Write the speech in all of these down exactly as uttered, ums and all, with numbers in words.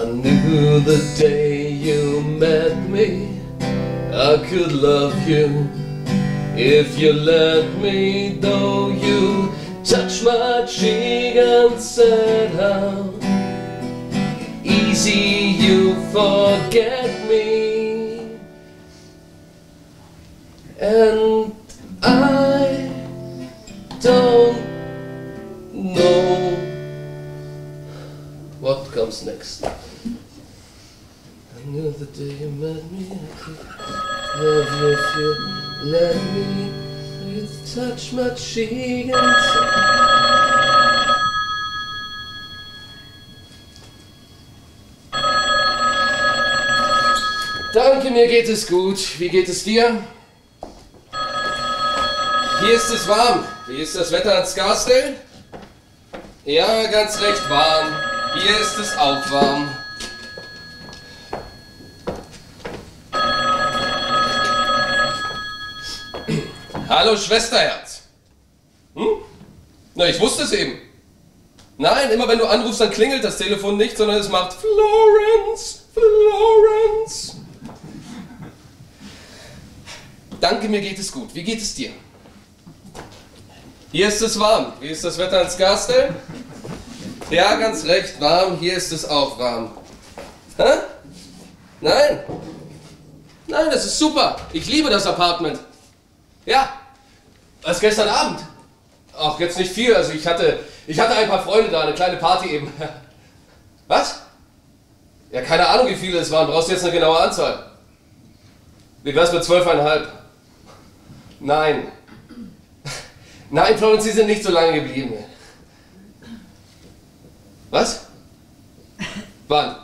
I knew the day you met me I could love you if you let me, though you touched my cheek and said how easy you forget me. And I don't know what comes next. I knew the day you met me I could love you if you let me. You touch my cheek and say. Danke, mir geht es gut. Wie geht es dir? Hier ist es warm. Wie ist das Wetter in Scarsdale? Ja, ganz recht warm. Hier ist es auch warm. Hallo Schwesterherz. Hm? Na, ich wusste es eben. Nein, immer wenn du anrufst, dann klingelt das Telefon nicht, sondern es macht Florence, Florence. Danke, mir geht es gut. Wie geht es dir? Hier ist es warm. Wie ist das Wetter in Scarsdale? Ja, ganz recht, warm. Hier ist es auch warm. Hä? Nein. Nein, das ist super. Ich liebe das Apartment. Ja. Was gestern Abend? Ach, jetzt nicht viel. Also ich hatte, ich hatte ein paar Freunde da, eine kleine Party eben. Was? Ja, keine Ahnung, wie viele es waren. Brauchst du jetzt eine genaue Anzahl? Wie wär's mit zwölfeinhalb? Nein. Nein, Florence, Sie sind nicht so lange geblieben. Was? Wann?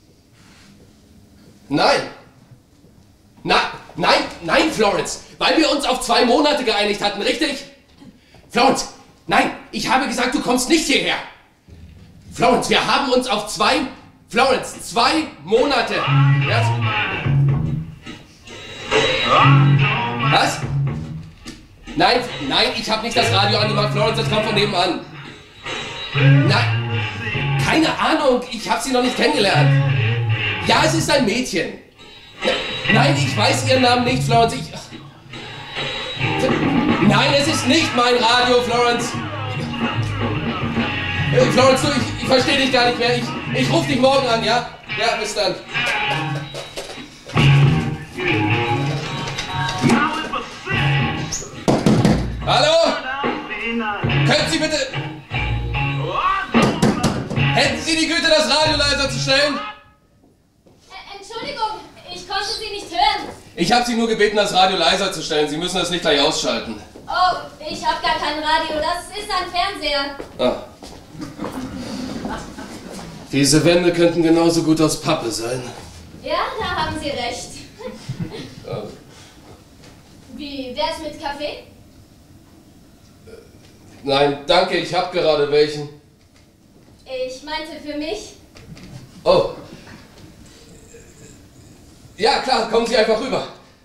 Nein. Na, nein, nein, Florence. Weil wir uns auf zwei Monate geeinigt hatten, richtig? Florence, nein, ich habe gesagt, du kommst nicht hierher. Florence, wir haben uns auf zwei... Florence, zwei Monate. Ja. Was? Nein, nein, ich habe nicht das Radio angemacht, Florence, das kommt von nebenan. Nein, keine Ahnung, ich habe sie noch nicht kennengelernt. Ja, es ist ein Mädchen. Nein, ich weiß ihren Namen nicht, Florence. Ich... Nein, es ist nicht mein Radio, Florence. Florence, du, ich, ich verstehe dich gar nicht mehr. Ich, ich rufe dich morgen an, ja? Ja, bis dann. Hallo? Können Sie bitte... Hätten Sie die Güte, das Radio leiser zu stellen? Äh, Entschuldigung, ich konnte Sie nicht hören. Ich habe Sie nur gebeten, das Radio leiser zu stellen. Sie müssen das nicht gleich ausschalten. Oh, ich habe gar kein Radio. Das ist ein Fernseher. Ah. Diese Wände könnten genauso gut aus Pappe sein. Ja, da haben Sie recht. Ja. Wie wär's mit Kaffee? Nein, danke, ich habe gerade welchen. Ich meinte für mich. Oh. Ja, klar, kommen Sie einfach rüber.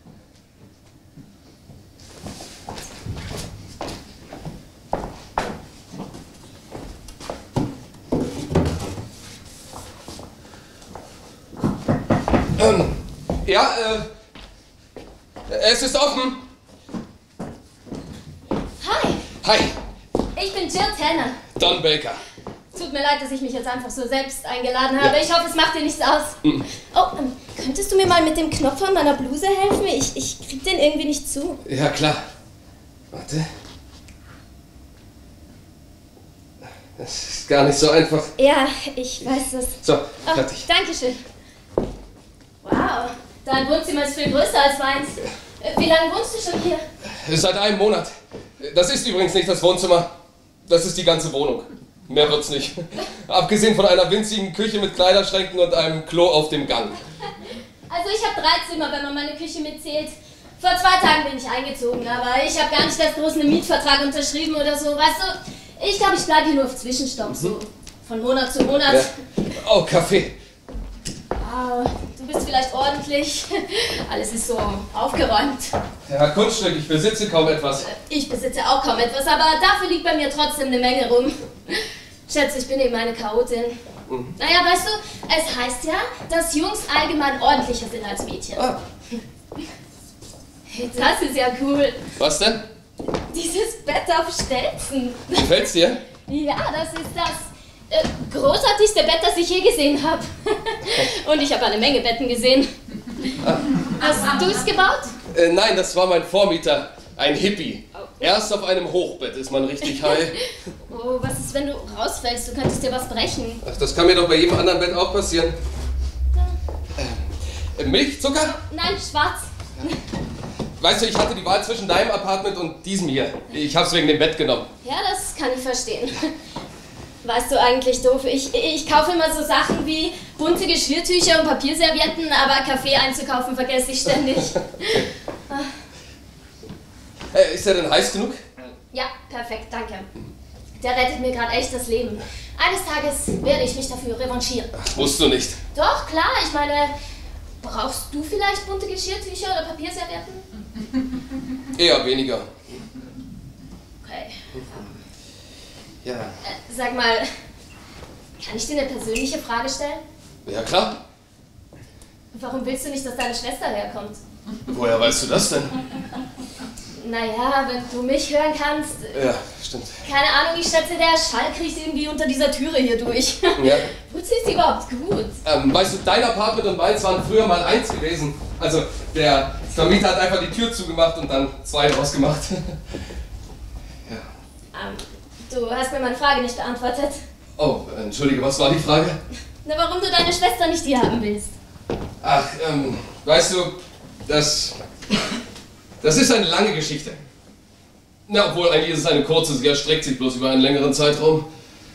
Ähm, ja, äh, es ist offen. Hi. Hi, Ich bin Jill Tanner. Don Baker. Tut mir leid, dass ich mich jetzt einfach so selbst eingeladen habe. Ja. Ich hoffe, es macht dir nichts aus. Mhm. Oh, ähm, könntest du mir mal mit dem Knopf an meiner Bluse helfen? Ich, ich krieg den irgendwie nicht zu. Ja, klar. Warte. Das ist gar nicht so einfach. Ja, ich weiß es. So, Oh, fertig. Dankeschön. Wow, dein Wohnzimmer ist viel größer als meins. Äh, Wie lange wohnst du schon hier? Seit einem Monat. Das ist übrigens nicht das Wohnzimmer. Das ist die ganze Wohnung. Mehr wird's nicht. Abgesehen von einer winzigen Küche mit Kleiderschränken und einem Klo auf dem Gang. Also ich habe drei Zimmer, wenn man meine Küche mitzählt. Vor zwei Tagen bin ich eingezogen, aber ich habe gar nicht erst groß einen Mietvertrag unterschrieben oder so. Weißt du, ich glaube, ich bleibe hier nur auf Zwischenstopp, so von Monat zu Monat. Ja. Oh, Kaffee. Wow, du bist vielleicht ordentlich. Alles ist so aufgeräumt. Ja, Kunststück, ich besitze kaum etwas. Ich besitze auch kaum etwas, aber dafür liegt bei mir trotzdem eine Menge rum. Schätze, ich bin eben eine Chaotin. Mhm. Naja, weißt du, es heißt ja, dass Jungs allgemein ordentlicher sind als Mädchen. Ah. Das ist ja cool. Was denn? Dieses Bett auf Stelzen. Gefällt's dir? Ja, das ist das äh, großartigste Bett, das ich je gesehen habe. Und ich habe eine Menge Betten gesehen. Ah. Hast du es gebaut? Äh, nein, das war mein Vormieter. Ein Hippie. Erst auf einem Hochbett ist man richtig high. Oh, was ist, wenn du rausfällst? Du könntest dir was brechen. Ach, das kann mir doch bei jedem anderen Bett auch passieren. Äh, Milch, Zucker? Nein, schwarz. Weißt du, ich hatte die Wahl zwischen deinem Apartment und diesem hier. Ich hab's wegen dem Bett genommen. Ja, das kann ich verstehen. Weißt du eigentlich, doof, ich, ich kaufe immer so Sachen wie bunte Geschirrtücher und Papierservietten, aber Kaffee einzukaufen vergesse ich ständig. Äh, ist er denn heiß genug? Ja, perfekt, danke. Der rettet mir gerade echt das Leben. Eines Tages werde ich mich dafür revanchieren. Ach, musst du nicht. Doch, klar, ich meine, brauchst du vielleicht bunte Geschirrtücher oder Papierservietten? Eher weniger. Okay. Ja. Äh, sag mal, kann ich dir eine persönliche Frage stellen? Ja, klar. Warum willst du nicht, dass deine Schwester herkommt? Woher weißt du das denn? Naja, wenn du mich hören kannst. Ja, stimmt. Keine Ahnung, ich schätze, der Schall kriegt irgendwie unter dieser Türe hier durch. Ja. Wozu ist die überhaupt gut? Ähm, weißt du, dein Apartment und meins waren früher mal eins gewesen. Also, der Vermieter hat einfach die Tür zugemacht und dann zwei rausgemacht. Ja. Ähm, du hast mir meine Frage nicht beantwortet. Oh, entschuldige, was war die Frage? Na, warum du deine Schwester nicht hier haben willst? Ach, ähm, weißt du, das... Das ist eine lange Geschichte. Na, obwohl eigentlich ist es eine kurze, sie erstreckt sich bloß über einen längeren Zeitraum.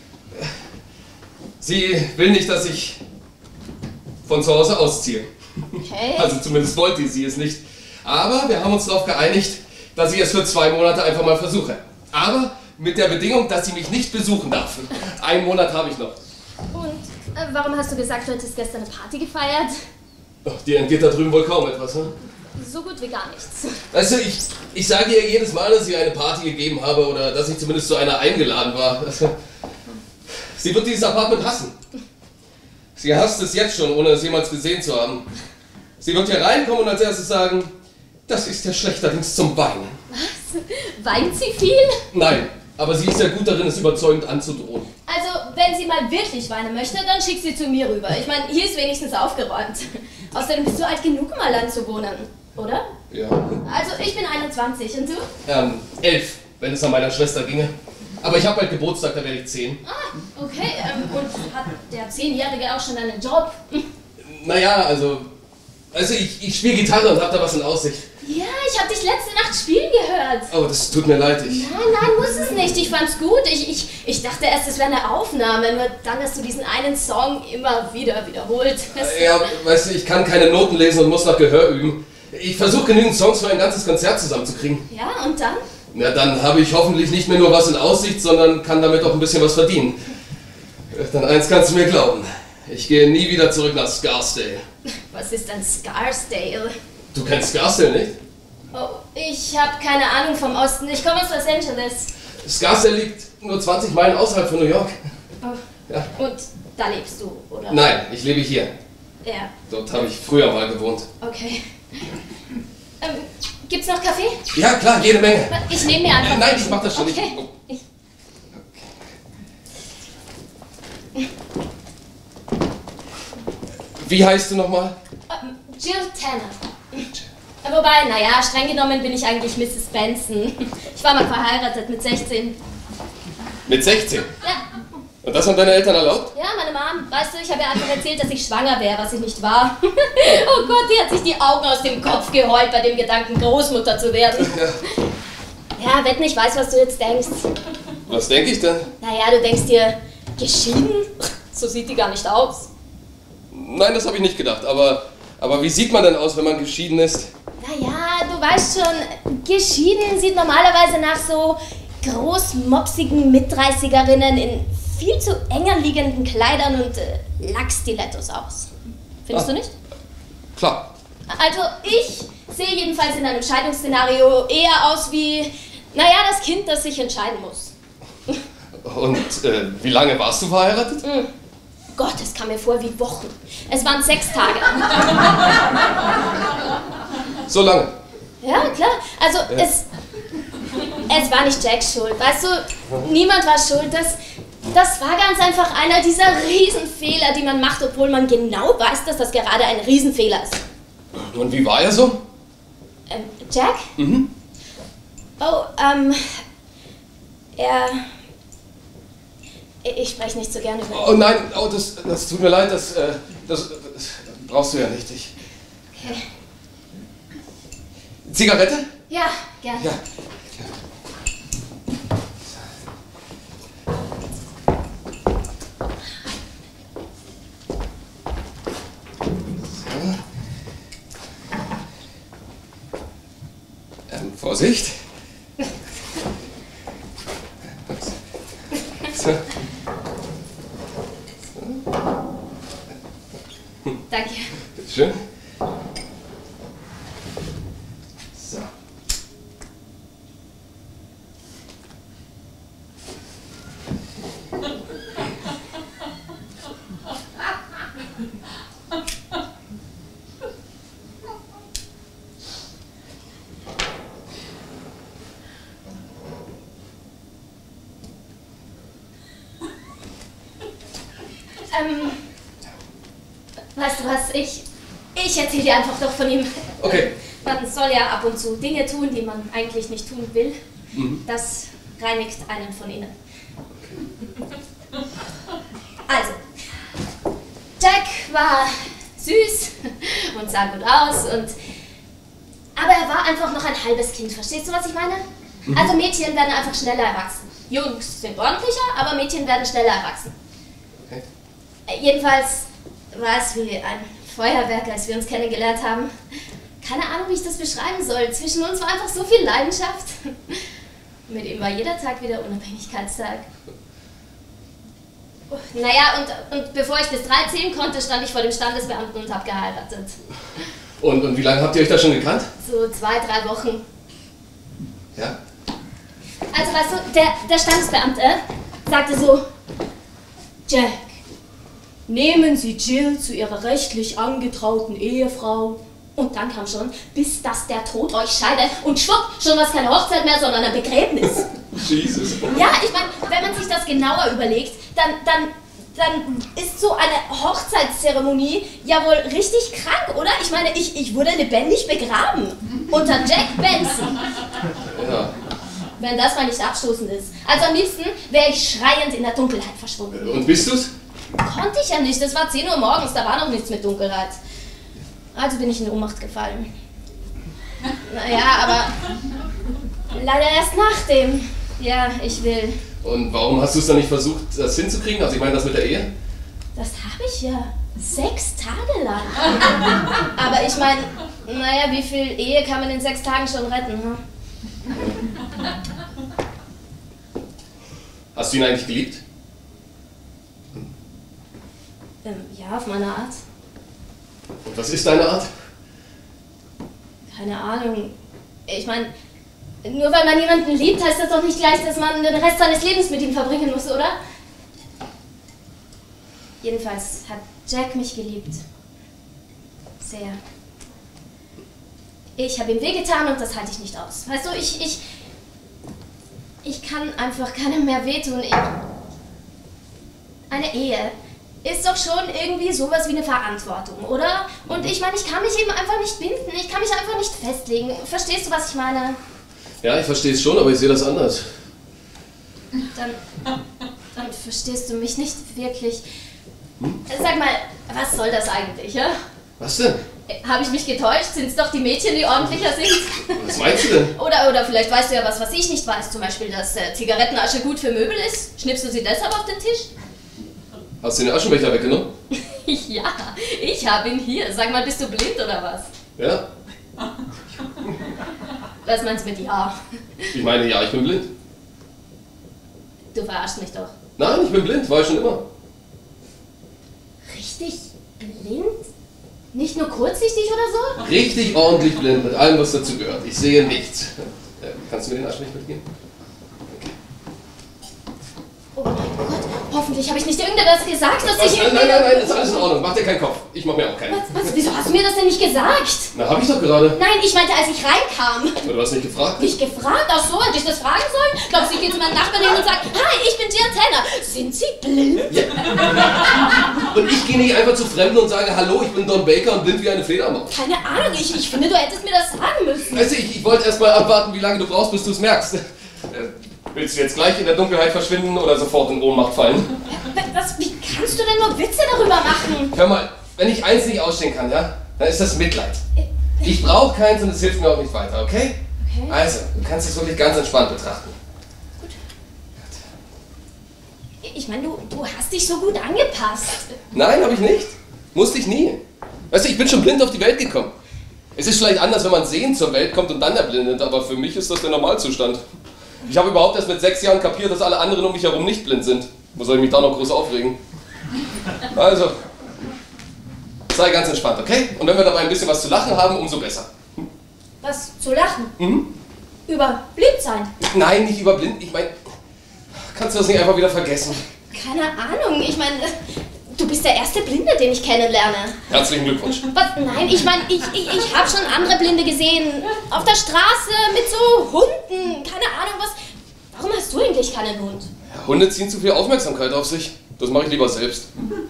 Sie will nicht, dass ich von zu Hause ausziehe. Okay. Also zumindest wollte sie es nicht. Aber wir haben uns darauf geeinigt, dass ich es für zwei Monate einfach mal versuche. Aber mit der Bedingung, dass sie mich nicht besuchen darf. Einen Monat habe ich noch. Und äh, warum hast du gesagt, du hättest gestern eine Party gefeiert? Oh, dir entgeht da drüben wohl kaum etwas, ne? So gut wie gar nichts. Weißt du, ich, ich sage ihr jedes Mal, dass ich eine Party gegeben habe oder dass ich zumindest zu einer eingeladen war. Sie wird dieses Apartment hassen. Sie hasst es jetzt schon, ohne es jemals gesehen zu haben. Sie wird hier reinkommen und als erstes sagen, das ist ja schlechterdings zum Weinen. Was? Weint sie viel? Nein, aber sie ist ja gut darin, es überzeugend anzudrohen. Also, wenn sie mal wirklich weinen möchte, dann schick sie zu mir rüber. Ich meine, hier ist wenigstens aufgeräumt. Außerdem bist du alt genug, um allein zu wohnen, oder? Ja. Also, ich bin einundzwanzig und du? Ähm, elf, wenn es an meiner Schwester ginge. Aber ich habe bald Geburtstag, da werde ich zehn. Ah, okay. Ähm, und hat der Zehnjährige auch schon einen Job? Naja, also... Also ich, ich spiele Gitarre und habe da was in Aussicht. Ja, ich habe dich letzte Nacht spielen gehört. Oh, das tut mir leid. Ich... Nein, nein, muss es nicht. Ich fand's gut. Ich, ich, ich dachte erst, es wäre eine Aufnahme. Nur dann hast du diesen einen Song immer wieder wiederholt. Ja, weißt du, ich kann keine Noten lesen und muss noch Gehör üben. Ich versuche genügend Songs für ein ganzes Konzert zusammenzukriegen. Ja, und dann? Na, dann habe ich hoffentlich nicht mehr nur was in Aussicht, sondern kann damit auch ein bisschen was verdienen. Dann eins kannst du mir glauben. Ich gehe nie wieder zurück nach Scarsdale. Was ist denn Scarsdale? Du kennst Scarsdale nicht? Oh, ich habe keine Ahnung vom Osten. Ich komme aus Los Angeles. Scarsdale liegt nur zwanzig Meilen außerhalb von New York. Oh. Ja. Und da lebst du, oder? Nein, ich lebe hier. Ja. Dort habe ich früher mal gewohnt. Okay. Ähm, gibt's noch Kaffee? Ja, klar, jede Menge. Ich nehme mir einfach... Äh, nein, ich mach das schon okay. nicht. Oh. Ich... Wie heißt du nochmal? Ähm, Jill Tanner. Wobei, naja, streng genommen bin ich eigentlich Misses Benson. Ich war mal verheiratet mit sechzehn. Mit sechzehn? Ja. Und das haben deine Eltern erlaubt? Ja, meine Mom. Weißt du, ich habe ihr einfach erzählt, dass ich schwanger wäre, was ich nicht war. Oh Gott, die hat sich die Augen aus dem Kopf geheult bei dem Gedanken, Großmutter zu werden. Ja. Ja, wetten, ich weiß, was du jetzt denkst. Was denke ich denn? Naja, du denkst dir, geschieden? So sieht die gar nicht aus. Nein, das habe ich nicht gedacht. Aber, aber wie sieht man denn aus, wenn man geschieden ist? Naja, du weißt schon, geschieden sieht normalerweise nach so großmopsigen Mitdreißigerinnen in viel zu enger liegenden Kleidern und äh, Lackstilettos aus. Findest Ah. du nicht? Klar. Also ich sehe jedenfalls in einem Scheidungsszenario eher aus wie, naja, das Kind, das sich entscheiden muss. Und äh, wie lange warst du verheiratet? Mhm. Gott, es kam mir vor wie Wochen. Es waren sechs Tage. So lange? Ja, klar. Also Ja. es, es war nicht Jacks Schuld. Weißt du, niemand war schuld. Das, das war ganz einfach einer dieser Riesenfehler, die man macht, obwohl man genau weiß, dass das gerade ein Riesenfehler ist. Und wie war er so? Ähm, Jack? Mhm. Oh, ähm, er... Ich spreche nicht so gerne über ihn. Oh nein, oh, das, das tut mir leid, das, äh, das, das brauchst du ja nicht. Ich... Okay. Zigarette? Ja, gerne. Ja. So. Ähm, Vorsicht. So. Danke. Bitte schön. So. Ähm, weißt du was, ich, ich erzähle dir einfach doch von ihm. Okay. Man soll ja ab und zu Dinge tun, die man eigentlich nicht tun will. Mhm. Das reinigt einen von innen. Also, Jack war süß und sah gut aus, und aber er war einfach noch ein halbes Kind. Verstehst du, was ich meine? Mhm. Also Mädchen werden einfach schneller erwachsen. Jungs sind ordentlicher, aber Mädchen werden schneller erwachsen. Okay. Jedenfalls war es wie ein Feuerwerk, als wir uns kennengelernt haben. Keine Ahnung, wie ich das beschreiben soll. Zwischen uns war einfach so viel Leidenschaft. Mit ihm war jeder Tag wieder Unabhängigkeitstag. Naja, und, und bevor ich bis drei zählen konnte, stand ich vor dem Standesbeamten und habe geheiratet. Und, und wie lange habt ihr euch da schon gekannt? So zwei, drei Wochen. Ja? Also weißt du, der, der Standesbeamte sagte so: Jack, nehmen Sie Jill zu Ihrer rechtlich angetrauten Ehefrau. Und dann kam schon, bis dass der Tod euch scheide. Und schwupp, schon war es keine Hochzeit mehr, sondern ein Begräbnis. Jesus. Ja, ich meine, wenn man sich das genauer überlegt, dann, dann, dann ist so eine Hochzeitszeremonie ja wohl richtig krank, oder? Ich meine, ich, ich wurde lebendig begraben. Unter Jack Benson. Ja. Wenn das mal nicht abstoßend ist. Also am liebsten wäre ich schreiend in der Dunkelheit verschwunden. Und bist du's? Konnte ich ja nicht, das war zehn Uhr morgens, da war noch nichts mit Dunkelheit. Also bin ich in Ohnmacht gefallen. Naja, aber leider erst nach dem. Ja, ich will. Und warum hast du es dann nicht versucht, das hinzukriegen? Also ich meine, das mit der Ehe? Das habe ich ja. Sechs Tage lang. Aber ich meine, naja, wie viel Ehe kann man in sechs Tagen schon retten? Hm? Hast du ihn eigentlich geliebt? Ähm, ja, auf meine Art. Und was ist deine Art? Keine Ahnung. Ich meine, nur weil man jemanden liebt, heißt das doch nicht gleich, dass man den Rest seines Lebens mit ihm verbringen muss, oder? Jedenfalls hat Jack mich geliebt. Sehr. Ich habe ihm wehgetan und das halte ich nicht aus. Weißt du, ich, ich, ich kann einfach keinem mehr wehtun. Ich, eine Ehe ist doch schon irgendwie sowas wie eine Verantwortung, oder? Und ich meine, ich kann mich eben einfach nicht binden. Ich kann mich einfach nicht festlegen. Verstehst du, was ich meine? Ja, ich verstehe es schon, aber ich sehe das anders. Dann, dann verstehst du mich nicht wirklich. Hm? Sag mal, was soll das eigentlich, ja? Was denn? Habe ich mich getäuscht? Sind es doch die Mädchen, die ordentlicher sind? Was meinst du denn? Oder, oder vielleicht weißt du ja was, was ich nicht weiß. Zum Beispiel, dass äh, Zigarettenasche gut für Möbel ist. Schnippst du sie deshalb auf den Tisch? Hast du den Aschenbecher weggenommen? Ja, ich habe ihn hier. Sag mal, bist du blind oder was? Ja. Was meinst du mit ja? Ich meine, ja, ich bin blind. Du verarschst mich doch. Nein, ich bin blind, war ich schon immer. Richtig blind? Nicht nur kurzsichtig oder so? Richtig ordentlich blind, mit allem, was dazu gehört. Ich sehe nichts. Äh, kannst du mir den Aschenbecher mitgeben? Oh mein Gott, Hoffentlich habe ich nicht irgendetwas gesagt, dass Was? ich... Nein, nein, nein, nein, ist alles in Ordnung. Mach dir keinen Kopf. Ich mach mir auch keinen. Was, was, wieso hast du mir das denn nicht gesagt? Na, hab ich doch gerade. Nein, ich meinte, als ich reinkam. Du hast nicht gefragt? Nicht gefragt? Ach so, hätte ich das fragen sollen? Glaubst du, ich gehe zu meinem Nachbarn hin und sage, hi, ich bin Jill Tanner. Sind Sie blind? Ja. Und ich gehe nicht einfach zu Fremden und sage, hallo, ich bin Don Baker und blind wie eine Fledermaus. Keine Ahnung, ich, ich finde, du hättest mir das sagen müssen. Weißt du, ich, ich wollte erst mal abwarten, wie lange du brauchst, bis du es merkst. Äh, willst du jetzt gleich in der Dunkelheit verschwinden oder sofort in Ohnmacht fallen? Was, wie kannst du denn nur Witze darüber machen? Hör mal, wenn ich eins nicht ausstehen kann, ja, dann ist das Mitleid. Ich brauche keins und es hilft mir auch nicht weiter, okay? Okay. Also, du kannst es wirklich ganz entspannt betrachten. Ich meine, du, du hast dich so gut angepasst. Nein, habe ich nicht. Musste ich nie. Weißt du, ich bin schon blind auf die Welt gekommen. Es ist vielleicht anders, wenn man sehend zur Welt kommt und dann erblindet, aber für mich ist das der Normalzustand. Ich habe überhaupt erst mit sechs Jahren kapiert, dass alle anderen um mich herum nicht blind sind. Wo soll ich mich da noch groß aufregen? Also, sei ganz entspannt, okay? Und wenn wir dabei ein bisschen was zu lachen haben, umso besser. Was zu lachen? Mhm. Über Blindsein? Nein, nicht über blind. Ich meine, kannst du das nicht einfach wieder vergessen? Keine Ahnung, ich meine, du bist der erste Blinde, den ich kennenlerne. Herzlichen Glückwunsch. Was? Nein, ich meine, ich, ich, ich habe schon andere Blinde gesehen. Auf der Straße mit so Hunden. Keine Ahnung, was. Warum hast du eigentlich keinen Hund? Ja, Hunde ziehen zu viel Aufmerksamkeit auf sich. Das mache ich lieber selbst.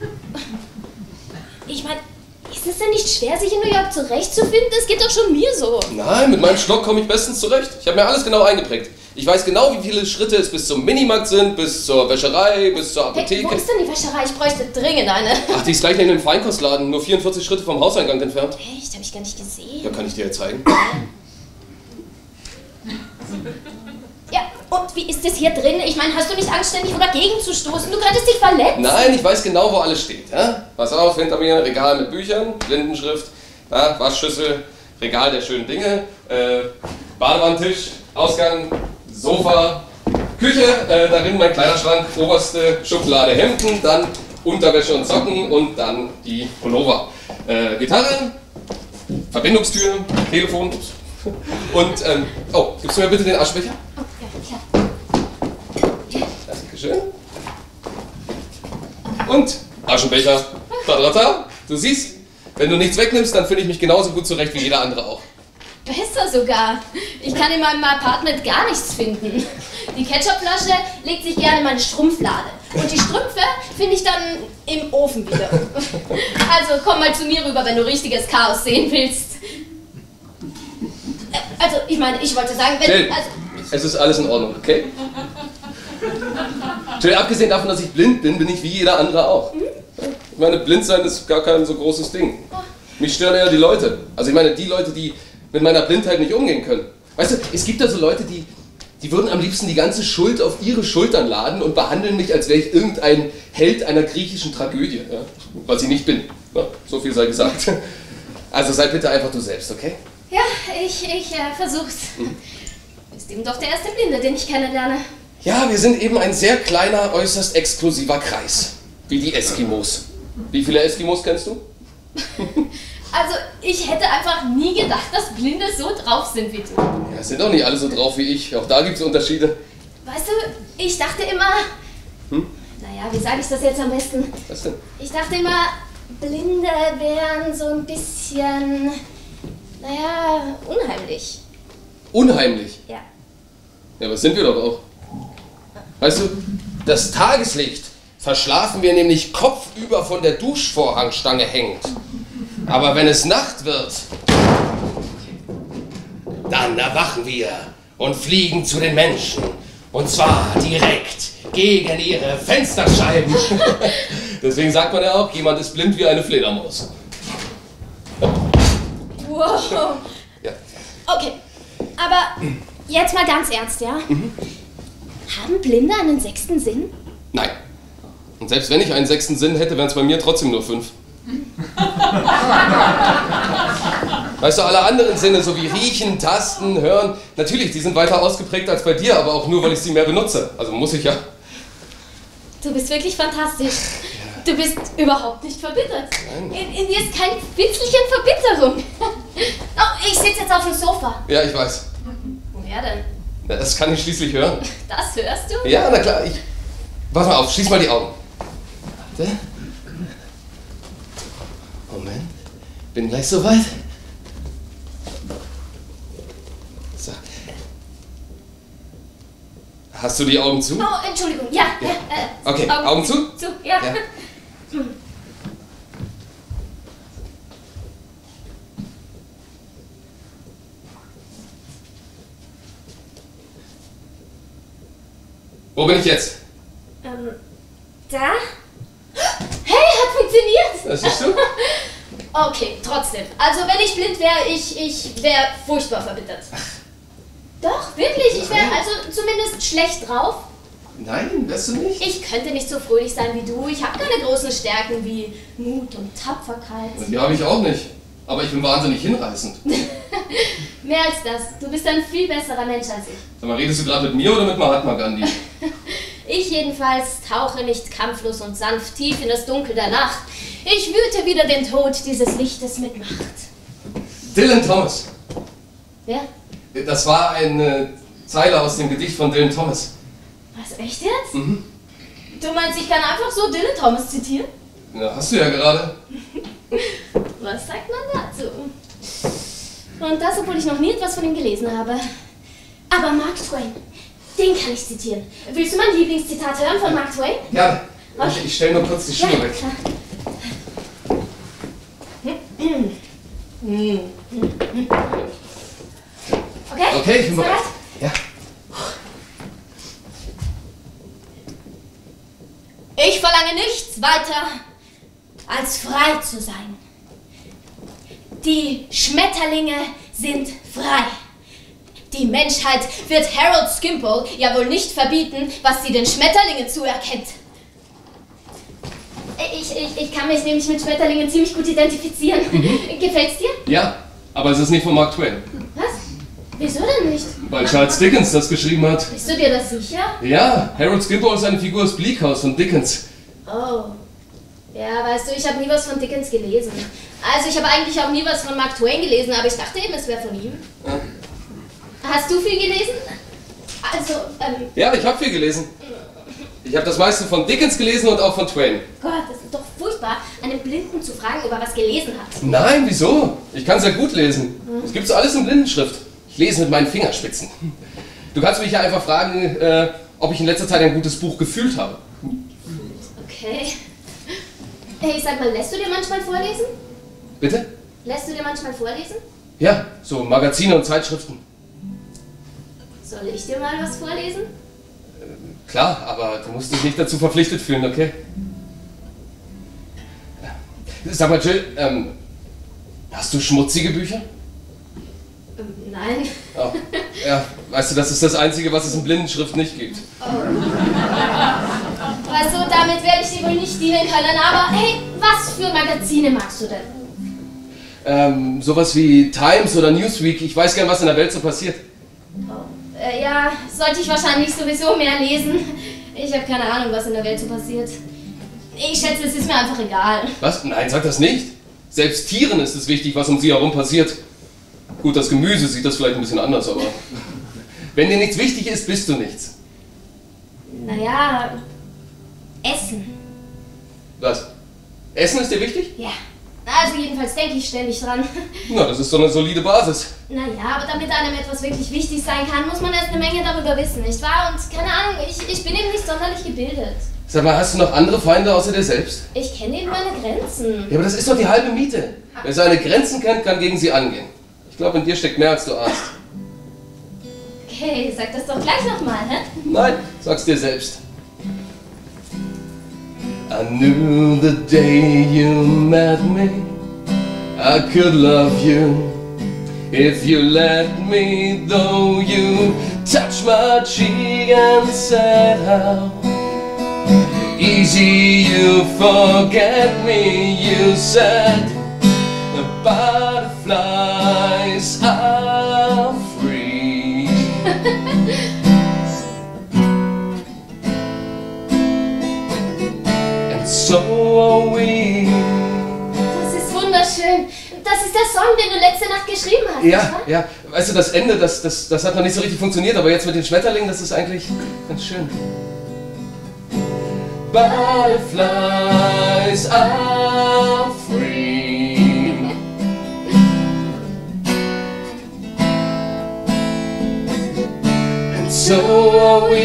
Ich meine, ist es denn nicht schwer, sich in New York zurechtzufinden? Es geht doch schon mir so. Nein, mit meinem Stock komme ich bestens zurecht. Ich habe mir alles genau eingeprägt. Ich weiß genau, wie viele Schritte es bis zum Minimarkt sind, bis zur Wäscherei, bis zur Hey, Apotheke. wo ist denn die Wäscherei? Ich bräuchte dringend eine. Ach, die ist gleich neben dem Feinkostladen, nur vierundvierzig Schritte vom Hauseingang entfernt. Echt? Habe ich gar nicht gesehen. Ja, kann ich dir jetzt zeigen. Ja, und wie ist es hier drin? Ich meine, hast du nicht Angst, ständig dagegen zu stoßen? Du könntest dich verletzen. Nein, ich weiß genau, wo alles steht. Ja? Pass auf, hinter mir Regal mit Büchern, Blindenschrift, ja, Waschschüssel, Regal der schönen Dinge, äh, Badewanntisch, Ausgang, Sofa, Küche, äh, darin mein Kleiderschrank, oberste Schublade Hemden, dann Unterwäsche und Socken und dann die Pullover. Äh, Gitarre, Verbindungstür, Telefon und, ähm, oh, gibst du mir bitte den Aschenbecher? Oh, ja, klar. Dankeschön. Und Aschenbecher. Da, da, da. Du siehst, wenn du nichts wegnimmst, dann finde ich mich genauso gut zurecht wie jeder andere auch. Besser sogar. Ich kann in meinem Apartment gar nichts finden. Die Ketchupflasche legt sich gerne in meine Strumpflade. Und die Strümpfe finde ich dann im Ofen wieder. Also komm mal zu mir rüber, wenn du richtiges Chaos sehen willst. Also, ich meine, ich wollte sagen, wenn... Jill, Also, es ist alles in Ordnung, okay? Jill, abgesehen davon, dass ich blind bin, bin ich wie jeder andere auch. Ich meine, blind sein ist gar kein so großes Ding. Mich stören eher die Leute. Also ich meine, die Leute, die mit meiner Blindheit nicht umgehen können. Weißt du, es gibt da so Leute, die, die würden am liebsten die ganze Schuld auf ihre Schultern laden und behandeln mich, als wäre ich irgendein Held einer griechischen Tragödie. Ja? Was ich nicht bin. Ja, so viel sei gesagt. Also sei bitte einfach du selbst, okay? ja, ich, ich äh, versuch's. Du bist eben doch der erste Blinde, den ich kennenlerne. Ja, wir sind eben ein sehr kleiner, äußerst exklusiver Kreis. Wie die Eskimos. Wie viele Eskimos kennst du? Also, ich hätte einfach nie gedacht, dass Blinde so drauf sind wie du. Ja, sind doch nicht alle so drauf wie ich. Auch da gibt es Unterschiede. Weißt du, ich dachte immer... Hm? Naja, wie sage ich das jetzt am besten? Was denn? Ich dachte immer, Blinde wären so ein bisschen... Naja, unheimlich. Unheimlich. Ja. Ja, was sind wir doch auch? Weißt du, das Tageslicht verschlafen wir nämlich kopfüber von der Duschvorhangstange hängt. Aber wenn es Nacht wird, dann erwachen wir und fliegen zu den Menschen. Und zwar direkt gegen ihre Fensterscheiben. Deswegen sagt man ja auch, jemand ist blind wie eine Fledermaus. Wow. Ja. Okay, aber jetzt mal ganz ernst, ja? Mhm. Haben Blinde einen sechsten Sinn? Nein. Und selbst wenn ich einen sechsten Sinn hätte, wären es bei mir trotzdem nur fünf. Weißt du, alle anderen Sinne, so wie Riechen, Tasten, Hören, natürlich, die sind weiter ausgeprägt als bei dir, aber auch nur, weil ich sie mehr benutze. Also muss ich ja. Du bist wirklich fantastisch. Du bist überhaupt nicht verbittert. Nein. In, in dir ist kein Witzelchen Verbitterung. Oh, ich sitze jetzt auf dem Sofa. Ja, ich weiß. Woher denn? Ja, das kann ich schließlich hören. Das hörst du? Ja, na klar, ich, Pass mal auf, schließ mal die Augen. Warte. Moment. Bin gleich soweit. So. Hast du die Augen zu? Oh, Entschuldigung, ja. ja. ja äh, okay, Augen, Augen zu? Zu, ja. ja. Wo bin ich jetzt? Ähm, da? Hey, hat funktioniert! Das siehst du? Okay, trotzdem. Also wenn ich blind wäre, ich, ich wäre furchtbar verbittert. Doch, wirklich. Ich wäre also zumindest schlecht drauf. Nein, wärst du nicht? Ich könnte nicht so fröhlich sein wie du. Ich habe keine großen Stärken wie Mut und Tapferkeit. Die habe ich auch nicht. Aber ich bin wahnsinnig hinreißend. Mehr als das. Du bist ein viel besserer Mensch als ich. Sag mal, redest du gerade mit mir oder mit Mahatma Gandhi? Ich jedenfalls tauche nicht kampflos und sanft tief in das Dunkel der Nacht. Ich wüte wieder den Tod dieses Lichtes mit Macht. Dylan Thomas. Wer? Das war eine Zeile aus dem Gedicht von Dylan Thomas. Was, echt jetzt? Mhm. Du meinst, ich kann einfach so Dylan Thomas zitieren? Ja, hast du ja gerade. Was sagt man dazu? Und das, obwohl ich noch nie etwas von ihm gelesen habe. Aber Mark Twain, den kann ich zitieren. Willst du mein Lieblingszitat hören von Mark Twain? Ja, okay. ich, ich stelle nur kurz die Schuhe ja, weg. Klar. Okay? Okay, ich bin bereit. Ja. Ich verlange nichts weiter, als frei zu sein. Die Schmetterlinge sind frei. Die Menschheit wird Harold Skimpole ja wohl nicht verbieten, was sie den Schmetterlingen zuerkennt. Ich, ich, ich kann mich nämlich mit Schmetterlingen ziemlich gut identifizieren. Mhm. Gefällt's dir? Ja, aber es ist nicht von Mark Twain. Was? Wieso denn nicht? Weil Charles Dickens das geschrieben hat. Bist du dir das sicher? Ja, Harold Skimpole ist eine Figur aus Bleak House von Dickens. Oh. Ja, weißt du, ich habe nie was von Dickens gelesen. Also ich habe eigentlich auch nie was von Mark Twain gelesen, aber ich dachte eben, es wäre von ihm. Ja. Hast du viel gelesen? Also, ähm... Ja, ich habe viel gelesen. Ich habe das meiste von Dickens gelesen und auch von Twain. Gott, das ist doch furchtbar, einen Blinden zu fragen, ob er was gelesen hat. Nein, wieso? Ich kann sehr gut lesen. Das gibt's alles in Blindenschrift. Ich lese mit meinen Fingerspitzen. Du kannst mich ja einfach fragen, äh, ob ich in letzter Zeit ein gutes Buch gefühlt habe. Okay. Hey, sag mal, lässt du dir manchmal vorlesen? Bitte? Lässt du dir manchmal vorlesen? Ja, so Magazine und Zeitschriften. Soll ich dir mal was vorlesen? Klar, aber du musst dich nicht dazu verpflichtet fühlen, okay? Sag mal, Jill, ähm, hast du schmutzige Bücher? Ähm, nein. Oh, ja, weißt du, das ist das Einzige, was es in Blindenschrift nicht gibt. Oh. Weißt du, damit werde ich dir wohl nicht dienen können, aber hey, was für Magazine magst du denn? Ähm, sowas wie Times oder Newsweek, ich weiß gern, was in der Welt so passiert. Oh, äh, ja, sollte ich wahrscheinlich sowieso mehr lesen. Ich habe keine Ahnung, was in der Welt so passiert. Ich schätze, es ist mir einfach egal. Was? Nein, sag das nicht. Selbst Tieren ist es wichtig, was um sie herum passiert. Gut, das Gemüse sieht das vielleicht ein bisschen anders, aber wenn dir nichts wichtig ist, bist du nichts. Naja, Essen. Was? Essen ist dir wichtig? Ja. Also jedenfalls denke ich ständig dran. Na, das ist doch eine solide Basis. Naja, aber damit einem etwas wirklich wichtig sein kann, muss man erst eine Menge darüber wissen, nicht wahr? Und keine Ahnung, ich, ich bin eben nicht sonderlich gebildet. Sag mal, hast du noch andere Feinde außer dir selbst? Ich kenne eben meine Grenzen. Ja, aber das ist doch die halbe Miete. Wer seine Grenzen kennt, kann gegen sie angehen. Ich glaube, in dir steckt mehr, als du ahnst. Okay, sag das doch gleich nochmal, hä? Nein, sag's dir selbst. I knew the day you met me, I could love you if you let me, though you touched my cheek and said how easy you forget me. You said the butterflies are free. And so are we. Das ist wunderschön. Das ist der Song, den du letzte Nacht geschrieben hast. Ja, ja. Weißt du, das Ende, das, das, das hat noch nicht so richtig funktioniert, aber jetzt mit den Schmetterlingen, das ist eigentlich ganz schön. Butterflies are free. And so are we.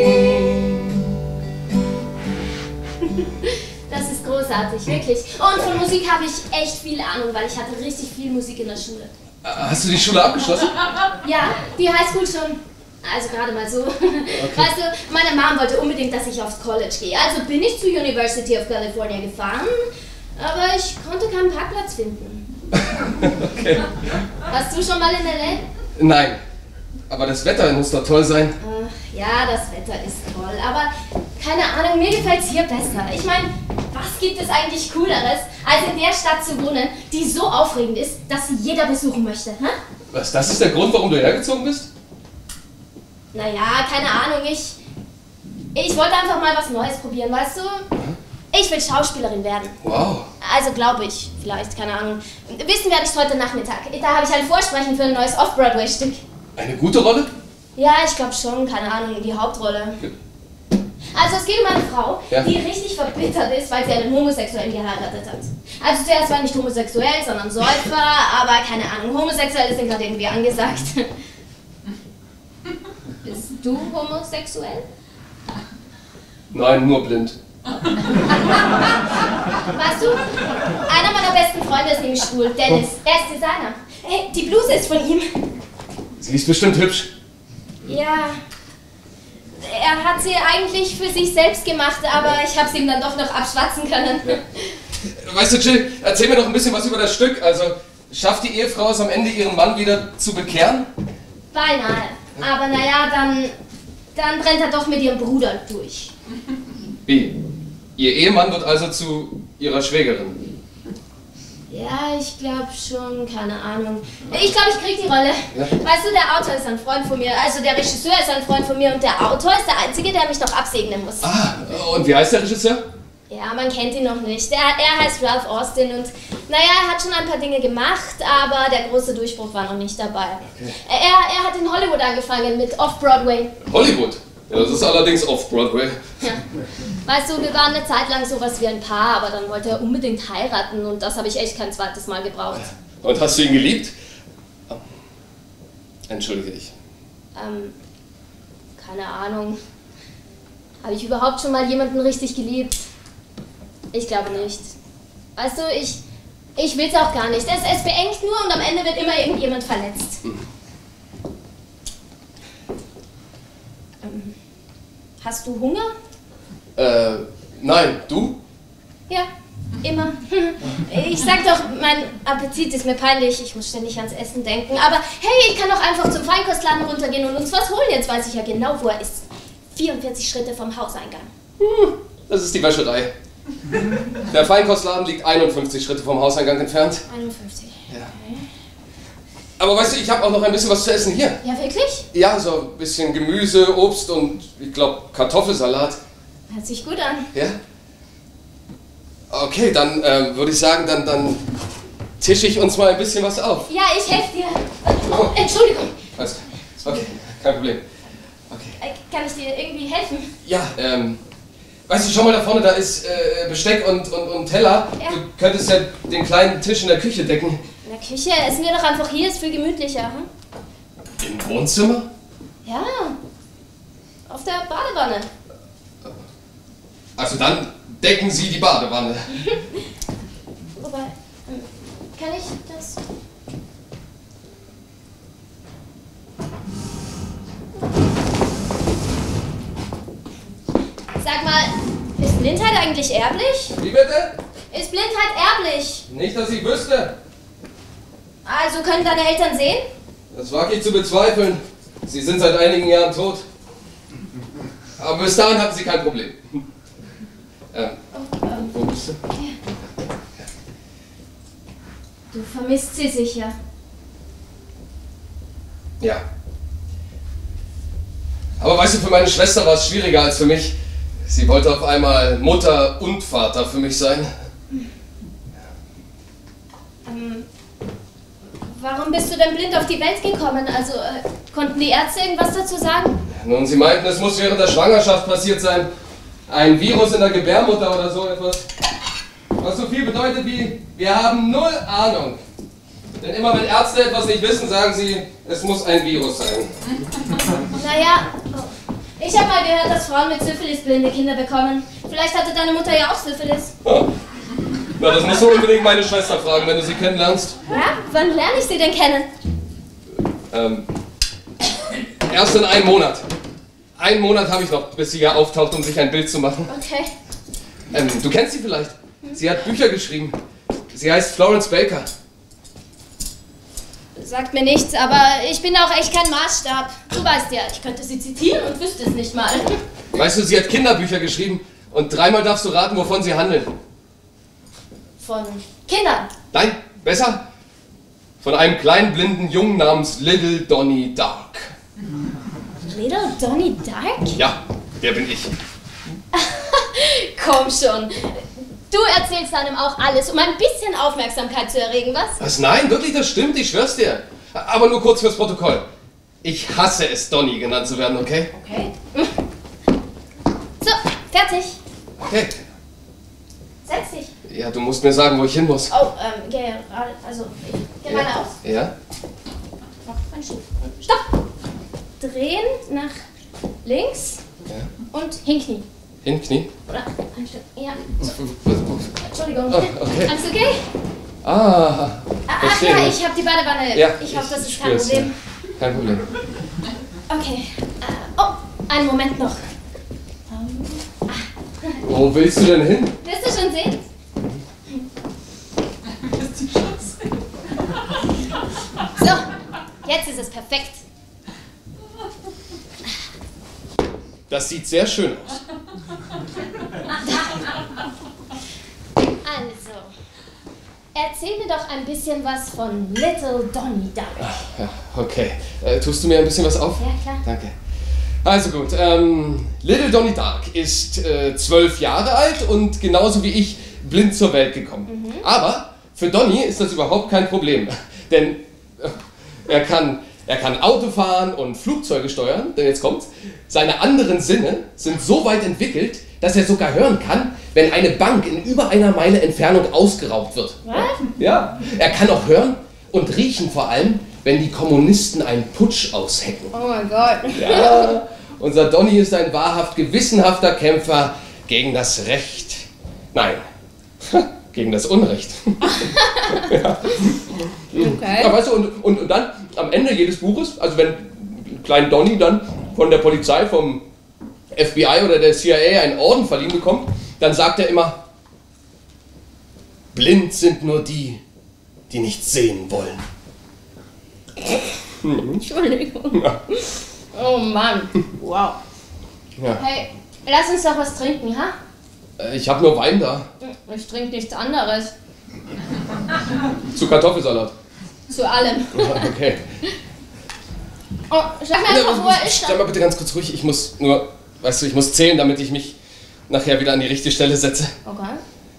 Das ist großartig, wirklich. Und von Musik habe ich echt viel Ahnung, weil ich hatte richtig viel Musik in der Schule. Hast du die Schule abgeschlossen? Ja, die Highschool schon. Also gerade mal so. Okay. Weißt du, meine Mom wollte unbedingt, dass ich aufs College gehe. Also bin ich zur University of California gefahren, aber ich konnte keinen Parkplatz finden. Okay. Warst du schon mal in L A? Nein, aber das Wetter muss doch toll sein. Uh, ja, das Wetter ist toll, aber keine Ahnung, mir gefällt es hier besser. Ich meine, was gibt es eigentlich Cooleres, als in der Stadt zu wohnen, die so aufregend ist, dass sie jeder besuchen möchte? Hä? Was, das ist der Grund, warum du hergezogen bist? Naja, keine Ahnung, ich... Ich wollte einfach mal was Neues probieren, weißt du? Ich will Schauspielerin werden. Wow. Also glaube ich, vielleicht, keine Ahnung. Wissen werde ich heute Nachmittag. Da habe ich ein Vorsprechen für ein neues Off-Broadway-Stück. Eine gute Rolle? Ja, ich glaube schon, keine Ahnung, die Hauptrolle. Also es geht um eine Frau, ja, die richtig verbittert ist, weil sie einen Homosexuellen geheiratet hat. Also zuerst war nicht homosexuell, sondern Säufer, aber keine Ahnung, homosexuell ist gerade irgendwie angesagt. Bist du homosexuell? Nein, nur blind. Weißt du, einer meiner besten Freunde ist nämlich schwul, Dennis. Er ist Designer. Hey, die Bluse ist von ihm. Sie ist bestimmt hübsch. Ja, er hat sie eigentlich für sich selbst gemacht, aber ich habe sie ihm dann doch noch abschwatzen können. Ja. Weißt du, Jill, erzähl mir doch ein bisschen was über das Stück. Also, schafft die Ehefrau es am Ende, ihren Mann wieder zu bekehren? Beinahe. Aber naja, dann, dann brennt er doch mit ihrem Bruder durch. Wie? Ihr Ehemann wird also zu ihrer Schwägerin? Ja, ich glaube schon, keine Ahnung. Ich glaube, ich krieg die Rolle. Ja. Weißt du, der Autor ist ein Freund von mir, also der Regisseur ist ein Freund von mir und der Autor ist der Einzige, der mich noch absegnen muss. Ah, und wie heißt der Regisseur? Ja, man kennt ihn noch nicht. Er, er heißt Ralph Austin und naja, er hat schon ein paar Dinge gemacht, aber der große Durchbruch war noch nicht dabei. Okay. Er, er hat in Hollywood angefangen mit Off-Broadway. Hollywood? Ja, das ist allerdings Off-Broadway. Ja. Weißt du, wir waren eine Zeit lang sowas wie ein Paar, aber dann wollte er unbedingt heiraten und das habe ich echt kein zweites Mal gebraucht. Und hast du ihn geliebt? Entschuldige dich. Ähm, keine Ahnung. Habe ich überhaupt schon mal jemanden richtig geliebt? Ich glaube nicht. Weißt du, ich, ich will es auch gar nicht. Es, es beengt nur und am Ende wird immer irgendjemand verletzt. Mhm. Ähm, hast du Hunger? Äh, nein. Du? Ja, immer. Ich sag doch, mein Appetit ist mir peinlich. Ich muss ständig ans Essen denken. Aber hey, ich kann doch einfach zum Feinkostladen runtergehen und uns was holen. Jetzt weiß ich ja genau, wo er ist. vierundvierzig Schritte vom Hauseingang. Hm, das ist die Wäscherei. Der Feinkostladen liegt einundfünfzig Schritte vom Hauseingang entfernt. einundfünfzig. Ja. Okay. Aber weißt du, ich habe auch noch ein bisschen was zu essen hier. Ja, wirklich? Ja, so ein bisschen Gemüse, Obst und ich glaube Kartoffelsalat. Hört sich gut an. Ja? Okay, dann äh, würde ich sagen, dann, dann tische ich uns mal ein bisschen was auf. Ja, ich helfe dir. Oh, Entschuldigung. Alles klar. Okay, kein Problem. Okay. Äh, kann ich dir irgendwie helfen? Ja, ähm... Weißt du, schau mal da vorne, da ist äh, Besteck und, und, und Teller. Ja. Du könntest ja den kleinen Tisch in der Küche decken. In der Küche? Essen wir doch einfach hier, ist viel gemütlicher. Hm? Im Wohnzimmer? Ja, auf der Badewanne. Also dann decken Sie die Badewanne. Wobei, ähm, kann ich das... Sag mal, ist Blindheit eigentlich erblich? Wie bitte? Ist Blindheit erblich? Nicht, dass ich wüsste. Also können deine Eltern sehen? Das wage ich zu bezweifeln. Sie sind seit einigen Jahren tot. Aber bis dahin hatten sie kein Problem. Ähm, oh, ähm, wo bist du? Ja. Du vermisst sie sicher. Ja. Aber weißt du, für meine Schwester war es schwieriger als für mich. Sie wollte auf einmal Mutter und Vater für mich sein. Ähm, warum bist du denn blind auf die Welt gekommen? Also, äh, konnten die Ärzte irgendwas dazu sagen? Nun, sie meinten, es muss während der Schwangerschaft passiert sein. ein Virus in der Gebärmutter oder so etwas. Was so viel bedeutet wie, wir haben null Ahnung. Denn immer wenn Ärzte etwas nicht wissen, sagen sie, es muss ein Virus sein. Naja, ich habe mal gehört, dass Frauen mit Syphilis blinde Kinder bekommen. Vielleicht hatte deine Mutter ja auch Syphilis. Ja. Na, das musst du unbedingt meine Schwester fragen, wenn du sie kennenlernst. Ja? Wann lerne ich sie denn kennen? Ähm, erst in einem Monat. Einen Monat habe ich noch, bis sie hier auftaucht, um sich ein Bild zu machen. Okay. Ähm, du kennst sie vielleicht. Sie hat Bücher geschrieben. Sie heißt Florence Baker. Sagt mir nichts, aber ich bin auch echt kein Maßstab. Du weißt ja, ich könnte sie zitieren und wüsste es nicht mal. Weißt du, sie hat Kinderbücher geschrieben und dreimal darfst du raten, wovon sie handeln. Von Kindern. Nein, besser. Von einem kleinen blinden Jungen namens Little Donnie Dark. Little Donnie Dark? Ja, der bin ich. Komm schon. Du erzählst einem auch alles, um ein bisschen Aufmerksamkeit zu erregen, was? Was? Nein, wirklich, das stimmt, ich schwör's dir. Aber nur kurz fürs Protokoll. Ich hasse es, Donnie genannt zu werden, okay? Okay. So, fertig. Okay. Setz dich. Ja, du musst mir sagen, wo ich hin muss. Oh, ähm, geh gerade, also, ich geh geradeaus. Ja? Noch ein Schritt. Stopp! Drehen nach links Ja. und hinknien. Hinknie? Oder ein Stück, ja. Was- Entschuldigung. Oh, okay. Alles okay? Ah, Ach verstehe. ja, ich habe die Badewanne. Ja, ich hoffe, das ist kein spür's, Problem. ja. Kein Problem. Okay. Äh, oh, einen Moment noch. Wo willst du denn hin? Wirst du schon sehen? So, jetzt ist es perfekt. Das sieht sehr schön aus. Also, erzähl mir doch ein bisschen was von Little Donnie Dark. Ja, okay. Äh, tust du mir ein bisschen was auf? Ja, klar. Danke. Also gut, ähm, Little Donnie Dark ist äh, zwölf Jahre alt und genauso wie ich blind zur Welt gekommen. Mhm. Aber für Donnie ist das überhaupt kein Problem, denn äh, er kann, er kann Auto fahren und Flugzeuge steuern, denn jetzt kommt's. Seine anderen Sinne sind so weit entwickelt, dass er sogar hören kann, wenn eine Bank in über einer Meile Entfernung ausgeraubt wird. Was? Ja, er kann auch hören und riechen vor allem, wenn die Kommunisten einen Putsch aushecken. Oh mein Gott. Ja, unser Donnie ist ein wahrhaft gewissenhafter Kämpfer gegen das Recht. Nein, gegen das Unrecht. Ja. Okay. Ja, weißt du, und, und, und dann am Ende jedes Buches, also wenn klein Donnie dann von der Polizei, vom F B I oder der C I A einen Orden verliehen bekommt, dann sagt er immer, blind sind nur die, die nicht sehen wollen. Entschuldigung. Ja. Oh Mann. Wow. Ja. Hey, lass uns doch was trinken, ha? Äh, Ich habe nur Wein da. Ich trinke nichts anderes. Zu Kartoffelsalat. Zu allem. Okay. Oh, sag mir einfach, wo er ist. Sag mal bitte ganz kurz ruhig, ich muss nur, weißt du, ich muss zählen, damit ich mich nachher wieder an die richtige Stelle setze. Okay.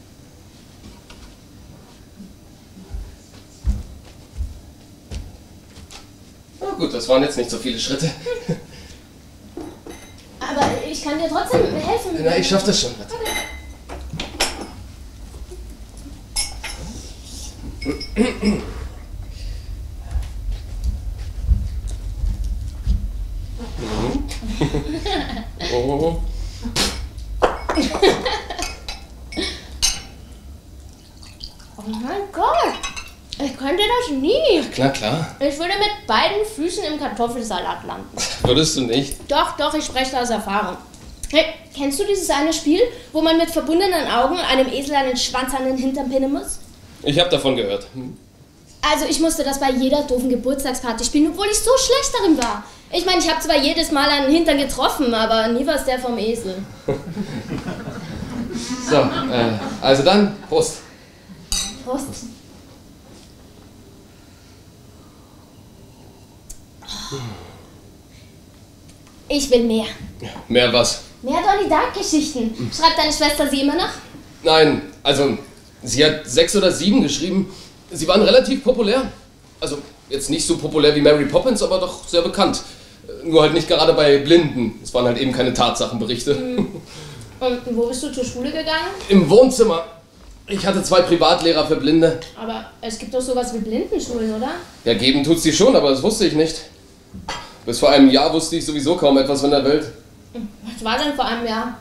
Na gut, das waren jetzt nicht so viele Schritte. Aber ich kann dir trotzdem helfen. Na, ich schaff das schon. Warte. Oh. Oh mein Gott. Ich könnte das nie. Klar, klar. Ich würde mit beiden Füßen im Kartoffelsalat landen. Würdest du nicht? Doch, doch, ich spreche da aus Erfahrung. Hey, kennst du dieses eine Spiel, wo man mit verbundenen Augen einem Esel einen Schwanz an den Hintern pinnen muss? Ich habe davon gehört. Hm. Also ich musste das bei jeder doofen Geburtstagsparty spielen, obwohl ich so schlecht darin war. Ich meine, ich habe zwar jedes Mal einen Hintern getroffen, aber nie war es der vom Esel. So, äh, also dann, Prost. Prost. Ich will mehr. Mehr was? Mehr Donnie Dark Geschichten. Schreibt deine Schwester sie immer noch? Nein, also sie hat sechs oder sieben geschrieben. Sie waren relativ populär. Also jetzt nicht so populär wie Mary Poppins, aber doch sehr bekannt. Nur halt nicht gerade bei Blinden. Es waren halt eben keine Tatsachenberichte. Und wo bist du zur Schule gegangen? Im Wohnzimmer. Ich hatte zwei Privatlehrer für Blinde. Aber es gibt doch sowas wie Blindenschulen, oder? Ja, geben tut's die schon, aber das wusste ich nicht. Bis vor einem Jahr wusste ich sowieso kaum etwas von der Welt. Was war denn vor einem Jahr?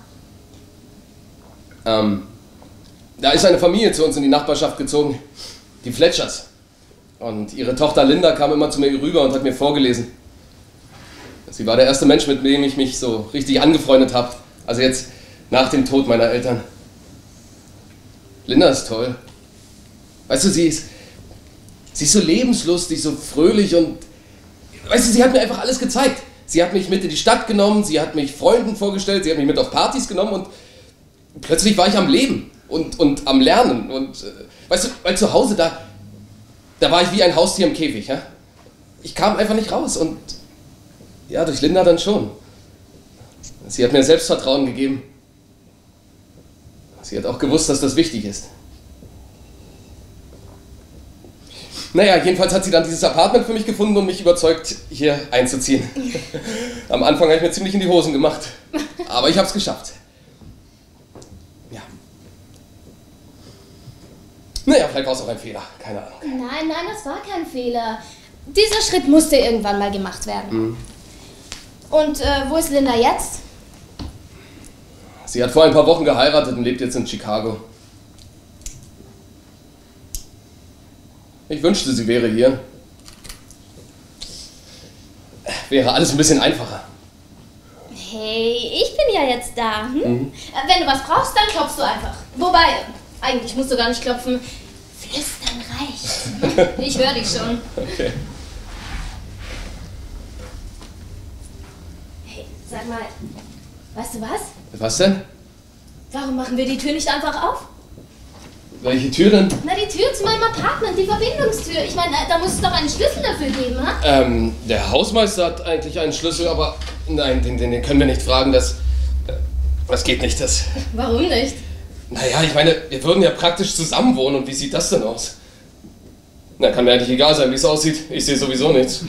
Ähm, da ist eine Familie zu uns in die Nachbarschaft gezogen. Die Fletchers. Und ihre Tochter Linda kam immer zu mir rüber und hat mir vorgelesen. Sie war der erste Mensch, mit dem ich mich so richtig angefreundet habe. Also jetzt nach dem Tod meiner Eltern. Linda ist toll. Weißt du, sie ist, sie ist so lebenslustig, so fröhlich und... Weißt du, sie hat mir einfach alles gezeigt. Sie hat mich mit in die Stadt genommen, sie hat mich Freunden vorgestellt, sie hat mich mit auf Partys genommen und plötzlich war ich am Leben und, und am Lernen. Und äh, weißt du, weil zu Hause, da, da war ich wie ein Haustier im Käfig. Ja? Ich kam einfach nicht raus und ja, durch Linda dann schon. Sie hat mir Selbstvertrauen gegeben. Sie hat auch gewusst, dass das wichtig ist. Naja, jedenfalls hat sie dann dieses Apartment für mich gefunden und mich überzeugt, hier einzuziehen. Am Anfang habe ich mir ziemlich in die Hosen gemacht. Aber ich habe es geschafft. Ja. Naja, vielleicht war es auch ein Fehler. Keine Ahnung. Nein, nein, das war kein Fehler. Dieser Schritt musste irgendwann mal gemacht werden. Mhm. Und äh, wo ist Linda jetzt? Sie hat vor ein paar Wochen geheiratet und lebt jetzt in Chicago. Ich wünschte, sie wäre hier. Wäre alles ein bisschen einfacher. Hey, ich bin ja jetzt da. Hm? Mhm. Wenn du was brauchst, dann klopfst du einfach. Wobei, eigentlich musst du gar nicht klopfen. Flüstern reicht. Ich höre dich schon. Okay. Hey, sag mal, weißt du was? Was denn? Warum machen wir die Tür nicht einfach auf? Welche Tür denn? Na, die Tür zu meinem Apartment, die Verbindungstür. Ich meine, da muss es doch einen Schlüssel dafür geben, ha? Ähm, der Hausmeister hat eigentlich einen Schlüssel, aber nein, den, den, den können wir nicht fragen, das, das geht nicht, das... Warum nicht? Naja, ich meine, wir würden ja praktisch zusammen wohnen und wie sieht das denn aus? Na, kann mir eigentlich egal sein, wie es aussieht, ich sehe sowieso nichts.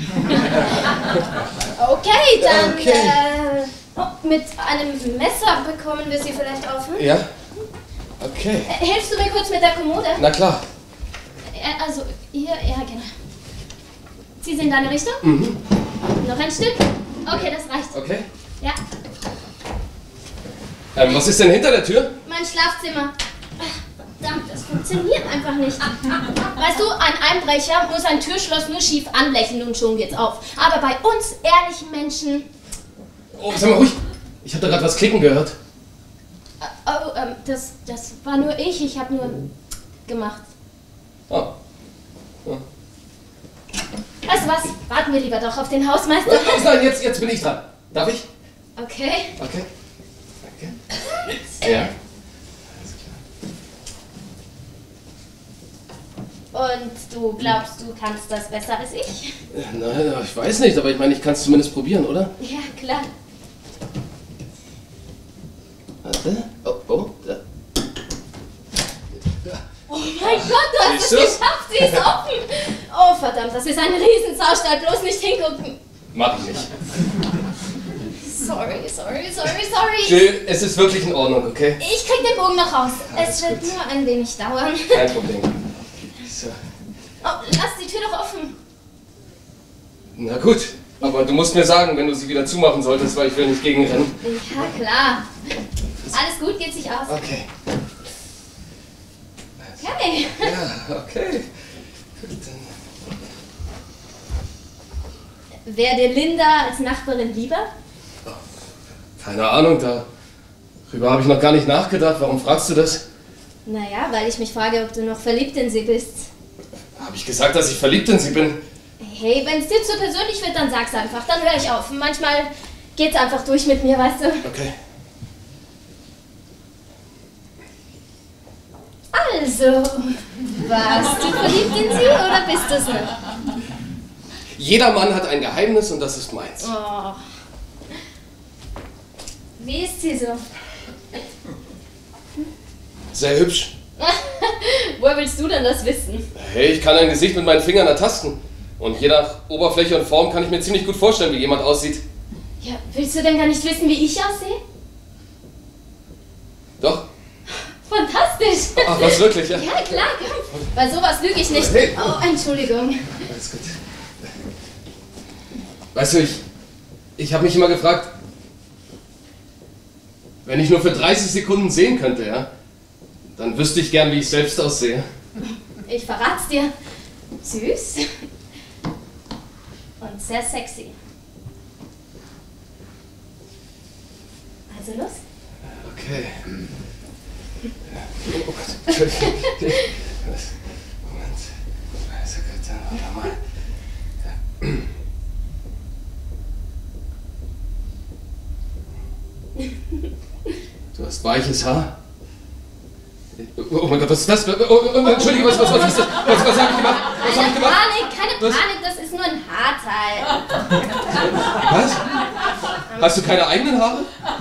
Okay, dann, Okay. Äh, oh, mit einem Messer bekommen wir sie vielleicht auf, hm? Ja? Okay. Äh, Hilfst du mir kurz mit der Kommode? Na klar. Äh, also, hier, ja, genau. Sie sind in deine Richtung? Mhm. Noch ein Stück? Okay, das reicht. Okay. Ja, Ähm, was ist denn hinter der Tür? mein Schlafzimmer. Ach, verdammt, das funktioniert einfach nicht. Weißt du, ein Einbrecher muss ein Türschloss nur schief anlächeln und schon geht's auf. Aber bei uns ehrlichen Menschen... Oh, sag mal ruhig. Ich habe da gerade was klicken gehört. Oh, ähm, das, das war nur ich. Ich habe nur gemacht. Oh. Oh. Weißt du was? Warten wir lieber doch auf den Hausmeister. Was? Nein, jetzt, jetzt bin ich dran. Darf ich? Okay. Okay. Danke. Ja. Und du glaubst, du kannst das besser als ich? Nein, ich weiß nicht, aber ich meine, ich kann es zumindest probieren, oder? Ja, klar. Warte. Oh, oh, da. Oh mein Gott, du hast es Siehst du's? geschafft, sie ist offen. Oh verdammt, das ist ein Riesensaustall, bloß nicht hingucken. Mach ich nicht. Sorry, sorry, sorry, sorry. Jill, es ist wirklich in Ordnung, okay? Ich krieg den Bogen noch raus. Alles Es wird gut. nur ein wenig dauern. Kein Problem. So. Oh, lass die Tür doch offen. Na gut, aber du musst mir sagen, wenn du sie wieder zumachen solltest, weil ich will nicht gegenrennen. Ja, klar. Alles gut, geht sich aus. Okay. Okay. Ja, okay. Gut, dann. Wäre dir Linda als Nachbarin lieber? Keine Ahnung, darüber habe ich noch gar nicht nachgedacht. Warum fragst du das? Naja, weil ich mich frage, ob du noch verliebt in sie bist. Habe ich gesagt, dass ich verliebt in sie bin? Hey, wenn es dir zu persönlich wird, dann sag's einfach. Dann höre ich auf. Manchmal geht's einfach durch mit mir, weißt du? Okay. Also, warst du verliebt in sie oder bist du es nicht? Jeder Mann hat ein Geheimnis und das ist meins. Oh. Wie ist sie so? Sehr hübsch. Woher willst du denn das wissen? Hey, ich kann ein Gesicht mit meinen Fingern ertasten. Und je nach Oberfläche und Form kann ich mir ziemlich gut vorstellen, wie jemand aussieht. Ja, willst du denn gar nicht wissen, wie ich aussehe? fantastisch. Ach, was, wirklich, ja? Ja, klar, komm. Bei sowas lüge ich nicht. Hey. Oh, Entschuldigung. Alles gut. Weißt du, ich, ich habe mich immer gefragt, wenn ich nur für dreißig Sekunden sehen könnte, ja, dann wüsste ich gern, wie ich selbst aussehe. Ich verrat's dir. Süß. Und sehr sexy. Also los. Okay. Oh Gott, Entschuldigung. Moment. Also gut, dann warte mal. Du hast weiches Haar. Oh mein Gott, was ist das? Oh, oh, Entschuldige, was, was, was ist das? Was, was habe ich gemacht? Was habe ich gemacht? Panik, keine Was? Panik, das ist nur ein Haarteil. Was? Hast du keine eigenen Haare?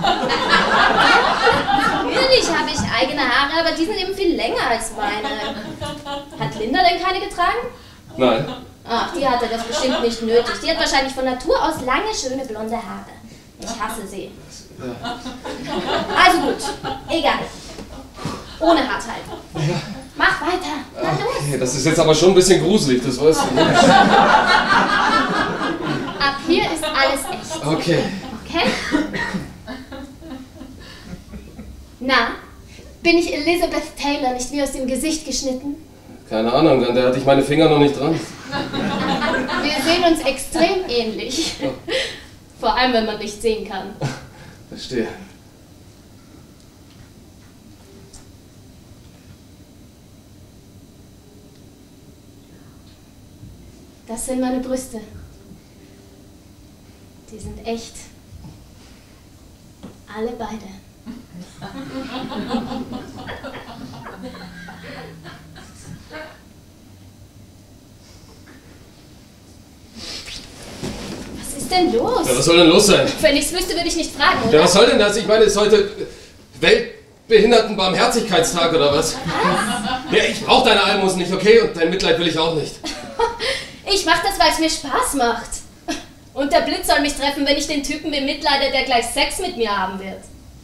Natürlich habe ich eigene Haare, aber die sind eben viel länger als meine. Hat Linda denn keine getragen? Nein. Ach, die hatte das bestimmt nicht nötig. Die hat wahrscheinlich von Natur aus lange, schöne, blonde Haare. Ich hasse sie. Also gut, egal. Ohne Haarteil. Mach weiter. Na los. Okay, das ist jetzt aber schon ein bisschen gruselig, das weißt du. Ab hier ist alles echt. Okay. Okay? Na, bin ich Elizabeth Taylor nicht wie aus dem Gesicht geschnitten? Keine Ahnung, denn da hatte ich meine Finger noch nicht dran. Wir sehen uns extrem ähnlich. Vor allem, wenn man nicht sehen kann. Verstehe. Das sind meine Brüste. Die sind echt. Alle beide. Was ist denn los? Ja, was soll denn los sein? Wenn ich's wüsste, würde ich nicht fragen, oder? Ja, was soll denn das? Ich meine, es ist heute Weltbehindertenbarmherzigkeitstag oder was? Was? Ja, ich brauche deine Almosen nicht, okay? Und dein Mitleid will ich auch nicht. Ich mach das, weil es mir Spaß macht. Und der Blitz soll mich treffen, wenn ich den Typen bemitleide, der gleich Sex mit mir haben wird.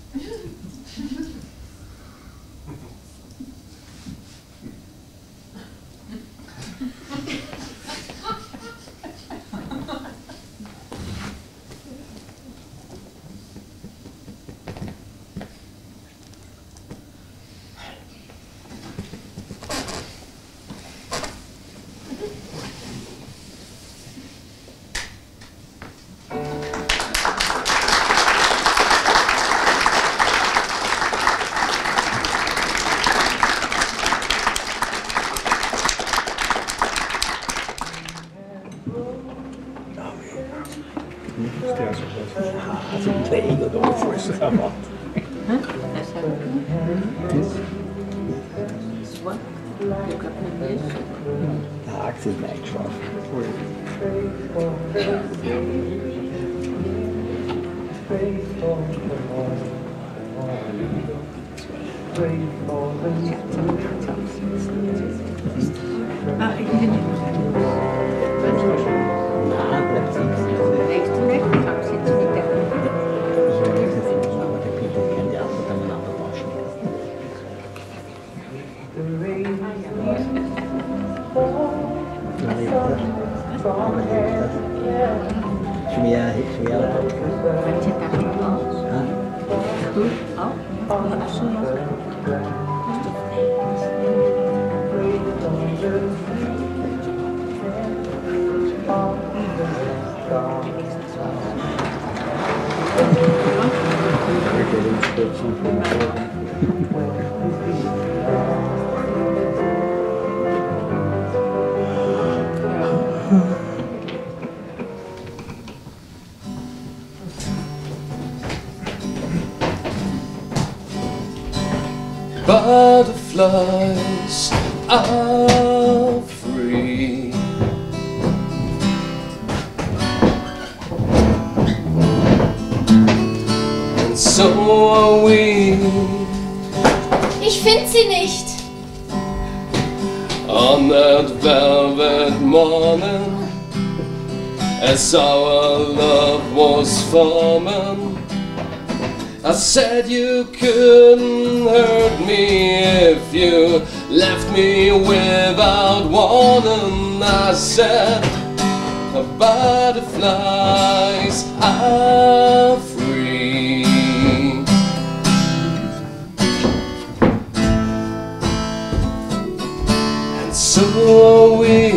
Butterflies are free. And so are we. Ich finde sie nicht. On that velvet morning, as our love was forming, I said you couldn't hurt me if you left me without warning. I said butterflies are free. And so are we.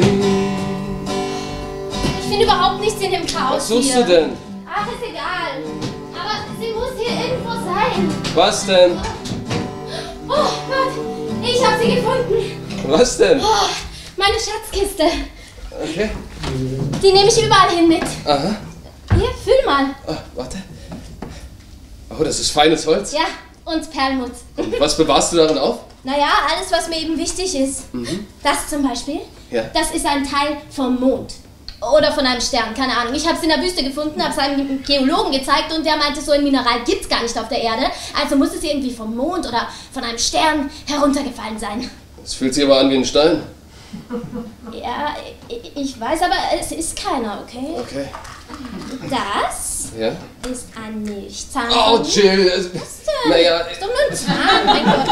Ich finde überhaupt nichts in dem Chaos. Was suchst hier. du denn? Ach, ist egal. Aber sie muss hier irgendwo sein. Was denn? Oh Gott, ich habe sie gefunden. Was denn? Oh, meine Schatzkiste. Okay. Die nehme ich überall hin mit. Aha. Hier, füll mal. Oh, warte. Oh, das ist feines Holz. Ja, und Perlmutt. Und was bewahrst du darin auf? Naja, alles, was mir eben wichtig ist. Mhm. Das zum Beispiel, Ja. das ist ein Teil vom Mond. Oder von einem Stern, keine Ahnung. Ich habe es in der Wüste gefunden, habe es einem Geologen gezeigt und der meinte, so ein Mineral gibt es gar nicht auf der Erde. Also muss es irgendwie vom Mond oder von einem Stern heruntergefallen sein. Das fühlt sich aber an wie ein Stein. Ja, ich- ich weiß, aber es ist keiner, okay? Okay. Das Ja. ist ein Milchzahn. Oh, Jill. Was denn? Naja. Ist doch nur ein Zahn, mein Gott.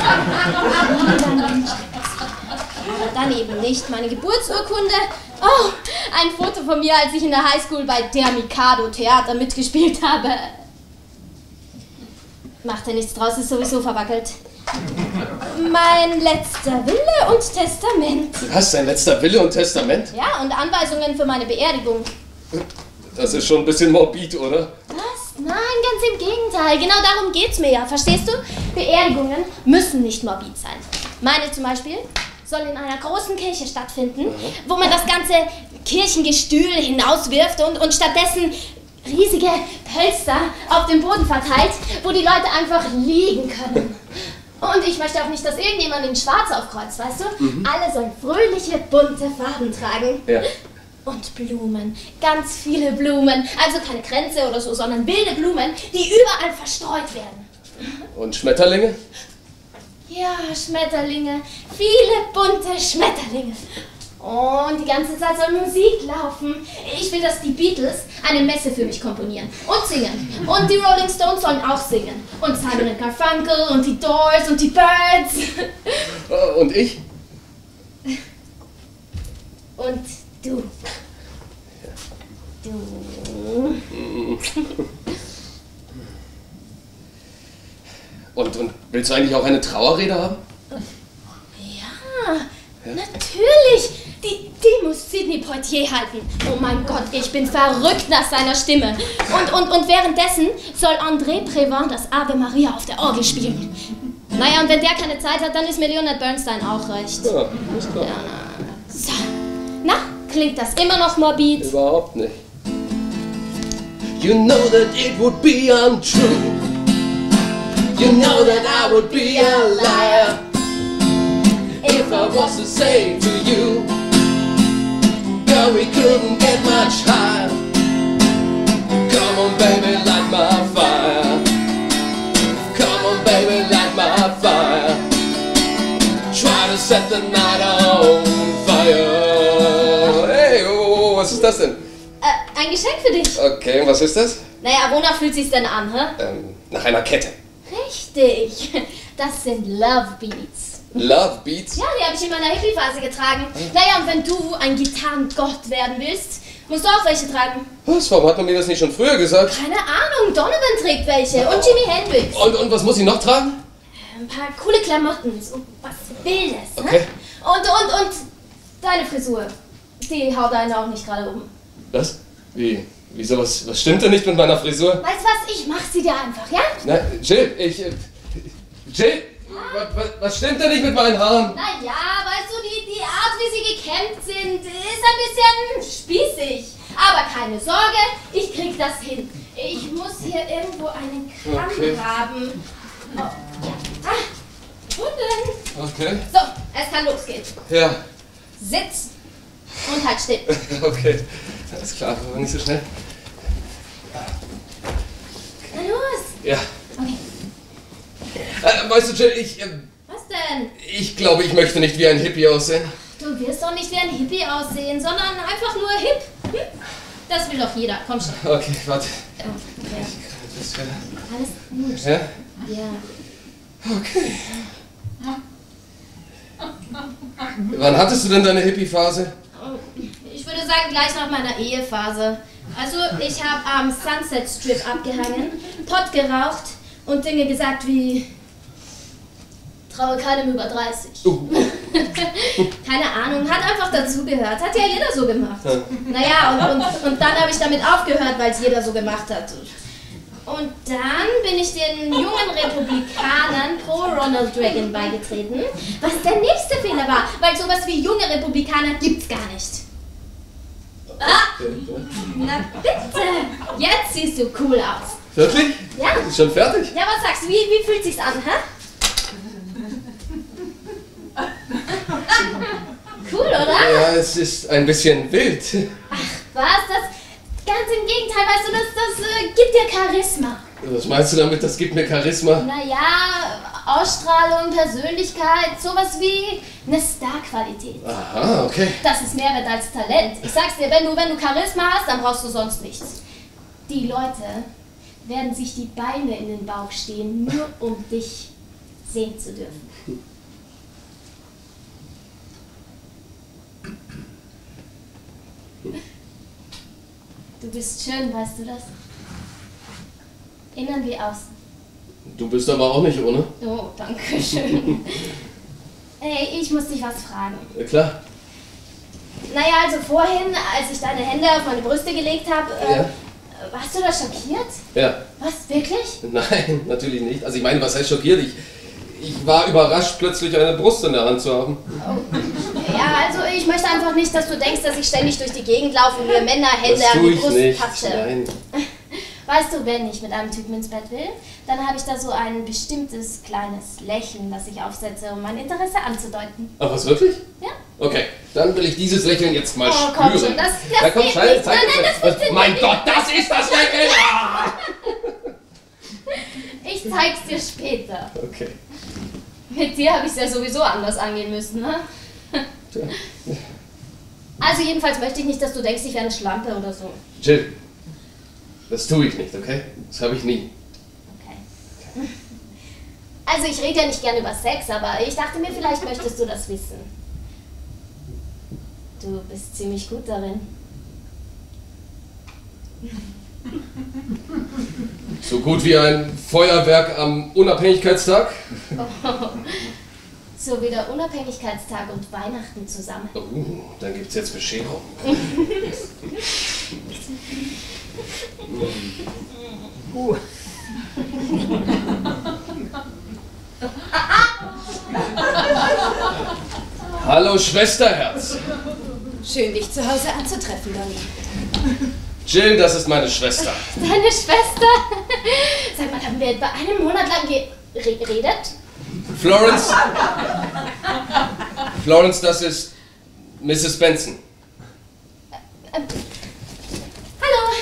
Dann eben nicht meine Geburtsurkunde. Oh, ein Foto von mir, als ich in der Highschool bei Der Mikado Theater mitgespielt habe. Macht ja nichts draus, ist sowieso verwackelt. Mein letzter Wille und Testament. Du hast dein letzter Wille und Testament? Ja, und Anweisungen für meine Beerdigung. Das ist schon ein bisschen morbid, oder? Was? Nein, ganz im Gegenteil. Genau darum geht's mir ja. Verstehst du? Beerdigungen müssen nicht morbid sein. Meine zum Beispiel soll in einer großen Kirche stattfinden, mhm. wo man das ganze Kirchengestühl hinauswirft und, und stattdessen riesige Hölzer auf dem Boden verteilt, wo die Leute einfach liegen können. Und ich möchte auch nicht, dass irgendjemand in Schwarz aufkreuzt, weißt du? Mhm. Alle sollen fröhliche, bunte Farben tragen. Ja. Und Blumen, ganz viele Blumen, also keine Kränze oder so, sondern wilde Blumen, die überall verstreut werden. Und Schmetterlinge? Ja, Schmetterlinge, viele bunte Schmetterlinge. Und die ganze Zeit soll Musik laufen. Ich will, dass die Beatles eine Messe für mich komponieren und singen. Und die Rolling Stones sollen auch singen. Und Simon and Garfunkel und die Doors und die Birds. Und ich? Und du. Du. Und, und willst du eigentlich auch eine Trauerrede haben? Ja, ja, natürlich. Die, die muss Sidney Poitier halten. Oh mein Gott, ich bin verrückt nach seiner Stimme. Und, und, und währenddessen soll André Prévent das Ave Maria auf der Orgel spielen. Naja, und wenn der keine Zeit hat, dann ist mir Leonard Bernstein auch recht. Ja, ist klar. Ja. So. Na, klingt das immer noch morbid? Überhaupt nicht. You know that it would be untrue. You know that I would be a liar if I was to say to you, girl, we couldn't get much higher. Come on, baby, light my fire. Come on, baby, light my fire. Try to set the night on fire. Hey, oh, was ist das denn? Äh, ein Geschenk für dich. Okay, was ist das? Naja, wonach fühlt sich's denn an, hä? Ähm, nach einer Kette. Richtig. Das sind Love Beats. Love Beats? Ja, die habe ich in meiner Hippie-Phase getragen. Naja, und wenn du ein Gitarrengott werden willst, musst du auch welche tragen. Was? Warum hat man mir das nicht schon früher gesagt? Keine Ahnung, Donovan trägt welche und Jimi Hendrix. Und, und was muss ich noch tragen? Ein paar coole Klamotten, so was Wildes. Ne? Okay. Und, und, und deine Frisur, die haut einen auch nicht gerade um. Was? Wie? Wieso? Was, was stimmt denn nicht mit meiner Frisur? Weißt du was, ich mach sie dir einfach, ja? Nein, Jill, ich... äh, Jill, was, was, was stimmt denn nicht mit meinen Haaren? Naja, weißt du, die, die Art, wie sie gekämmt sind, ist ein bisschen spießig. Aber keine Sorge, ich krieg das hin. Ich muss hier irgendwo einen Kamm Okay. haben. Oh, ja. Ah, gefunden. Okay. So, es kann losgehen. Ja, Sitz und halt still. okay. Alles klar, aber nicht so schnell. Na los. Ja. Okay. Äh, weißt du, Jill, ich... Äh, Was denn? ich glaube, ich möchte nicht wie ein Hippie aussehen. Du wirst doch nicht wie ein Hippie aussehen, sondern einfach nur hip. Hm? Das will doch jeder. Komm schon. Okay, warte. Oh, okay. Das wäre... Alles gut. Ja? Ja. Okay. Wann hattest du denn deine Hippie-Phase? Ich würde sagen, gleich nach meiner Ehephase. Also, ich habe am Sunset Strip abgehangen, Pott geraucht und Dinge gesagt wie: traue keinem über dreißig. Uh. Keine Ahnung, hat einfach dazugehört. Hat ja jeder so gemacht. Ja. Naja, und, und, und dann habe ich damit aufgehört, weil es jeder so gemacht hat. Und dann bin ich den jungen Republikanern pro Ronald Reagan beigetreten, was der nächste Fehler war, weil sowas wie junge Republikaner gibt's gar nicht. Ah, na bitte, jetzt siehst du cool aus. Wirklich? Ja. Ist schon fertig? Ja, was sagst du, wie, wie fühlt sich's an, hä? Cool, oder? Ja, es ist ein bisschen wild. Ach, was? Das ganz im Gegenteil, weißt du, das, das äh, gibt dir Charisma. Was meinst du damit, das gibt mir Charisma? Naja, Ausstrahlung, Persönlichkeit, sowas wie eine Star-Qualität. Aha, okay. Das ist mehr wert als Talent. Ich sag's dir, wenn du, wenn du Charisma hast, dann brauchst du sonst nichts. Die Leute werden sich die Beine in den Bauch stehen, nur um dich sehen zu dürfen. Du bist schön, weißt du das? Innen wie außen. Du bist aber auch nicht ohne. Oh, danke schön. Hey, ich muss dich was fragen. Ja, klar. Naja, also vorhin, als ich deine Hände auf meine Brüste gelegt habe, äh, Ja. warst du da schockiert? Ja. Was, wirklich? Nein, natürlich nicht. Also ich meine, was heißt schockiert? Ich, ich war überrascht, plötzlich eine Brust in der Hand zu haben. Oh. Ja, also ich möchte einfach nicht, dass du denkst, dass ich ständig durch die Gegend laufe und mir Männerhände an die Brust nicht. patsche. Nein. Weißt du, wenn ich mit einem Typen ins Bett will, dann habe ich da so ein bestimmtes kleines Lächeln, das ich aufsetze, um mein Interesse anzudeuten. Ach, was, wirklich? Ja. Okay, dann will ich dieses Lächeln jetzt mal oh, spüren. Komm schon, das, das ja, komm, geht schnell, nicht. zeig Nein, mir nein, das was. Mein nicht. Gott, das ist das Lächeln! Ah! Ich zeig's dir später. Okay. Mit dir habe ich es ja sowieso anders angehen müssen, ne? Tja. Also jedenfalls möchte ich nicht, dass du denkst, ich wäre eine Schlampe oder so. Jill, das tue ich nicht, okay? Das habe ich nie. Okay. Also ich rede ja nicht gerne über Sex, aber ich dachte mir, vielleicht möchtest du das wissen. Du bist ziemlich gut darin. So gut wie ein Feuerwerk am Unabhängigkeitstag? Oh, so wie der Unabhängigkeitstag und Weihnachten zusammen. Oh, dann gibt's jetzt Bescherung. uh. Hallo Schwesterherz. Schön, dich zu Hause anzutreffen, Donny. Jill, das ist meine Schwester. Deine Schwester? Sag mal, haben wir etwa einen Monat lang geredet? Florence. Florence, das ist Misses Benson. Äh, äh, hallo.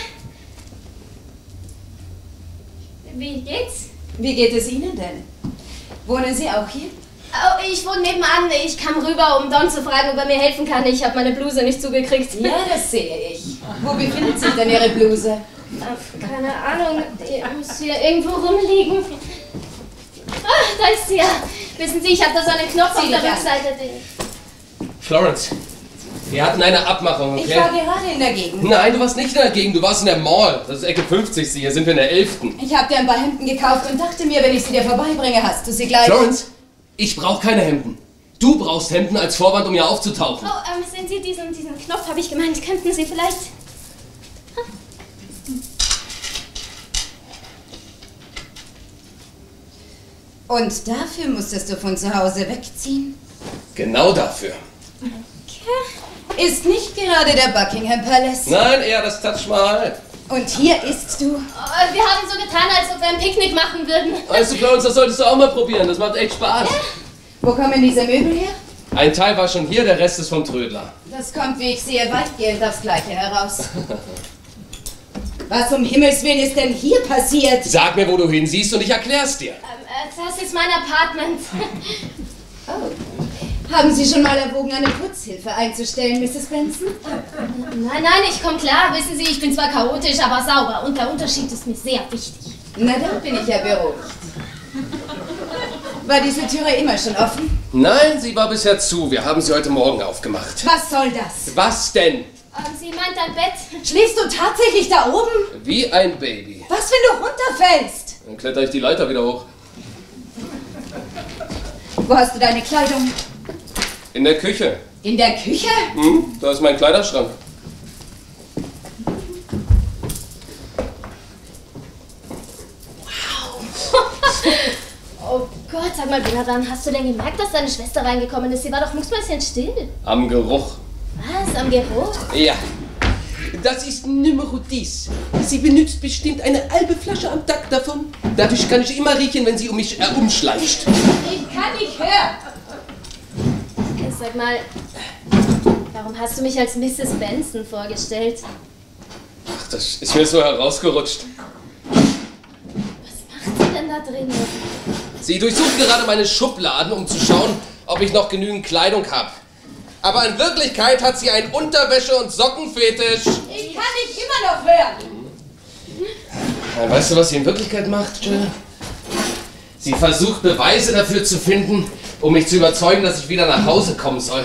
Wie geht's? Wie geht es Ihnen denn? Wohnen Sie auch hier? Oh, ich wohne nebenan. Ich kam rüber, um Don zu fragen, ob er mir helfen kann. Ich habe meine Bluse nicht zugekriegt. Ja, das sehe ich. Wo befindet sich denn Ihre Bluse? Ach, keine Ahnung. Die muss hier irgendwo rumliegen. Ah, da ist sie ja. Wissen Sie, ich habe da so einen Knopf auf der Rückseite. Florence, wir hatten eine Abmachung, okay? Ich war gerade in der Gegend. Nein, du warst nicht in der Gegend, du warst in der Mall. Das ist Ecke fünfzig, hier sind wir in der elften Ich habe dir ein paar Hemden gekauft und dachte mir, wenn ich sie dir vorbeibringe, hast du sie gleich. Florence, ich brauche keine Hemden. Du brauchst Hemden als Vorwand, um hier aufzutauchen. Oh, ähm, sehen Sie, diesen, diesen Knopf habe ich gemeint. Könnten Sie vielleicht... Und dafür musstest du von zu Hause wegziehen? Genau dafür. Okay. Ist nicht gerade der Buckingham Palace. Nein, eher das Taj Mahal. Und hier isst du? Oh, wir haben so getan, als ob wir ein Picknick machen würden. Weißt du, Florence, das solltest du auch mal probieren. Das macht echt Spaß. Ja. Wo kommen diese Möbel her? Ein Teil war schon hier, der Rest ist vom Trödler. Das kommt, wie ich sehe, weitgehend aufs Gleiche heraus. Was um Himmels Willen ist denn hier passiert? Sag mir, wo du hinsiehst und ich erklär's dir. Ähm, äh, das ist mein Apartment. Oh. Haben Sie schon mal erwogen, eine Putzhilfe einzustellen, Misses Benson? Nein, nein, ich komme klar. Wissen Sie, ich bin zwar chaotisch, aber sauber. Und der Unterschied ist mir sehr wichtig. Na, dann bin ich ja beruhigt. War diese Türe immer schon offen? Nein, sie war bisher zu. Wir haben sie heute Morgen aufgemacht. Was soll das? Was denn? Ähm, sie meint dein Bett. Schläfst du tatsächlich da oben? Wie ein Baby. Was, wenn du runterfällst? Dann kletter ich die Leiter wieder hoch. Wo hast du deine Kleidung? In der Küche. In der Küche? Hm, da ist mein Kleiderschrank. Oh Gott, sag mal, Binadan, hast du denn gemerkt, dass deine Schwester reingekommen ist? Sie war doch mucksmäuschenstill. Am Geruch. Was? Am Geruch? Ja. Das ist Numero dies. Sie benutzt bestimmt eine halbe Flasche am Tag davon. Dadurch kann ich immer riechen, wenn sie um mich herumschleicht. Ich kann nicht hören. Sag mal, warum hast du mich als Misses Benson vorgestellt? Ach, das ist mir so herausgerutscht. Was macht sie denn da drin? Sie durchsucht gerade meine Schubladen, um zu schauen, ob ich noch genügend Kleidung habe. Aber in Wirklichkeit hat sie einen Unterwäsche- und Sockenfetisch. Ich kann nicht immer noch hören. Ja, weißt du, was sie in Wirklichkeit macht, Jill? Sie versucht, Beweise dafür zu finden, um mich zu überzeugen, dass ich wieder nach Hause kommen soll.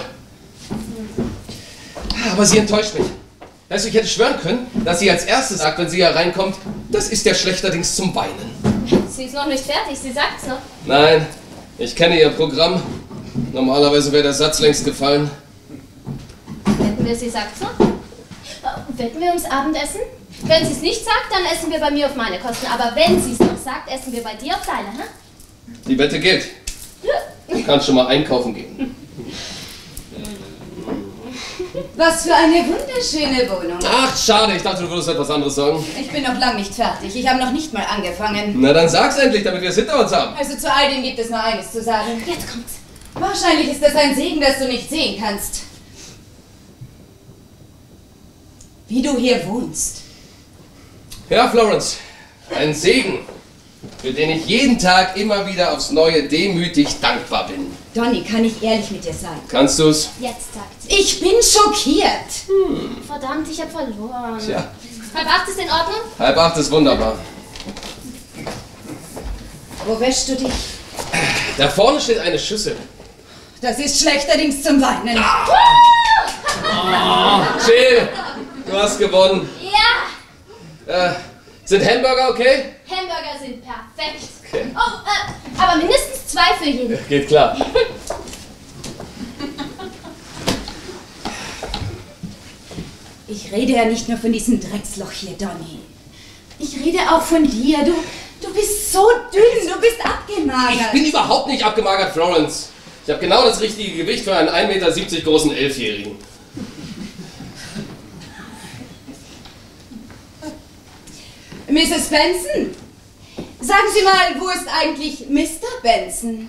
Aber sie enttäuscht mich. Weißt du, ich hätte schwören können, dass sie als erstes sagt, wenn sie hier reinkommt, das ist der schlechterdings zum Weinen. Sie ist noch nicht fertig, sie sagt's noch. Nein, ich kenne ihr Programm. Normalerweise wäre der Satz längst gefallen. Wetten wir, sie sagt's noch? Äh, Wetten wir ums Abendessen? Wenn sie es nicht sagt, dann essen wir bei mir auf meine Kosten. Aber wenn sie es noch sagt, essen wir bei dir auf deine, hä? Die Wette gilt. Du kannst schon mal einkaufen gehen. Was für eine wunderschöne Wohnung. Ach, schade, ich dachte, du würdest etwas anderes sagen. Ich bin noch lang nicht fertig. Ich habe noch nicht mal angefangen. Na, dann sag's endlich, damit wir es hinter uns haben. Also zu all dem gibt es nur eines zu sagen. Jetzt kommt's. Wahrscheinlich ist das ein Segen, dass du nicht sehen kannst. Wie du hier wohnst. Ja, Florence, ein Segen, für den ich jeden Tag immer wieder aufs Neue demütig dankbar bin. Donny, kann ich ehrlich mit dir sein? Kannst du's? Jetzt sagt sie. Ich bin schockiert. Hm. Verdammt, ich hab verloren. Tja, Halb acht ist in Ordnung? halb acht ist wunderbar. Wo wäschst du dich? Da vorne steht eine Schüssel. Das ist schlechterdings zum Weinen. Oh, Jill, du hast gewonnen. Ja! Äh, sind Hamburger okay? Hamburger sind perfekt. Okay. Oh, äh, aber mindestens zwei für jeden. Geht klar. Ich rede ja nicht nur von diesem Drecksloch hier, Donny. Ich rede auch von dir. Du, du bist so dünn, du bist abgemagert. Ich bin überhaupt nicht abgemagert, Florence. Ich habe genau das richtige Gewicht für einen ein Meter siebzig großen Elfjährigen. Misses Benson, sagen Sie mal, wo ist eigentlich Mister Benson?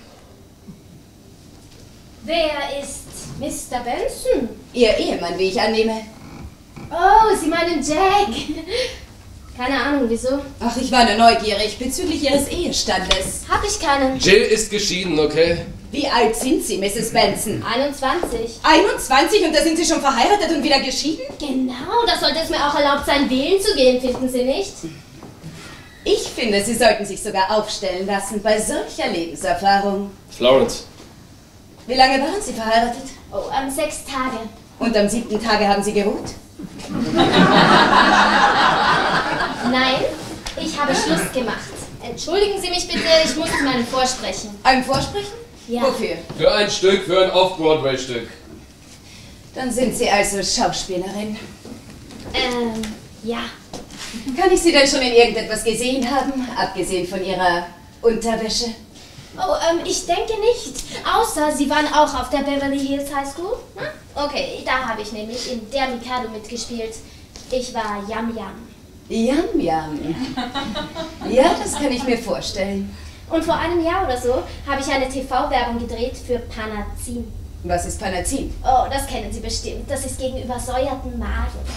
Wer ist Mister Benson? Ihr Ehemann, wie ich annehme. Oh, Sie meinen Jack. Keine Ahnung, wieso? Ach, ich war nur neugierig bezüglich Ihres Ehestandes. Hab ich keinen. Jill ist geschieden, okay? Wie alt sind Sie, Misses Benson? einundzwanzig. einundzwanzig und da sind Sie schon verheiratet und wieder geschieden? Genau, da sollte es mir auch erlaubt sein, wählen zu gehen, finden Sie nicht? Ich finde, Sie sollten sich sogar aufstellen lassen bei solcher Lebenserfahrung. Florence. Wie lange waren Sie verheiratet? Oh, ähm, sechs Tage. Und am siebten Tage haben Sie geruht? Nein, ich habe Schluss gemacht. Entschuldigen Sie mich bitte, ich musste meinen vorsprechen. Einem Vorsprechen? Ja. Wofür? Für ein Stück, für ein Off-Broadway-Stück. Dann sind Sie also Schauspielerin. Ähm, ja. Kann ich Sie denn schon in irgendetwas gesehen haben, abgesehen von Ihrer Unterwäsche? Oh, ähm, ich denke nicht. Außer Sie waren auch auf der Beverly Hills High School. Hm? Okay, da habe ich nämlich in Der Mikado mitgespielt. Ich war Yam Yam. Yam Yam. Ja, das kann ich mir vorstellen. Und vor einem Jahr oder so habe ich eine T V-Werbung gedreht für Panazin. Was ist Panazin? Oh, das kennen Sie bestimmt. Das ist gegen übersäuerten Magen.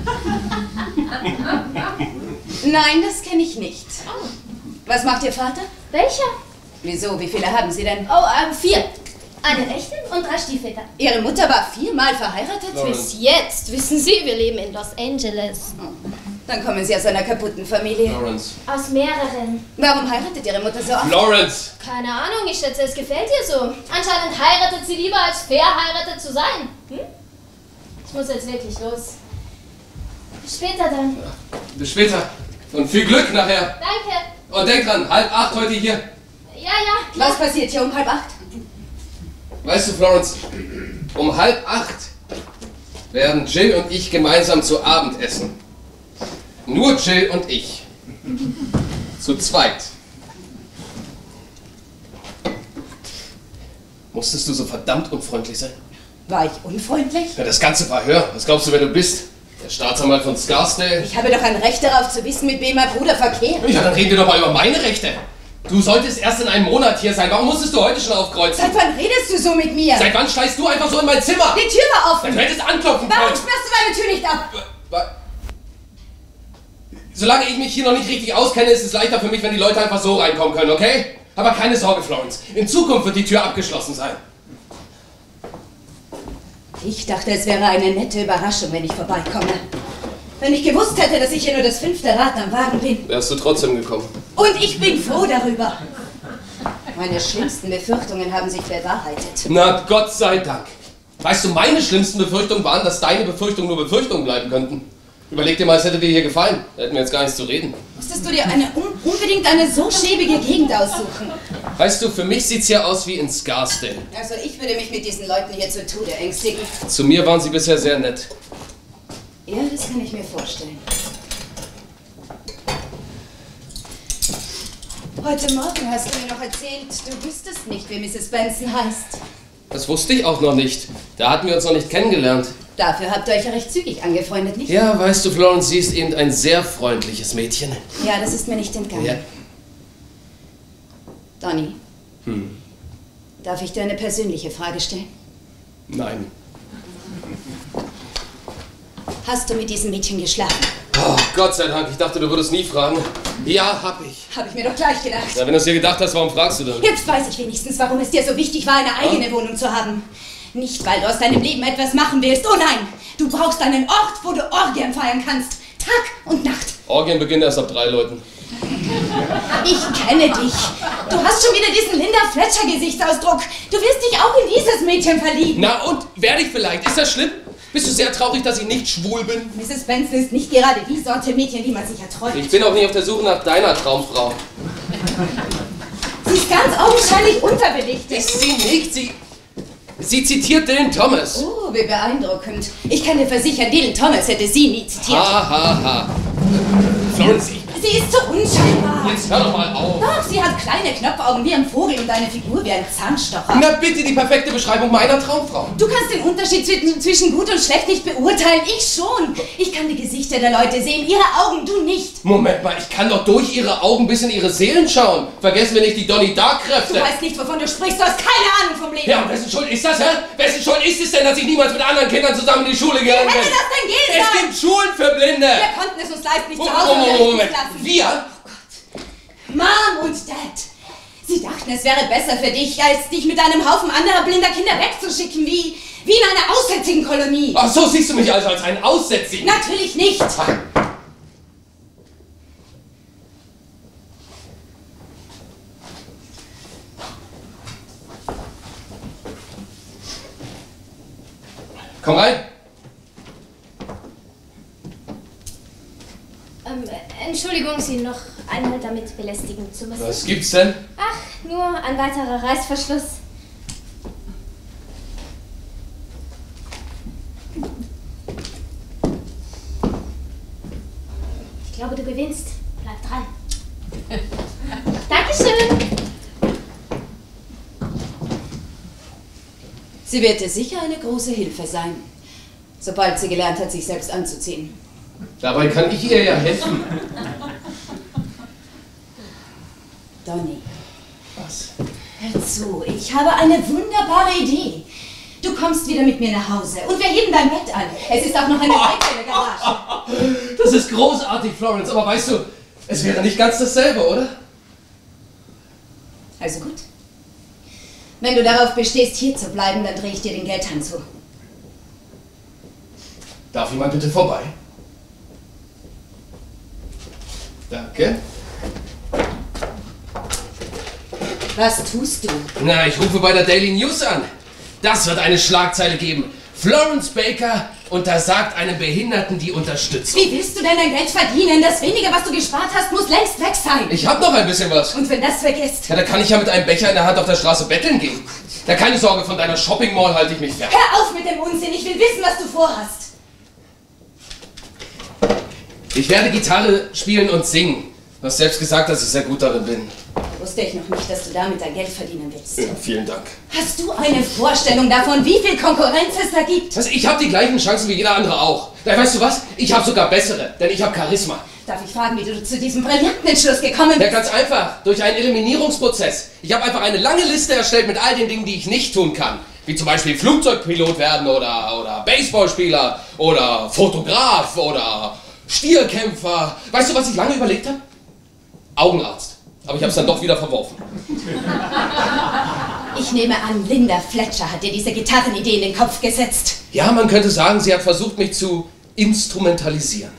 Nein, das kenne ich nicht. Oh. Was macht Ihr Vater? Welcher? Wieso? Wie viele haben Sie denn? Oh, ähm, vier. Eine rechte und drei Stiefväter. Ihre Mutter war viermal verheiratet? Nein. Bis jetzt, wissen Sie, wir leben in Los Angeles. Dann kommen Sie aus einer kaputten Familie. Florence. Aus mehreren. Warum heiratet Ihre Mutter so oft? Florence! Keine Ahnung, ich schätze, es gefällt ihr so. Anscheinend heiratet sie lieber, als verheiratet zu sein. Hm? Ich muss jetzt wirklich los. Bis später dann. Bis später. Und viel Glück nachher. Danke. Und denk dran, halb acht heute hier. Ja, ja, klar. Was passiert hier um halb acht? Weißt du, Florence, um halb acht werden Jill und ich gemeinsam zu Abend essen. Nur Jill und ich. Zu zweit. Musstest du so verdammt unfreundlich sein? War ich unfreundlich? Ja, das ganze Verhör. Was glaubst du, wer du bist? Der Staatsanwalt von Scarsdale? Ich habe doch ein Recht darauf zu wissen, mit wem mein Bruder verkehrt. Ja, dann reden wir doch mal über meine Rechte. Du solltest erst in einem Monat hier sein. Warum musstest du heute schon aufkreuzen? Seit wann redest du so mit mir? Seit wann schleißt du einfach so in mein Zimmer? Die Tür war offen. Du hättest anklopfen Warum können. sperrst du meine Tür nicht ab? Wa- Solange ich mich hier noch nicht richtig auskenne, ist es leichter für mich, wenn die Leute einfach so reinkommen können, okay? Aber keine Sorge, Florence. In Zukunft wird die Tür abgeschlossen sein. Ich dachte, es wäre eine nette Überraschung, wenn ich vorbeikomme. Wenn ich gewusst hätte, dass ich hier nur das fünfte Rad am Wagen bin. Wärst du trotzdem gekommen. Und ich bin froh darüber. Meine schlimmsten Befürchtungen haben sich bewahrheitet. Na, Gott sei Dank. Weißt du, meine schlimmsten Befürchtungen waren, dass deine Befürchtungen nur Befürchtungen bleiben könnten. Überleg dir mal, es hätte dir hier gefallen. Da hätten wir jetzt gar nichts zu reden. Musstest du dir eine, un unbedingt eine so schäbige Gegend aussuchen? Weißt du, für mich sieht's hier aus wie in Scarsdale. Also ich würde mich mit diesen Leuten hier zu Tode ängstigen. Zu mir waren sie bisher sehr nett. Ja, das kann ich mir vorstellen. Heute Morgen hast du mir noch erzählt, du wüsstest nicht, wie Misses Benson heißt. Das wusste ich auch noch nicht. Da hatten wir uns noch nicht kennengelernt. Dafür habt ihr euch ja recht zügig angefreundet, nicht? Ja, weißt du, Florence, sie ist eben ein sehr freundliches Mädchen. Ja, das ist mir nicht entgangen. Ja. Donny, Hm. darf ich dir eine persönliche Frage stellen? Nein. Hast du mit diesem Mädchen geschlafen? Oh, Gott sei Dank, ich dachte, du würdest nie fragen. Ja, hab ich. Hab ich mir doch gleich gedacht. Na, wenn du es dir gedacht hast, warum fragst du dann? Jetzt weiß ich wenigstens, warum es dir so wichtig war, eine eigene Wohnung zu haben. Nicht, weil du aus deinem Leben etwas machen willst. Oh nein, du brauchst einen Ort, wo du Orgien feiern kannst. Tag und Nacht. Orgien beginnen erst ab drei Leuten. Ich kenne dich. Du hast schon wieder diesen Linda Fletcher-Gesichtsausdruck. Du wirst dich auch in dieses Mädchen verlieben. Na und, werde ich vielleicht? Ist das schlimm? Bist du sehr traurig, dass ich nicht schwul bin? Misses Benson ist nicht gerade die Sorte Mädchen, die man sich erträumt. Ich bin auch nicht auf der Suche nach deiner Traumfrau. Sie ist ganz augenscheinlich unterbelichtet. Ist sie nicht? Sie... Sie zitiert Dylan Thomas. Oh, wie beeindruckend. Ich kann dir versichern, Dylan Thomas hätte sie nie zitiert. Ha, ha, ha. Florence, ich... Sie ist so unscheinbar. Jetzt hör doch mal auf. Doch, sie hat kleine Knopfaugen wie ein Vogel und eine Figur wie ein Zahnstocher. Na bitte, die perfekte Beschreibung meiner Traumfrau. Du kannst den Unterschied zwischen, zwischen gut und schlecht nicht beurteilen. Ich schon. Ich kann die Gesichter der Leute sehen, ihre Augen, du nicht. Moment mal, ich kann doch durch ihre Augen bis in ihre Seelen schauen. Vergessen wir nicht die Donnie Dark-Kräfte. Du weißt nicht, wovon du sprichst. Du hast keine Ahnung vom Leben. Ja, und wessen Schuld ist das, hä? Wessen Schuld ist es denn, dass ich niemals mit anderen Kindern zusammen in die Schule gegangen Wie bin? hätte das denn gehen Es sollen? gibt Schulen für Blinde. Wir konnten es uns leisten, nicht zu Moment, Hause Moment, unterrichten Moment. zu lassen. Wir? Mom und Dad. Sie dachten, es wäre besser für dich, als dich mit einem Haufen anderer blinder Kinder wegzuschicken, wie, wie in einer aussätzigen Kolonie. Ach so, siehst du mich also als einen Aussätzigen? Natürlich nicht. Komm rein. Ähm, Entschuldigung, Sie noch einmal damit belästigen zu müssen. Was gibt's denn? Ach, nur ein weiterer Reißverschluss. Ich glaube, du gewinnst. Bleib dran. Dankeschön. Sie wird dir sicher eine große Hilfe sein, sobald sie gelernt hat, sich selbst anzuziehen. Dabei kann ich ihr ja helfen. Donny, Was? hör zu, ich habe eine wunderbare Idee. Du kommst wieder mit mir nach Hause und wir heben dein Bett an. Es ist auch noch eine Leiter in der Garage. Das ist großartig, Florence, aber weißt du, es wäre nicht ganz dasselbe, oder? Also gut. Wenn du darauf bestehst, hier zu bleiben, dann drehe ich dir den Geldhahn zu. Darf ich mal bitte vorbei? Danke. Was tust du? Na, ich rufe bei der Daily News an. Das wird eine Schlagzeile geben. Florence Baker untersagt einem Behinderten die Unterstützung. Wie willst du denn dein Geld verdienen? Das wenige, was du gespart hast, muss längst weg sein. Ich hab noch ein bisschen was. Und wenn das weg ist? Ja, da kann ich ja mit einem Becher in der Hand auf der Straße betteln gehen. Ja, keine Sorge, von deiner Shopping Mall halte ich mich fern. Hör auf mit dem Unsinn, ich will wissen, was du vorhast. Ich werde Gitarre spielen und singen. Du hast selbst gesagt, dass ich sehr gut darin bin. Wusste ich noch nicht, dass du damit dein Geld verdienen willst. Ja, vielen Dank. Hast du eine Vorstellung davon, wie viel Konkurrenz es da gibt? Also ich habe die gleichen Chancen wie jeder andere auch. Ja, weißt du was? Ich habe sogar bessere, denn ich habe Charisma. Darf ich fragen, wie du zu diesem brillanten Entschluss gekommen bist? Ja, ganz einfach. Durch einen Eliminierungsprozess. Ich habe einfach eine lange Liste erstellt mit all den Dingen, die ich nicht tun kann. Wie zum Beispiel Flugzeugpilot werden oder, oder Baseballspieler oder Fotograf oder Stierkämpfer. Weißt du, was ich lange überlegt habe? Augenarzt. Aber ich habe es dann doch wieder verworfen. Ich nehme an, Linda Fletcher hat dir diese Gitarrenidee in den Kopf gesetzt. Ja, man könnte sagen, sie hat versucht, mich zu instrumentalisieren.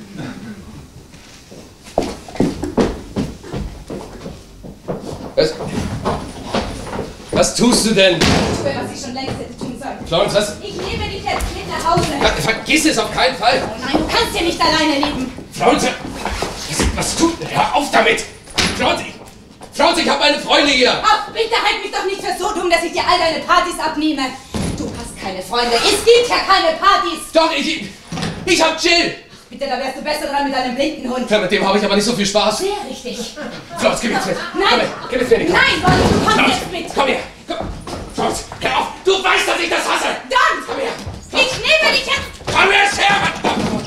Was, was tust du denn? Ich tue, was ich schon längst hätte tun sollen. Florence, was? Ich nehme dich jetzt mit nach Hause. Ja, vergiss es auf keinen Fall. Oh nein, du kannst hier nicht alleine leben. Florence, was, was tut? Hör auf damit! Florence, ich, Florence, ich habe meine Freunde hier! Ach, bitte halt mich doch nicht für so dumm, dass ich dir all deine Partys abnehme. Du hast keine Freunde. Es gibt ja keine Partys. Doch, ich, ich hab Jill! Bitte, da wärst du besser dran mit deinem blinden Hund. Ja, mit dem habe ich aber nicht so viel Spaß. Sehr richtig. Florence, gib mir jetzt mit. Nein. Komm her, gib jetzt mit. Nein, Ronny, du kommst Florence, jetzt mit. komm her. Komm. Florence, hör auf. Du weißt, dass ich das hasse. Dann! Komm her. Ich nehme dich jetzt. Komm jetzt her, Mann.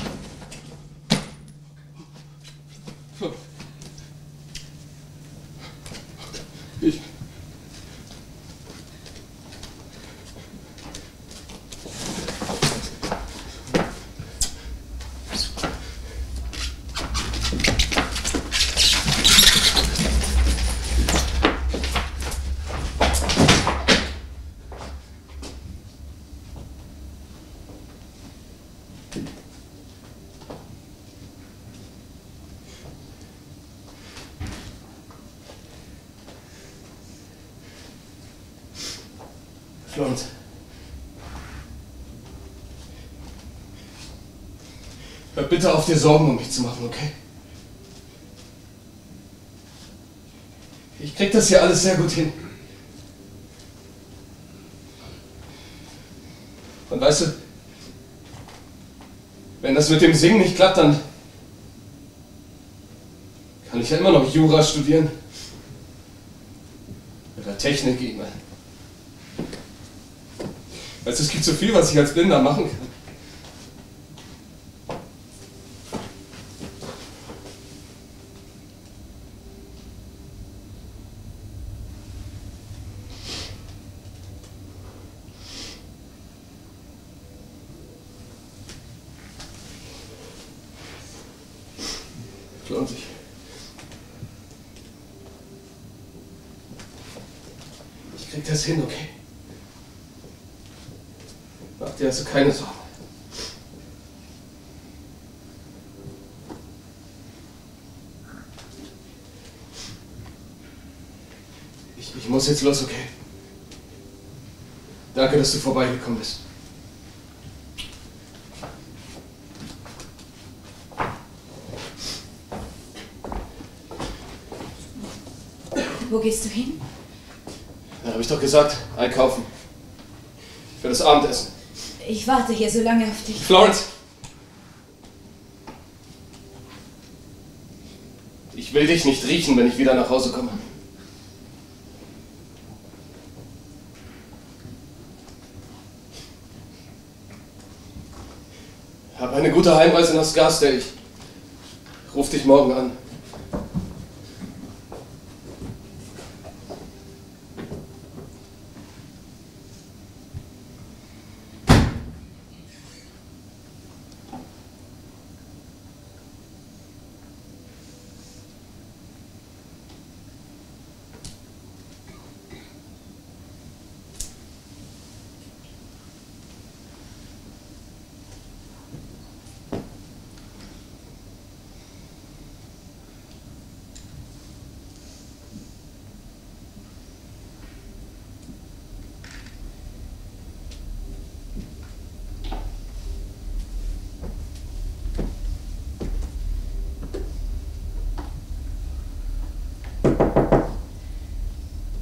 Ich... Florence. Hör bitte auf, dir Sorgen um mich zu machen, okay? Ich krieg das hier alles sehr gut hin. Und weißt du, wenn das mit dem Singen nicht klappt, dann kann ich ja immer noch Jura studieren. Oder Technik immer. Weißt du, es gibt so viel, was ich als Blinder machen kann. Florence, ich... Ich krieg das hin, okay? Mach dir also keine Sorgen. Ich, ich muss jetzt los, okay? Danke, dass du vorbeigekommen bist. Wo gehst du hin? Ja, hab ich doch gesagt, einkaufen. Für das Abendessen. Ich warte hier so lange auf dich. Florence! Ich will dich nicht riechen, wenn ich wieder nach Hause komme. Hab eine gute Heimreise nach Scarsdale. Ich ruf dich morgen an.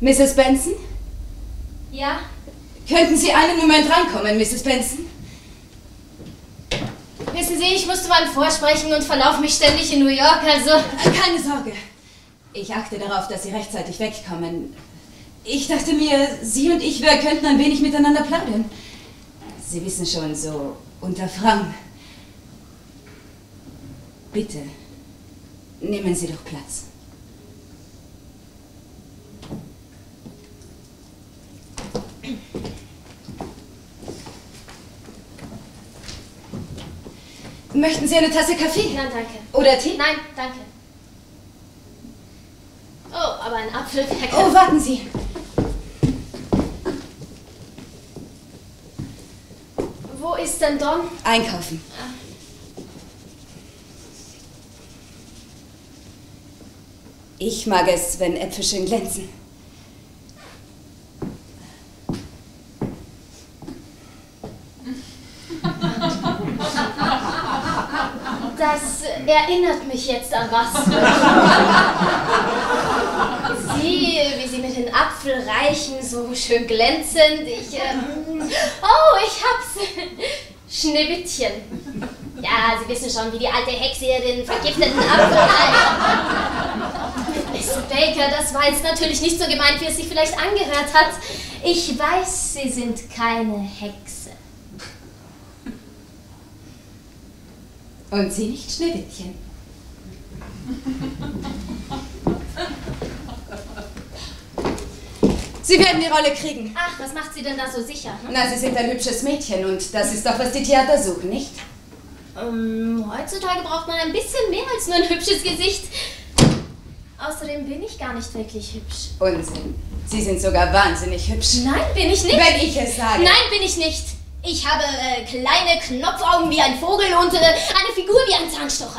Misses Benson? Ja? Könnten Sie einen Moment reinkommen, Misses Benson? Wissen Sie, ich musste mal vorsprechen und verlaufe mich ständig in New York, also... Keine Sorge. Ich achte darauf, dass Sie rechtzeitig wegkommen. Ich dachte mir, Sie und ich, wir könnten ein wenig miteinander plaudern. Sie wissen schon, so unter Frauen. Bitte, nehmen Sie doch Platz. Möchten Sie eine Tasse Kaffee? Nein, danke. Oder Tee? Nein, danke. Oh, aber ein Apfel. Oh, warten Sie. Wo ist denn Don? Einkaufen. Ich mag es, wenn Äpfel schön glänzen. Das erinnert mich jetzt an was. Sie, wie Sie mir den Apfel reichen, so schön glänzend. Ich, ähm, oh, ich hab's. Schneewittchen. Ja, Sie wissen schon, wie die alte Hexe hier den vergifteten Apfel reicht. Miss Baker, das war jetzt natürlich nicht so gemeint, wie es sich vielleicht angehört hat. Ich weiß, Sie sind keine Hexe. Und Sie nicht Schneewittchen. Sie werden die Rolle kriegen. Ach, was macht Sie denn da so sicher? Hm? Na, Sie sind ein hübsches Mädchen und das ist doch, was die Theater suchen, nicht? Ähm, heutzutage braucht man ein bisschen mehr als nur ein hübsches Gesicht. Außerdem bin ich gar nicht wirklich hübsch. Unsinn. Sie sind sogar wahnsinnig hübsch. Nein, bin ich nicht. Wenn ich es sage. Nein, bin ich nicht. Ich habe äh, kleine Knopfaugen wie ein Vogel und äh, eine Figur wie ein Zahnstocher.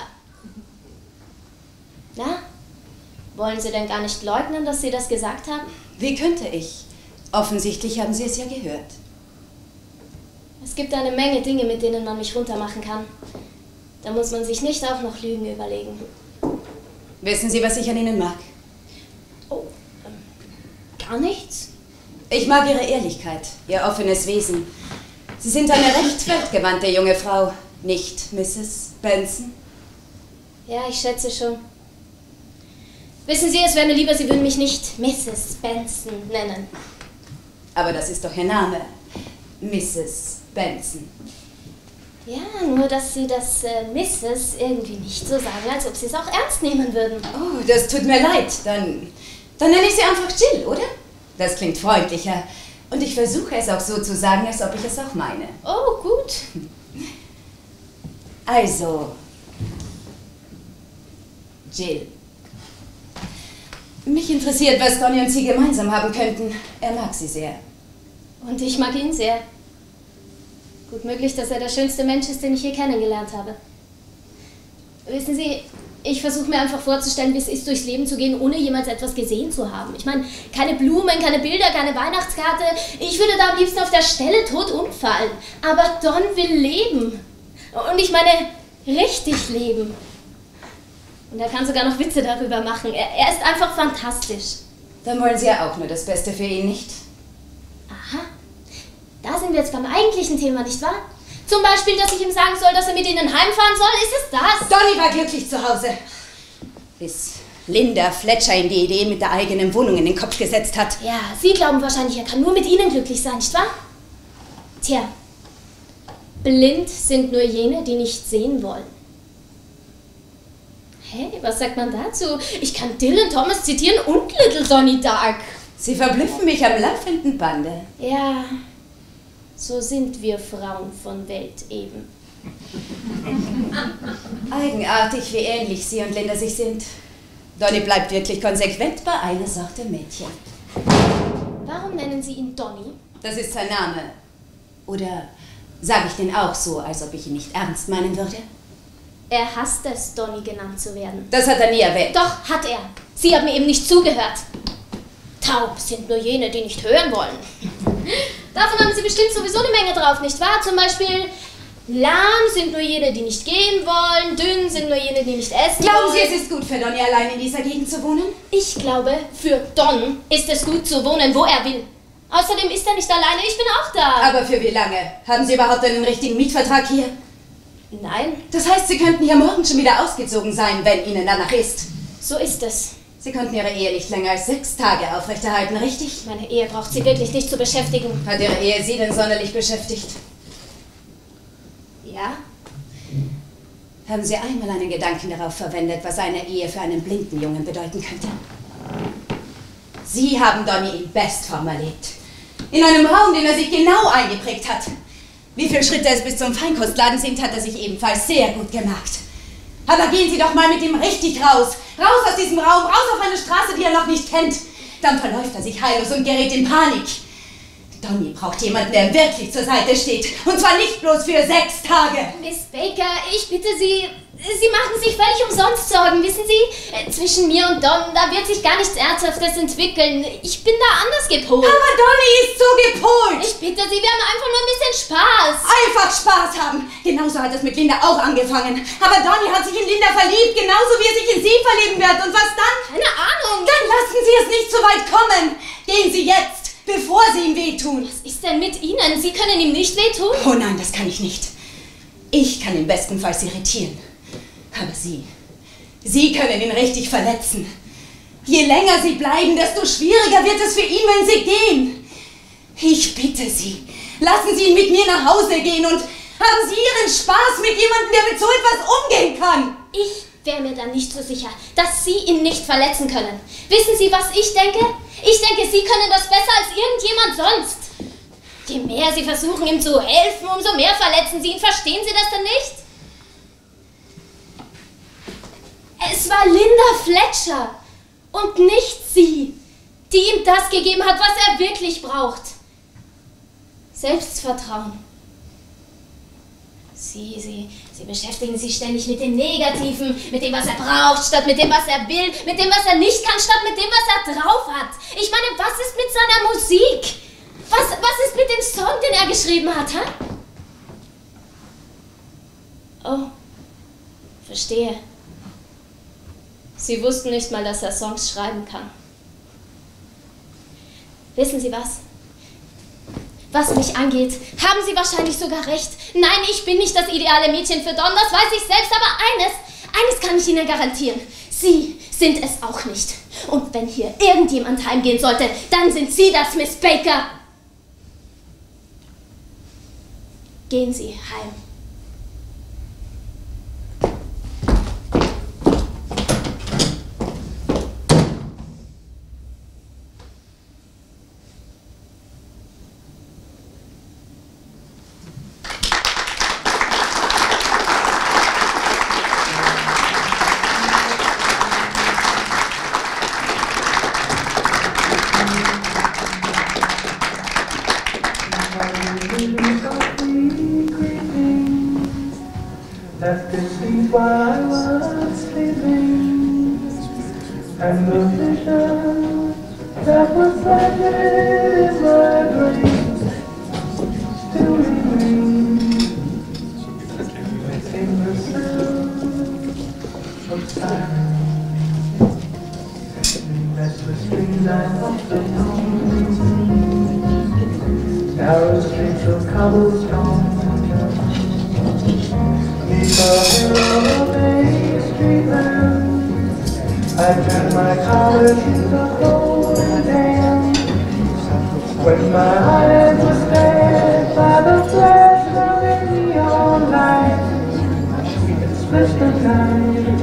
Na? Wollen Sie denn gar nicht leugnen, dass Sie das gesagt haben? Wie könnte ich? Offensichtlich haben Sie es ja gehört. Es gibt eine Menge Dinge, mit denen man mich runtermachen kann. Da muss man sich nicht auch noch Lügen überlegen. Wissen Sie, was ich an Ihnen mag? Oh, ähm, gar nichts? Ich mag Ihre Ehrlichkeit, Ihr offenes Wesen. Sie sind eine recht weltgewandte junge Frau, nicht Misses Benson? Ja, ich schätze schon. Wissen Sie, es wäre mir lieber, Sie würden mich nicht Misses Benson nennen. Aber das ist doch Ihr Name, Misses Benson. Ja, nur dass Sie das äh, Misses irgendwie nicht so sagen, als ob Sie es auch ernst nehmen würden. Oh, das tut mir leid. Dann, dann nenne ich Sie einfach Jill, oder? Das klingt freundlicher. Und ich versuche es auch so zu sagen, als ob ich es auch meine. Oh, gut. Also, Jill. Mich interessiert, was Donny und Sie gemeinsam haben könnten. Er mag Sie sehr. Und ich mag ihn sehr. Gut möglich, dass er der schönste Mensch ist, den ich je kennengelernt habe. Wissen Sie, ich versuche mir einfach vorzustellen, wie es ist, durchs Leben zu gehen, ohne jemals etwas gesehen zu haben. Ich meine, keine Blumen, keine Bilder, keine Weihnachtskarte. Ich würde da am liebsten auf der Stelle tot umfallen. Aber Don will leben. Und ich meine, richtig leben. Und er kann sogar noch Witze darüber machen. Er, er ist einfach fantastisch. Dann wollen Sie ja auch nur das Beste für ihn, nicht? Aha. Da sind wir jetzt beim eigentlichen Thema, nicht wahr? Zum Beispiel, dass ich ihm sagen soll, dass er mit ihnen heimfahren soll. Ist es das? Donny war glücklich zu Hause. Bis Linda Fletcher ihm die Idee mit der eigenen Wohnung in den Kopf gesetzt hat. Ja, Sie glauben wahrscheinlich, er kann nur mit Ihnen glücklich sein, nicht wahr? Tja, blind sind nur jene, die nicht sehen wollen. Hey, was sagt man dazu? Ich kann Dylan Thomas zitieren und Little Donny Dark. Sie verblüffen mich am laufenden Bande. Ja, so sind wir Frauen von Welt eben. Eigenartig, wie ähnlich Sie und Linda sich sind. Donny bleibt wirklich konsequent bei einer Sorte Mädchen. Warum nennen Sie ihn Donny? Das ist sein Name. Oder sage ich den auch so, als ob ich ihn nicht ernst meinen würde? Er hasst es, Donny genannt zu werden. Das hat er nie erwähnt. Doch, hat er. Sie haben mir eben nicht zugehört. Taub sind nur jene, die nicht hören wollen. Davon haben Sie bestimmt sowieso eine Menge drauf, nicht wahr? Zum Beispiel Lahm sind nur jene, die nicht gehen wollen, dünn sind nur jene, die nicht essen Glauben wollen. Sie, es ist gut für Donny, allein in dieser Gegend zu wohnen? Ich glaube, für Don ist es gut zu wohnen, wo er will. Außerdem ist er nicht alleine, ich bin auch da. Aber für wie lange? Haben Sie überhaupt einen richtigen Mietvertrag hier? Nein. Das heißt, Sie könnten hier morgen schon wieder ausgezogen sein, wenn Ihnen danach ist. So ist es. Sie konnten Ihre Ehe nicht länger als sechs Tage aufrechterhalten, richtig? Meine Ehe braucht sie wirklich nicht zu beschäftigen. Hat Ihre Ehe Sie denn sonderlich beschäftigt? Ja? Haben Sie einmal einen Gedanken darauf verwendet, was eine Ehe für einen blinden Jungen bedeuten könnte? Sie haben Donny in Bestform erlebt. In einem Raum, den er sich genau eingeprägt hat. Wie viele Schritte es bis zum Feinkostladen sind, hat er sich ebenfalls sehr gut gemerkt. Aber gehen Sie doch mal mit ihm richtig raus. Raus aus diesem Raum, raus auf eine Straße, die er noch nicht kennt. Dann verläuft er sich heillos und gerät in Panik. Donny braucht jemanden, der ihm wirklich zur Seite steht. Und zwar nicht bloß für sechs Tage. Miss Baker, ich bitte Sie, Sie machen sich völlig umsonst Sorgen, wissen Sie? Äh, zwischen mir und Don, da wird sich gar nichts Ernsthaftes entwickeln. Ich bin da anders gepolt. Aber Donny ist so gepolt. Ich bitte Sie, wir haben einfach nur ein bisschen Spaß. Einfach Spaß haben. Genauso hat es mit Linda auch angefangen. Aber Donny hat sich in Linda verliebt, genauso wie er sich in Sie verlieben wird. Und was dann? Keine Ahnung. Dann lassen Sie es nicht so weit kommen. Gehen Sie jetzt, bevor Sie ihm wehtun. Was ist denn mit Ihnen? Sie können ihm nicht wehtun? Oh nein, das kann ich nicht. Ich kann ihn bestenfalls irritieren. Aber Sie, Sie können ihn richtig verletzen. Je länger Sie bleiben, desto schwieriger wird es für ihn, wenn Sie gehen. Ich bitte Sie, lassen Sie ihn mit mir nach Hause gehen und haben Sie Ihren Spaß mit jemandem, der mit so etwas umgehen kann. Ich wäre mir dann nicht so sicher, dass Sie ihn nicht verletzen können. Wissen Sie, was ich denke? Ich denke, Sie können das besser als irgendjemand sonst. Je mehr Sie versuchen, ihm zu helfen, umso mehr verletzen Sie ihn. Verstehen Sie das denn nicht? Es war Linda Fletcher und nicht Sie, die ihm das gegeben hat, was er wirklich braucht. Selbstvertrauen. Sie, Sie, Sie beschäftigen sich ständig mit dem Negativen, mit dem, was er braucht, statt mit dem, was er will, mit dem, was er nicht kann, statt mit dem, was er drauf hat. Ich meine, was ist mit seiner Musik? Was, was ist mit dem Song, den er geschrieben hat, hä? Oh, verstehe. Sie wussten nicht mal, dass er Songs schreiben kann. Wissen Sie was? Was mich angeht, haben Sie wahrscheinlich sogar recht. Nein, ich bin nicht das ideale Mädchen für Don, das weiß ich selbst, aber eines, eines kann ich Ihnen garantieren. Sie sind es auch nicht. Und wenn hier irgendjemand heimgehen sollte, dann sind Sie das, Miss Baker. Gehen Sie heim. Left the seat while I was sleeping, and the vision that was planted in my brain still remains in the sound of silence. Restless dreams I often know, narrow streets of cobblestone. Neath the hill of a street lamp, I turn my collar to the golden dam. When my eyes were stared by the flash of a neon light, it split the night,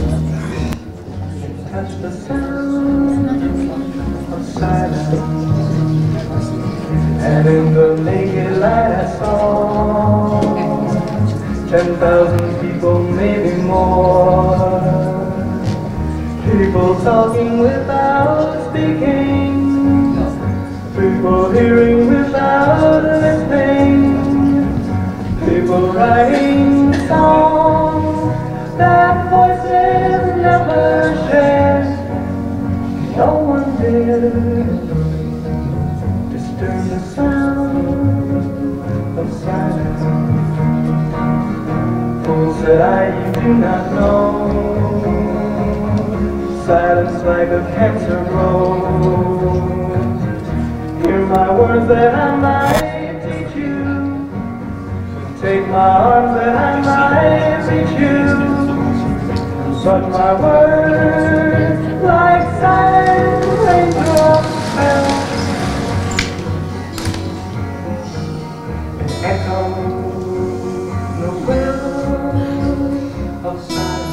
touched the sound of silence, and in the naked light I saw ten thousand people, maybe more. People talking without speaking. People hearing without listening. People writing songs that voices never shared. No one did disturb the sound of silence. that I do not know. Silence like a cancer grows. Hear my words that I might teach you. Take my arms that I might reach you. But my words like silent raindrops fell. An echo the will of silence.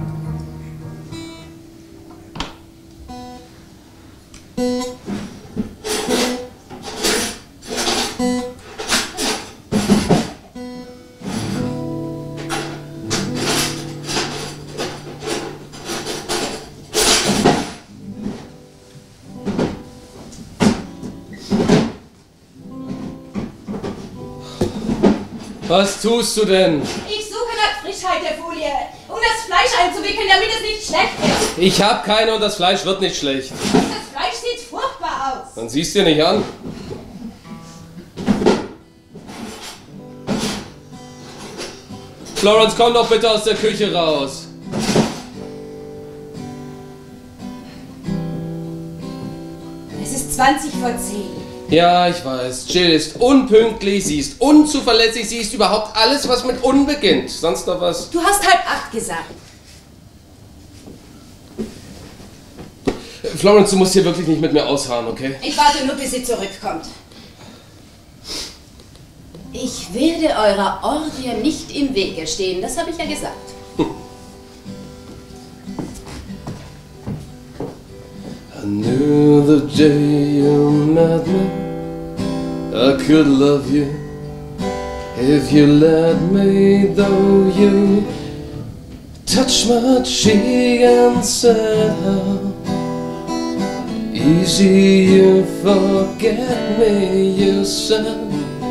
Was tust du denn? Ich suche nach Frischhaltefolie, um das Fleisch einzuwickeln, damit es nicht schlecht ist. Ich hab keine und das Fleisch wird nicht schlecht. Das Fleisch sieht furchtbar aus. Dann siehst du dir nicht an. Florence, komm doch bitte aus der Küche raus. Es ist zwanzig vor zehn. Ja, ich weiß. Jill ist unpünktlich, sie ist unzuverlässig, sie ist überhaupt alles, was mit un beginnt. Sonst noch was? Du hast halb acht gesagt. Florence, du musst hier wirklich nicht mit mir ausharren, okay? Ich warte nur, bis sie zurückkommt. Ich werde eurer Orgie nicht im Wege stehen, das habe ich ja gesagt. I knew the day you met me, I could love you if you let me, though you touched my cheek and said how easy you forget me. You said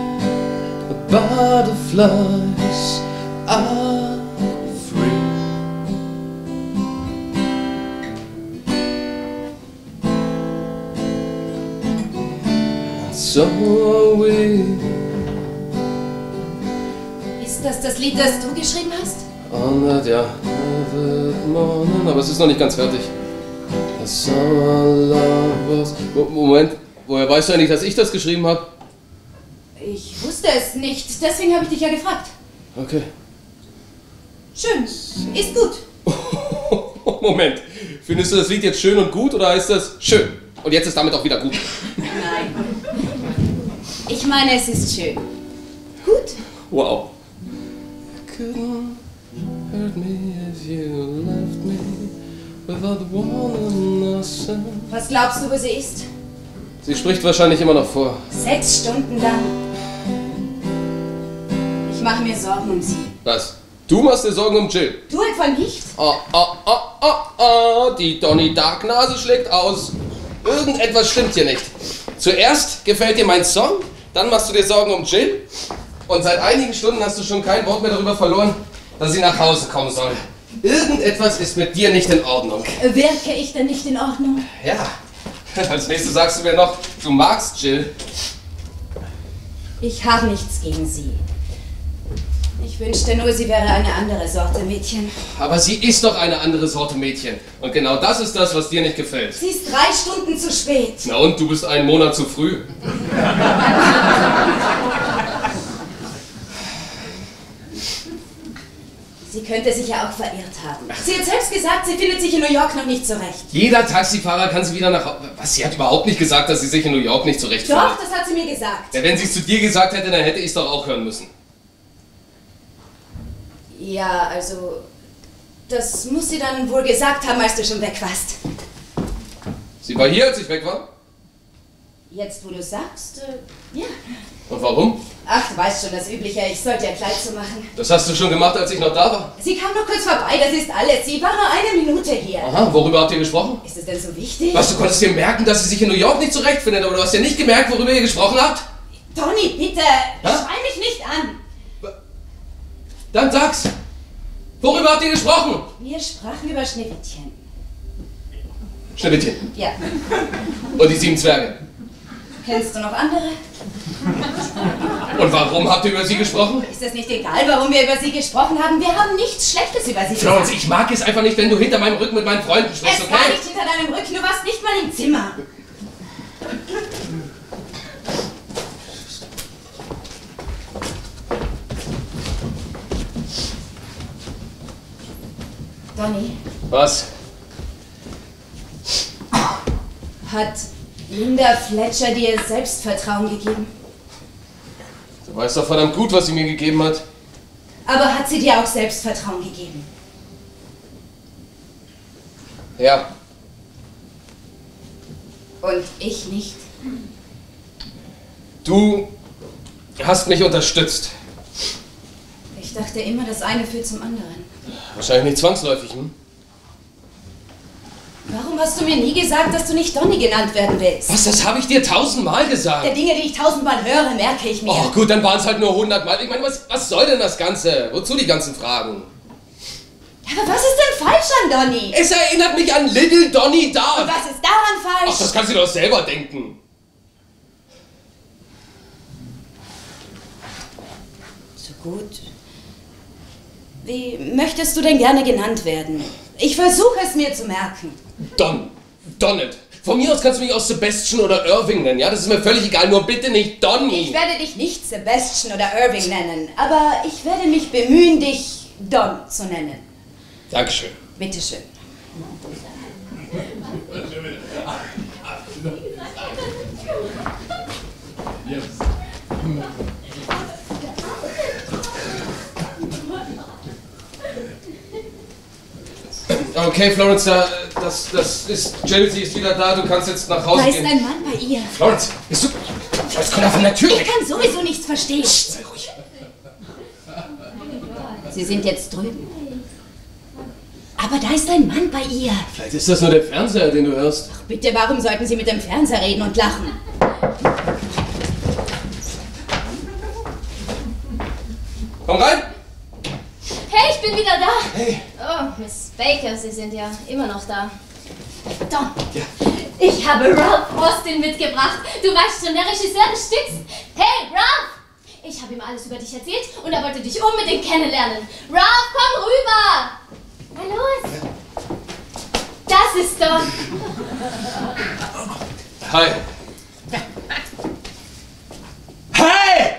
butterflies are free. So are we. Ist das das Lied, das du geschrieben hast? On that, ja. Vivid morning. Aber es ist noch nicht ganz fertig. The summer love was. Moment, woher weißt du eigentlich, dass ich das geschrieben habe? Ich wusste es nicht, deswegen habe ich dich ja gefragt. Okay. Schön, ist gut. Moment, findest du das Lied jetzt schön und gut oder heißt das schön? Und jetzt ist damit auch wieder gut. Nein. Ich meine, es ist schön. Gut? Wow. Couldn't hurt me if you left me without warning nothing. Was glaubst du, wo sie ist? Sie spricht wahrscheinlich immer noch vor. Sechs Stunden lang. Ich mache mir Sorgen um sie. Was? Du machst dir Sorgen um Jill? Du etwa nicht? Ah, ah, ah, ah, ah, die Donnie Dark Nase schlägt aus. Irgendetwas stimmt hier nicht. Zuerst gefällt dir mein Song, dann machst du dir Sorgen um Jill und seit einigen Stunden hast du schon kein Wort mehr darüber verloren, dass sie nach Hause kommen soll. Irgendetwas ist mit dir nicht in Ordnung. Wirke ich denn nicht in Ordnung? Ja. Als nächstes sagst du mir noch, du magst Jill. Ich habe nichts gegen sie. Ich wünschte nur, sie wäre eine andere Sorte Mädchen. Aber sie ist doch eine andere Sorte Mädchen. Und genau das ist das, was dir nicht gefällt. Sie ist drei Stunden zu spät. Na und, du bist einen Monat zu früh. Sie könnte sich ja auch verirrt haben. Sie hat selbst gesagt, sie findet sich in New York noch nicht zurecht. Jeder Taxifahrer kann sie wieder nach Hause... Was, sie hat überhaupt nicht gesagt, dass sie sich in New York nicht zurechtfindet. Doch, das hat sie mir gesagt. Ja, wenn sie es zu dir gesagt hätte, dann hätte ich es doch auch hören müssen. Ja, also... Das muss sie dann wohl gesagt haben, als du schon weg warst. Sie war hier, als ich weg war? Jetzt, wo du sagst, äh, ja. Und warum? Ach, du weißt schon, das Übliche, ich sollte ihr Kleid zu machen. Das hast du schon gemacht, als ich noch da war? Sie kam nur kurz vorbei, das ist alles. Sie war nur eine Minute hier. Aha, worüber habt ihr gesprochen? Ist es denn so wichtig? Was, du konntest dir merken, dass sie sich in New York nicht zurechtfindet, aber du hast ja nicht gemerkt, worüber ihr gesprochen habt? Toni, bitte, Hä? schrei mich nicht an. Dann sag's. Worüber habt ihr gesprochen? Wir sprachen über Schneewittchen. Schneewittchen. Ja. Und die sieben Zwerge. Kennst du noch andere? Und warum habt ihr über sie gesprochen? Ist das nicht egal, warum wir über sie gesprochen haben? Wir haben nichts Schlechtes über sie Florence, gesagt. ich mag es einfach nicht, wenn du hinter meinem Rücken mit meinen Freunden sprichst, Es okay? war nicht hinter deinem Rücken, du warst nicht mal im Zimmer. Donny, Was? hat Linda Fletcher dir Selbstvertrauen gegeben? Du weißt doch verdammt gut, was sie mir gegeben hat. Aber hat sie dir auch Selbstvertrauen gegeben? Ja. Und ich nicht. Du hast mich unterstützt. Ich dachte immer, das eine führt zum anderen. Wahrscheinlich nicht zwangsläufig, hm? Warum hast du mir nie gesagt, dass du nicht Donny genannt werden willst? Was, das habe ich dir tausendmal Der gesagt. Dinge, die ich tausendmal höre, merke ich mir. Oh gut, dann waren es halt nur hundertmal. Ich meine, was, was soll denn das Ganze? Wozu die ganzen Fragen? Aber was ist denn falsch an Donny? Es erinnert mich an Little Donny Und Dark. was ist daran falsch? Ach, das kannst du doch selber denken. So gut. Wie möchtest du denn gerne genannt werden? Ich versuche es mir zu merken. Don. Donnet. Von mir aus kannst du mich auch Sebastian oder Irving nennen, ja? Das ist mir völlig egal, nur bitte nicht Donny. Ich werde dich nicht Sebastian oder Irving nennen, aber ich werde mich bemühen, dich Don zu nennen. Dankeschön. Bitteschön. Okay, Florence, da, das, das ist... Jill, sie ist wieder da, du kannst jetzt nach Hause Da ist gehen. ein Mann bei ihr. Florence, bist du... Florence, komm doch von der Tür Ich weg. kann sowieso nichts verstehen. Sei ruhig. Sie sind jetzt drüben. Aber da ist ein Mann bei ihr. Vielleicht ist das nur der Fernseher, den du hörst. Bitte, warum sollten Sie mit dem Fernseher reden und lachen? Komm rein. Hey, ich bin wieder da. Hey. Oh, Miss Baker, Sie sind ja immer noch da. Don, Ja. ich habe Ralph Austin mitgebracht. Du weißt schon, der Regisseur des Stücks. Hey, Ralph! Ich habe ihm alles über dich erzählt und er wollte dich unbedingt kennenlernen. Ralph, komm rüber! Na los! Das ist Don. Hi. Hi!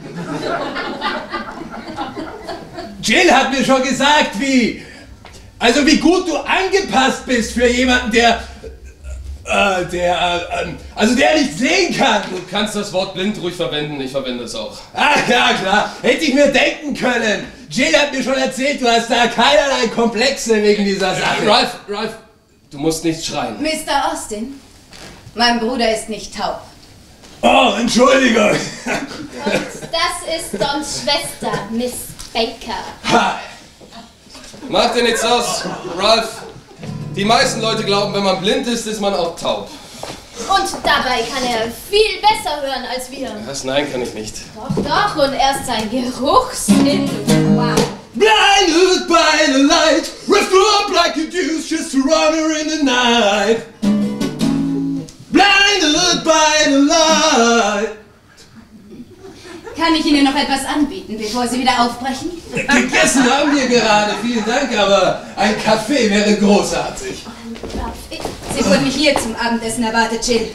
Jill hat mir schon gesagt, wie... Also wie gut du angepasst bist für jemanden, der... Äh, der... Äh, also der nicht sehen kann. Du kannst das Wort blind ruhig verwenden, ich verwende es auch. Ach ja, klar. Hätte ich mir denken können. Jill hat mir schon erzählt, du hast da keinerlei Komplexe wegen dieser Sache. Ralph, Ralph, du musst nicht schreien. Mister Austin, mein Bruder ist nicht taub. Oh, Entschuldigung. Und das ist Dons Schwester, Miss Baker. Hi. Mach dir nichts aus, Ralph. Die meisten Leute glauben, wenn man blind ist, ist man auch taub. Und dabei kann er viel besser hören als wir. Was? Nein, kann ich nicht. Doch, doch, und erst sein Geruchssinn. Wow. Blinded by the light, ripped up like a deuce just to run her in the night. Blinded by the light. Kann ich Ihnen noch etwas anbieten, bevor Sie wieder aufbrechen? Gegessen haben wir gerade, vielen Dank, aber ein Kaffee wäre großartig. Sie wurden hier zum Abendessen erwartet, Jill.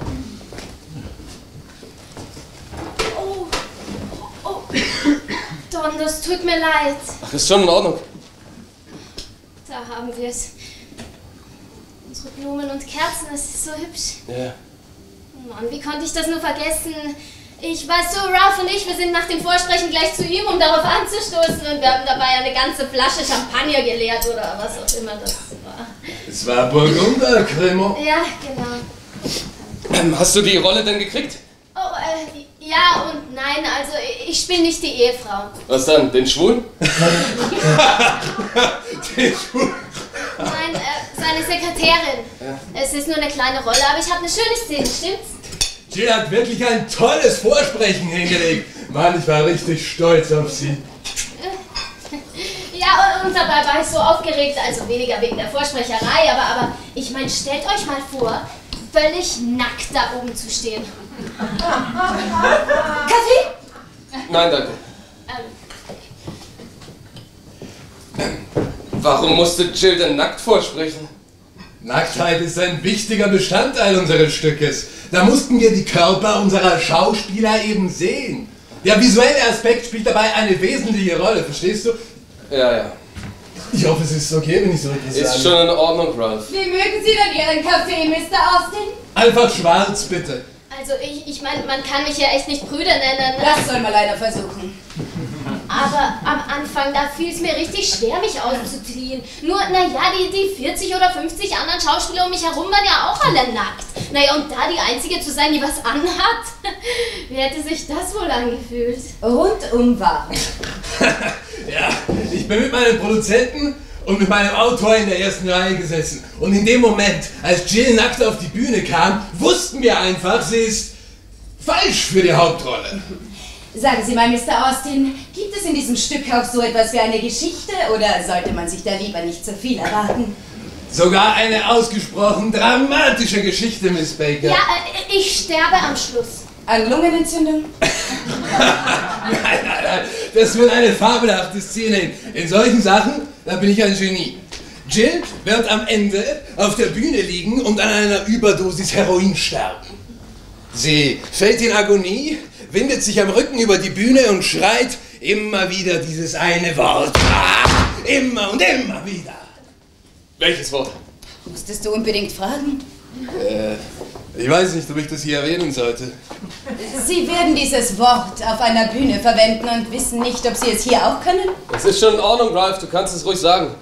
Oh, oh, Don, das tut mir leid. Ach, ist schon in Ordnung. Da haben wir es. Unsere Blumen und Kerzen, das ist so hübsch. Ja. Mann, wie konnte ich das nur vergessen? Ich weiß so, Ralph und ich, wir sind nach dem Vorsprechen gleich zu ihm, um darauf anzustoßen. Und wir haben dabei eine ganze Flasche Champagner geleert oder was auch immer das war. Es war Burgunder, Cremant. Ja, genau. Ähm, hast du die Rolle denn gekriegt? Oh, äh, ja und nein, also ich spiele nicht die Ehefrau. Was dann? Den Schwulen? Den Schwulen. Nein, äh, seine Sekretärin. Ja. Es ist nur eine kleine Rolle, aber ich habe eine schöne Szene, stimmt's? Jill hat wirklich ein tolles Vorsprechen hingelegt. Mann, ich war richtig stolz auf sie. Ja, und, und dabei war ich so aufgeregt, also weniger wegen der Vorsprecherei, aber, aber ich meine, stellt euch mal vor, völlig nackt da oben zu stehen. Kaffee? Nein, danke. Ähm, Warum musste Jill denn nackt vorsprechen? Nacktheit ist ein wichtiger Bestandteil unseres Stückes. Da mussten wir die Körper unserer Schauspieler eben sehen. Der visuelle Aspekt spielt dabei eine wesentliche Rolle, verstehst du? Ja, ja. Ich hoffe, es ist okay, wenn ich so etwas sage. Ist schon in Ordnung, Ralph. Wie mögen Sie denn Ihren Kaffee, Mister Austin? Einfach schwarz, bitte. Also ich, ich meine, man kann mich ja echt nicht Brüder nennen. Das soll mal einer versuchen. Aber am Anfang, da fiel es mir richtig schwer, mich auszuziehen. Nur, naja, die, die vierzig oder fünfzig anderen Schauspieler um mich herum waren ja auch alle nackt. Naja, und da die Einzige zu sein, die was anhat, wie hätte sich das wohl angefühlt? Rundum wahr. Ja, ich bin mit meinem Produzenten und mit meinem Autor in der ersten Reihe gesessen. Und in dem Moment, als Jill nackt auf die Bühne kam, wussten wir einfach, sie ist falsch für die Hauptrolle. Sagen Sie mal, Mister Austin, gibt es in diesem Stück auch so etwas wie eine Geschichte oder sollte man sich da lieber nicht zu viel erwarten? Sogar eine ausgesprochen dramatische Geschichte, Miss Baker. Ja, äh, ich sterbe am Schluss. An Lungenentzündung? Nein, nein, nein, das wird eine fabelhafte Szene. In, in solchen Sachen, da bin ich ein Genie. Jill wird am Ende auf der Bühne liegen und an einer Überdosis Heroin sterben. Sie fällt in Agonie, windet sich am Rücken über die Bühne und schreit immer wieder dieses eine Wort. Ah, immer und immer wieder. Welches Wort? Musstest du unbedingt fragen? Äh, ich weiß nicht, ob ich das hier erwähnen sollte. Sie werden dieses Wort auf einer Bühne verwenden und wissen nicht, ob Sie es hier auch können? Das ist schon in Ordnung, Ralph, du kannst es ruhig sagen.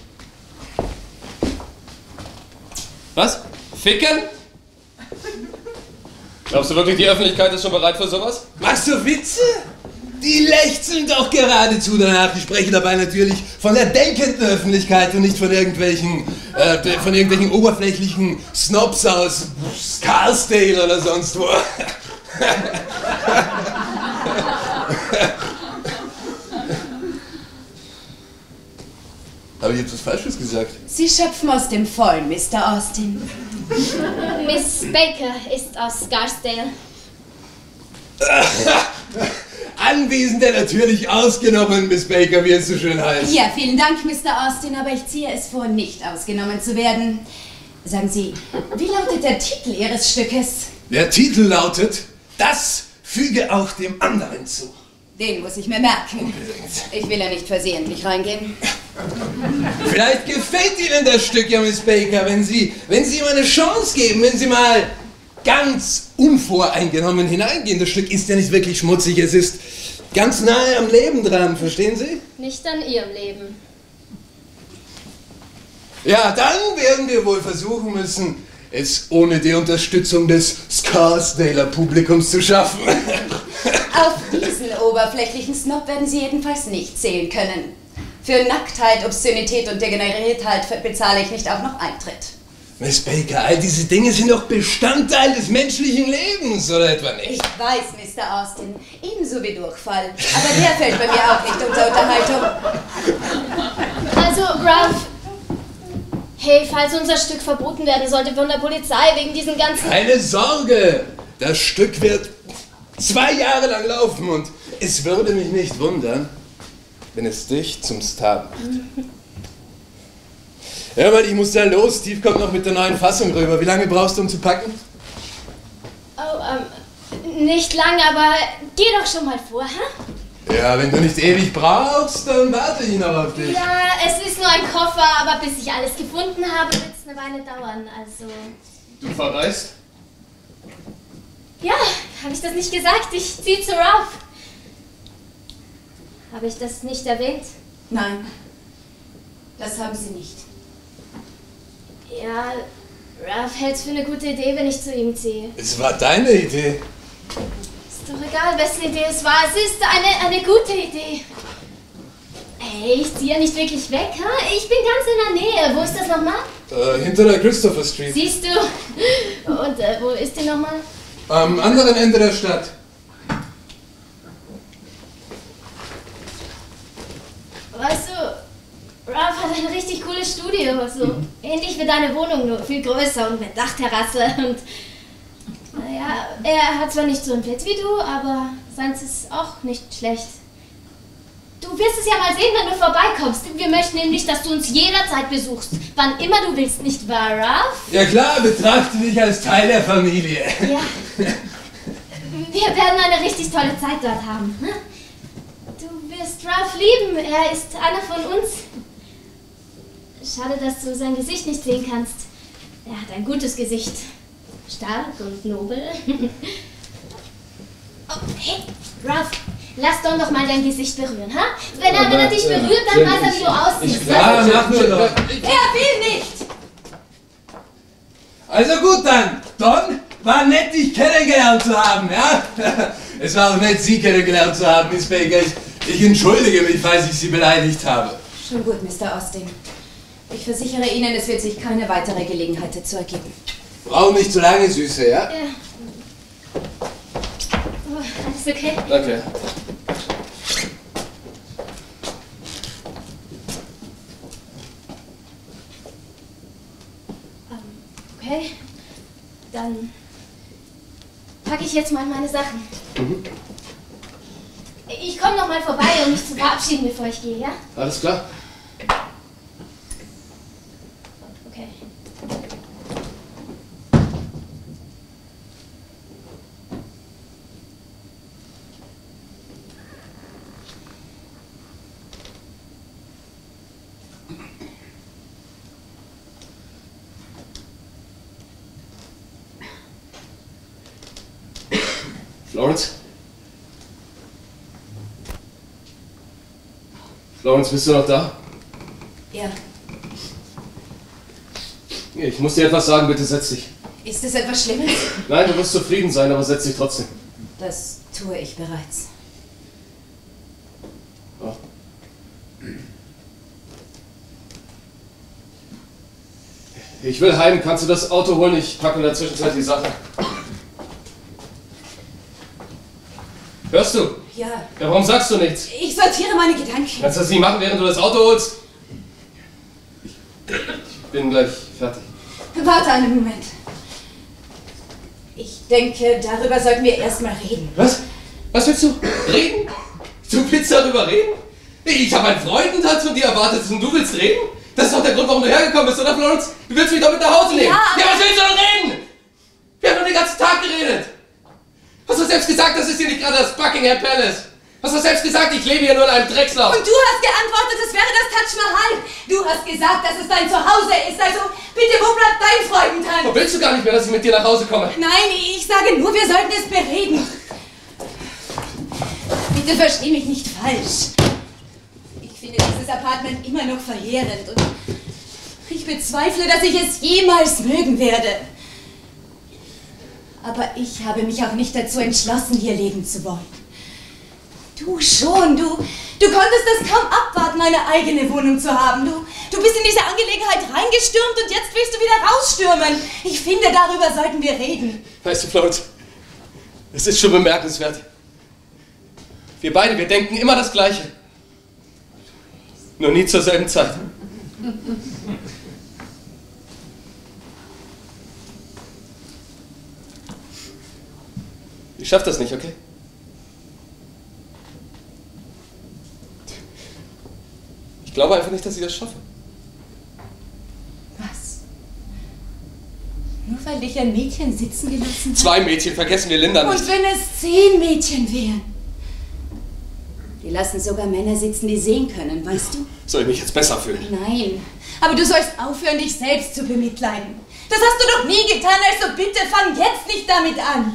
Was? Ficken? Glaubst du wirklich, die Öffentlichkeit ist schon bereit für sowas? Machst du Witze? Die lechzen doch geradezu danach. Ich spreche dabei natürlich von der denkenden Öffentlichkeit und nicht von irgendwelchen, äh, von irgendwelchen oberflächlichen Snobs aus Scarsdale oder sonst wo. Habe ich jetzt was Falsches gesagt? Sie schöpfen aus dem Vollen, Mister Austin. Miss Baker ist aus Scarsdale. Anwesende natürlich ausgenommen, Miss Baker, wie es so schön heißt. Ja, vielen Dank, Mister Austin, aber ich ziehe es vor, nicht ausgenommen zu werden. Sagen Sie, wie lautet der Titel Ihres Stückes? Der Titel lautet, das füge auch dem anderen zu. Den muss ich mir merken. Ich will ja nicht versehentlich reingehen. Vielleicht gefällt Ihnen das Stück ja, Miss Baker, wenn Sie, wenn Sie ihm eine Chance geben, wenn Sie mal ganz unvoreingenommen hineingehen. Das Stück ist ja nicht wirklich schmutzig, es ist ganz nahe am Leben dran, verstehen Sie? Nicht an ihrem Leben. Ja, dann werden wir wohl versuchen müssen, es ohne die Unterstützung des Scarsdaler Publikums zu schaffen. Auf diesen oberflächlichen Snob werden Sie jedenfalls nicht zählen können. Für Nacktheit, Obszönität und Degeneriertheit bezahle ich nicht auch noch Eintritt. Miss Baker, all diese Dinge sind doch Bestandteil des menschlichen Lebens, oder etwa nicht? Ich weiß, Mister Austin, ebenso wie Durchfall. Aber der fällt bei mir auch nicht unter Unterhaltung. Also, Ralph, hey, falls unser Stück verboten werden sollte von der Polizei wegen diesen ganzen... Keine Sorge, das Stück wird zwei Jahre lang laufen und es würde mich nicht wundern, wenn es dich zum Star macht. Ja, weil ich muss da los. Steve kommt noch mit der neuen Fassung rüber. Wie lange brauchst du, um zu packen? Oh, ähm, nicht lange, aber geh doch schon mal vor, hä? Ja, wenn du nicht ewig brauchst, dann warte ich noch auf dich. Ja, es ist nur ein Koffer, aber bis ich alles gefunden habe, wird es eine Weile dauern, also... Du verreist? Ja, habe ich das nicht gesagt? Ich ziehe zu Ralph. Habe ich das nicht erwähnt? Nein, das haben Sie nicht. Ja, Ralph hält es für eine gute Idee, wenn ich zu ihm ziehe. Es war deine Idee. Ist doch egal, wessen Idee es war. Es ist eine, eine gute Idee. Hey, ich ziehe ja nicht wirklich weg, ha? Ich bin ganz in der Nähe. Wo ist das nochmal? Äh, hinter der Christopher Street. Siehst du? Und äh, wo ist die nochmal? Am anderen Ende der Stadt. Weißt du, Ralph hat ein richtig cooles Studio, so mhm. ähnlich wie deine Wohnung, nur viel größer und mit Dachterrasse und naja, er hat zwar nicht so ein Bett wie du, aber Konstanz ist auch nicht schlecht. Du wirst es ja mal sehen, wenn du vorbeikommst. Wir möchten nämlich, dass du uns jederzeit besuchst. Wann immer du willst, nicht wahr, Ralph? Ja klar, betrachte dich als Teil der Familie. Ja. Wir werden eine richtig tolle Zeit dort haben. Ne? Du wirst Ralph lieben. Er ist einer von uns. Schade, dass du sein Gesicht nicht sehen kannst. Er hat ein gutes Gesicht. Stark und nobel. Oh, hey, Ralph, lass Don doch mal dein Gesicht berühren, ha? Wenn er, wenn er dich berührt, dann weiß er, wie du aussiehst. Ja, mach nur doch. Er will nicht! Also gut dann, Don, war nett, dich kennengelernt zu haben, ja? Es war auch nett, Sie kennengelernt zu haben, Miss Baker. Ich, ich entschuldige mich, falls ich Sie beleidigt habe. Schon gut, Mister Austin. Ich versichere Ihnen, es wird sich keine weitere Gelegenheit dazu ergeben. Brauch nicht zu lange, Süße, ja? Ja. Oh, alles okay? Danke. Okay, dann packe ich jetzt mal meine Sachen. Mhm. Ich komme noch mal vorbei, um mich zu verabschieden, bevor ich gehe, ja? Alles klar? Okay. Florence? Florence, bist du noch da? Ja. Ich muss dir etwas sagen, bitte setz dich. Ist es etwas Schlimmes? Nein, du wirst zufrieden sein, aber setz dich trotzdem. Das tue ich bereits. Oh. Ich will heim, kannst du das Auto holen? Ich packe in der Zwischenzeit die Sachen. Hörst du? Ja. Ja, warum sagst du nichts? Ich sortiere meine Gedanken. Kannst du das nicht machen, während du das Auto holst? Ich, ich bin gleich fertig. Warte einen Moment. Ich denke, darüber sollten wir erstmal reden. Was? Was willst du? Reden? Du willst darüber reden? Ich habe einen Freundentag von dir erwartet und du willst reden? Das ist doch der Grund, warum du hergekommen bist, oder Florence? Du willst mich doch mit nach Hause nehmen. Ja, ja was willst du denn reden? Wir haben doch den ganzen Tag geredet. Hast du selbst gesagt, das ist hier nicht gerade das Buckingham Palace? Hast du selbst gesagt, ich lebe hier nur in einem Dreckslauf? Und du hast geantwortet, es wäre das Taj Mahal. Du hast gesagt, dass es dein Zuhause ist. Also, bitte, wo bleibt dein Freundentag? Oh, willst du gar nicht mehr, dass ich mit dir nach Hause komme? Nein, ich sage nur, wir sollten es bereden. Bitte versteh mich nicht falsch. Ich finde dieses Apartment immer noch verheerend und ich bezweifle, dass ich es jemals mögen werde. Aber ich habe mich auch nicht dazu entschlossen, hier leben zu wollen. Du schon, du, du konntest es kaum abwarten, eine eigene Wohnung zu haben. Du, du bist in diese Angelegenheit reingestürmt und jetzt willst du wieder rausstürmen. Ich finde, darüber sollten wir reden. Weißt du, Florence, es ist schon bemerkenswert. Wir beide, wir denken immer das Gleiche. Nur nie zur selben Zeit. Ich schaff das nicht, okay? Ich glaube einfach nicht, dass ich das schaffe. Was? Nur weil dich ein Mädchen sitzen gelassen hat? Zwei Mädchen, vergessen wir Linda nicht. Und wenn es zehn Mädchen wären? Die lassen sogar Männer sitzen, die sehen können, weißt du? Soll ich mich jetzt besser fühlen? Nein, aber du sollst aufhören, dich selbst zu bemitleiden. Das hast du doch nie getan, also bitte fang jetzt nicht damit an.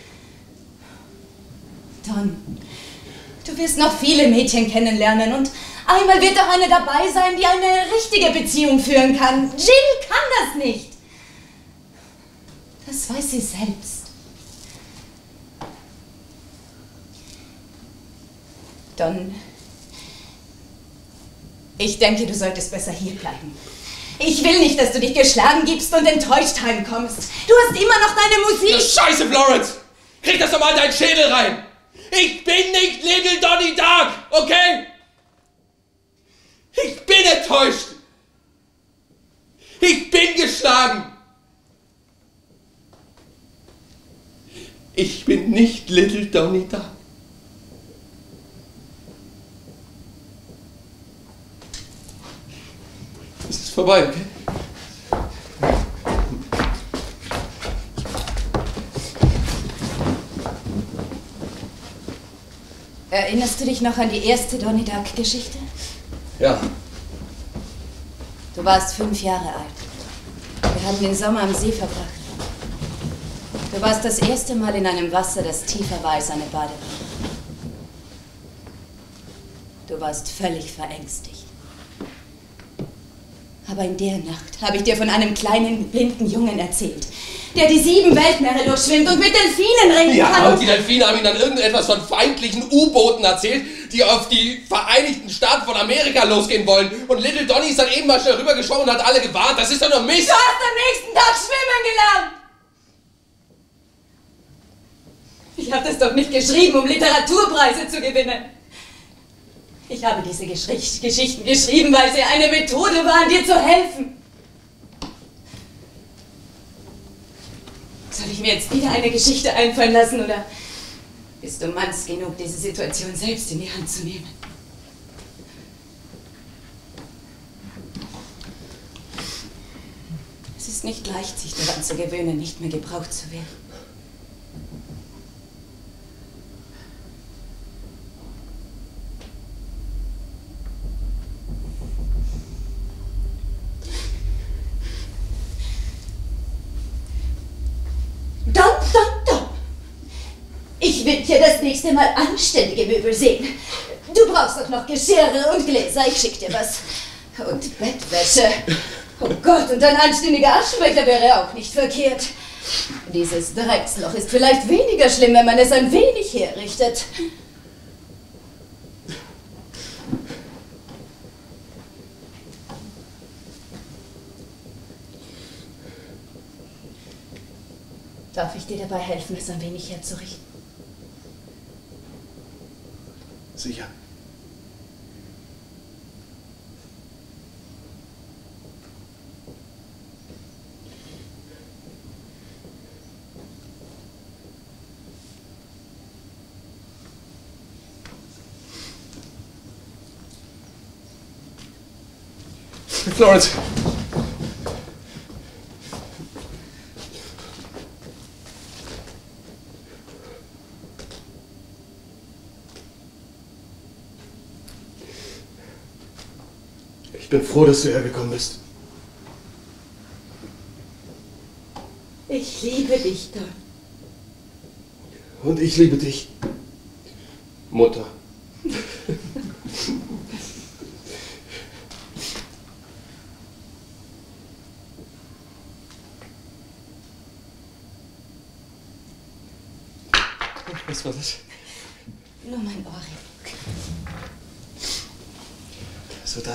Don, du wirst noch viele Mädchen kennenlernen und einmal wird auch eine dabei sein, die eine richtige Beziehung führen kann. Jill kann das nicht. Das weiß sie selbst. Don, ich denke, du solltest besser hier bleiben. Ich will nicht, dass du dich geschlagen gibst und enttäuscht heimkommst. Du hast immer noch deine Musik. Scheiße, Florence! Krieg das doch mal in deinen Schädel rein! Ich bin nicht Little Donnie Dark, okay? Ich bin enttäuscht! Ich bin geschlagen! Ich bin nicht Little Donnie Dark. ist vorbei, okay? Erinnerst du dich noch an die erste Donnie Duck-Geschichte? Ja. Du warst fünf Jahre alt. Wir haben den Sommer am See verbracht. Du warst das erste Mal in einem Wasser, das tiefer war als eine Badewanne. Du warst völlig verängstigt. Aber in der Nacht habe ich dir von einem kleinen, blinden Jungen erzählt, der die sieben Weltmeere durchschwimmt und mit Delfinen reden Ja, kann. und die Delfine haben ihm dann irgendetwas von feindlichen U-Booten erzählt, die auf die Vereinigten Staaten von Amerika losgehen wollen. Und Little Donny ist dann eben mal schnell rübergeschoben und hat alle gewarnt. Das ist doch nur Mist! Du hast am nächsten Tag schwimmen gelernt! Ich habe das doch nicht geschrieben, um Literaturpreise zu gewinnen. Ich habe diese Gesch- Geschichten geschrieben, weil sie eine Methode waren, dir zu helfen. Soll ich mir jetzt wieder eine Geschichte einfallen lassen, oder bist du manns genug, diese Situation selbst in die Hand zu nehmen? Es ist nicht leicht, sich daran zu gewöhnen, nicht mehr gebraucht zu werden. Don, Don, Don. Ich will hier das nächste Mal anständige Möbel sehen. Du brauchst doch noch Geschirre und Gläser. Ich schick dir was. Und Bettwäsche. Oh Gott, und ein anständiger Aschenbecher wäre auch nicht verkehrt. Dieses Drecksloch ist vielleicht weniger schlimm, wenn man es ein wenig herrichtet. Darf ich dir dabei helfen, es ein wenig herzurichten? Sicher. Florence. Ich bin froh, dass du hergekommen bist. Ich liebe dich, Don. Und ich liebe dich, Mutter. Was war das? Nur mein Ohrring. So dann.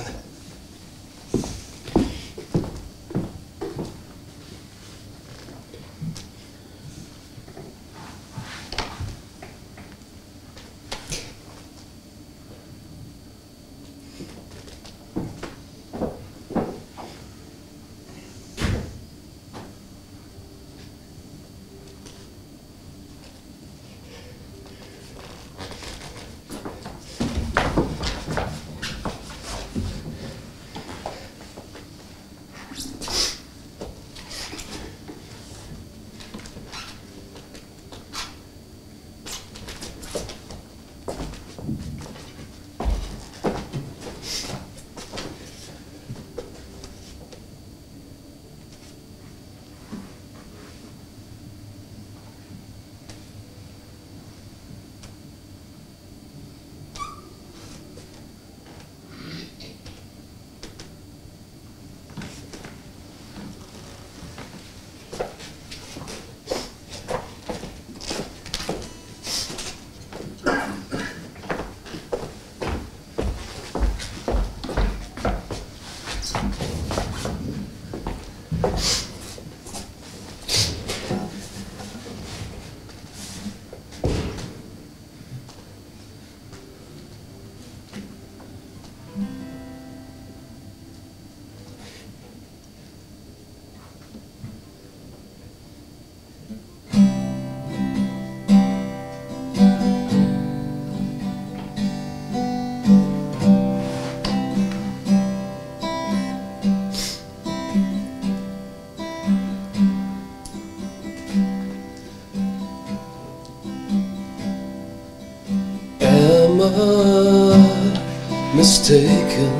not mistaken,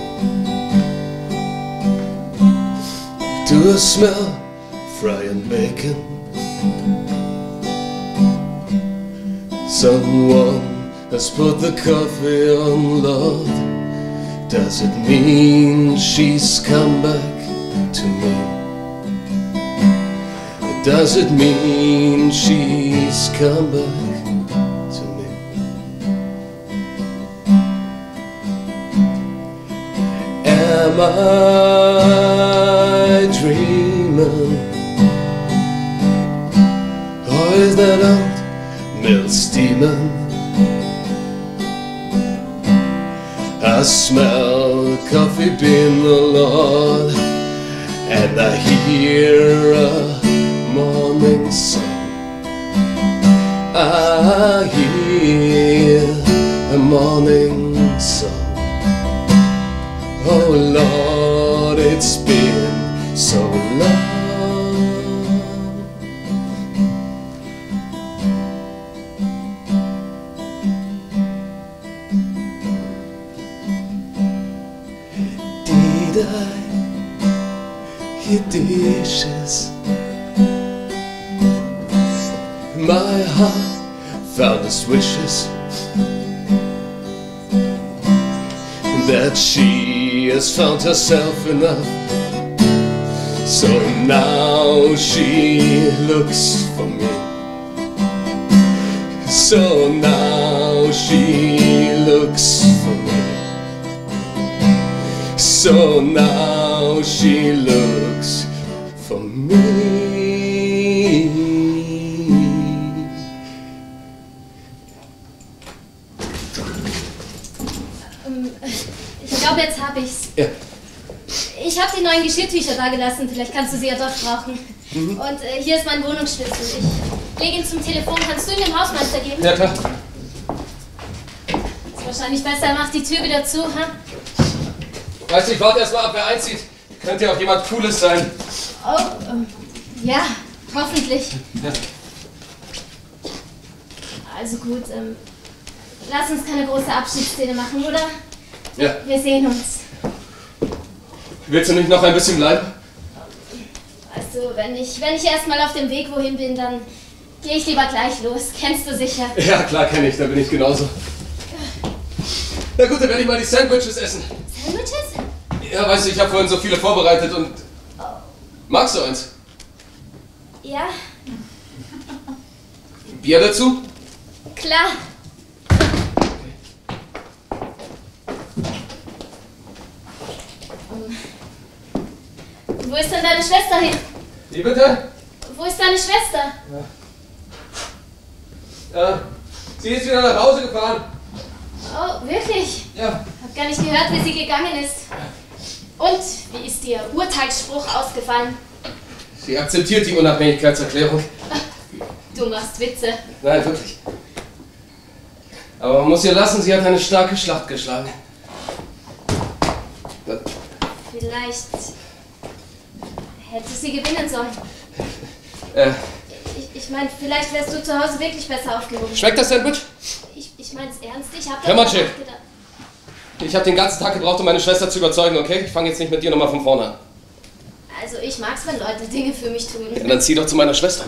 do I smell frying bacon? Someone has put the coffee on, Lord. Does it mean she's come back to me? Does it mean she's come back to me? Am I dreaming? Or is that old mill steaming? I smell coffee bean, the Lord, and I hear a morning sun. I hear a morning sun. Oh Lord, it's been so long. Did I hear dishes? My heart found its wishes, that she has found herself enough. So now she looks for me. So now she looks for me. So now she looks for me. Ich glaube, jetzt habe ich's. Ja. Ich habe die neuen Geschirrtücher da gelassen. Vielleicht kannst du sie ja doch brauchen. Mhm. Und äh, hier ist mein Wohnungsschlüssel. Ich lege ihn zum Telefon. Kannst du ihn dem Hausmeister geben? Ja, klar. Ist wahrscheinlich besser, er macht die Tür wieder zu, ha? Weißt du, ich warte erst mal ab, wer einzieht. Könnte ja auch jemand Cooles sein. Oh, ähm, ja, hoffentlich. Ja. Also gut, ähm, lass uns keine große Abschiedsszene machen, oder? Ja. Wir sehen uns. Willst du nicht noch ein bisschen bleiben? Also, wenn ich, wenn ich erst mal auf dem Weg wohin bin, dann gehe ich lieber gleich los. Kennst du sicher? Ja, klar kenne ich, da bin ich genauso. Na gut, dann werde ich mal die Sandwiches essen. Sandwiches? Ja, weißt du, ich habe vorhin so viele vorbereitet und... Magst du eins? Ja. Bier dazu? Klar. Wo ist denn deine Schwester hin? Wie bitte? Wo ist deine Schwester? Ja. Ja, sie ist wieder nach Hause gefahren. Oh, wirklich? Ja. Hab gar nicht gehört, wie sie gegangen ist. Und, wie ist ihr Urteilsspruch ausgefallen? Sie akzeptiert die Unabhängigkeitserklärung. Du machst Witze. Nein, wirklich. Aber man muss ihr lassen, sie hat eine starke Schlacht geschlagen. Vielleicht hätte sie gewinnen sollen. Äh, Ich, ich meine, vielleicht wärst du zu Hause wirklich besser aufgehoben. schmeckt das Sandwich? Ich, ich mein's ernst, ich hab Hör mal, darüber Jill. nachgedacht. Ich habe den ganzen Tag gebraucht, um meine Schwester zu überzeugen, okay? Ich fange jetzt nicht mit dir nochmal von vorne an. Also ich mag's, wenn Leute Dinge für mich tun. Ja, dann zieh doch zu meiner Schwester.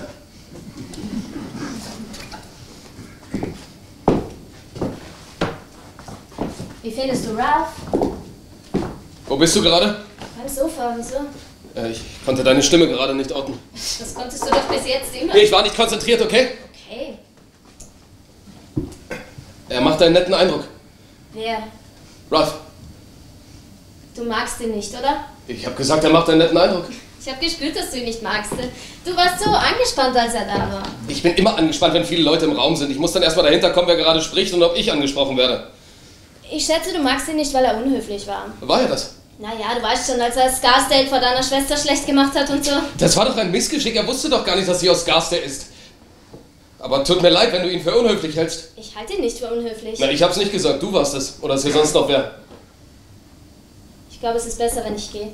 Wie findest du Ralph? Wo bist du gerade? Beim Sofa, wieso? Äh, ich konnte deine Stimme gerade nicht orten. Das konntest du doch bis jetzt immer. Nee, ich war nicht konzentriert, okay? Okay. Er macht einen netten Eindruck. Wer? Ralph, Du magst ihn nicht, oder? ich habe gesagt, er macht einen netten Eindruck. Ich habe gespürt, dass du ihn nicht magst. Du warst so angespannt, als er da war. Ich bin immer angespannt, wenn viele Leute im Raum sind. Ich muss dann erstmal dahinter kommen, wer gerade spricht und ob ich angesprochen werde. Ich schätze, du magst ihn nicht, weil er unhöflich war. War er das? Naja, du weißt schon, als er Scarsdale vor deiner Schwester schlecht gemacht hat und so. Das war doch ein Missgeschick. Er wusste doch gar nicht, dass sie aus Scarsdale ist. Aber tut mir leid, wenn du ihn für unhöflich hältst. Ich halte ihn nicht für unhöflich. Na, ich hab's nicht gesagt. Du warst es. Oder ist hier sonst noch wer? Ich glaube, es ist besser, wenn ich gehe.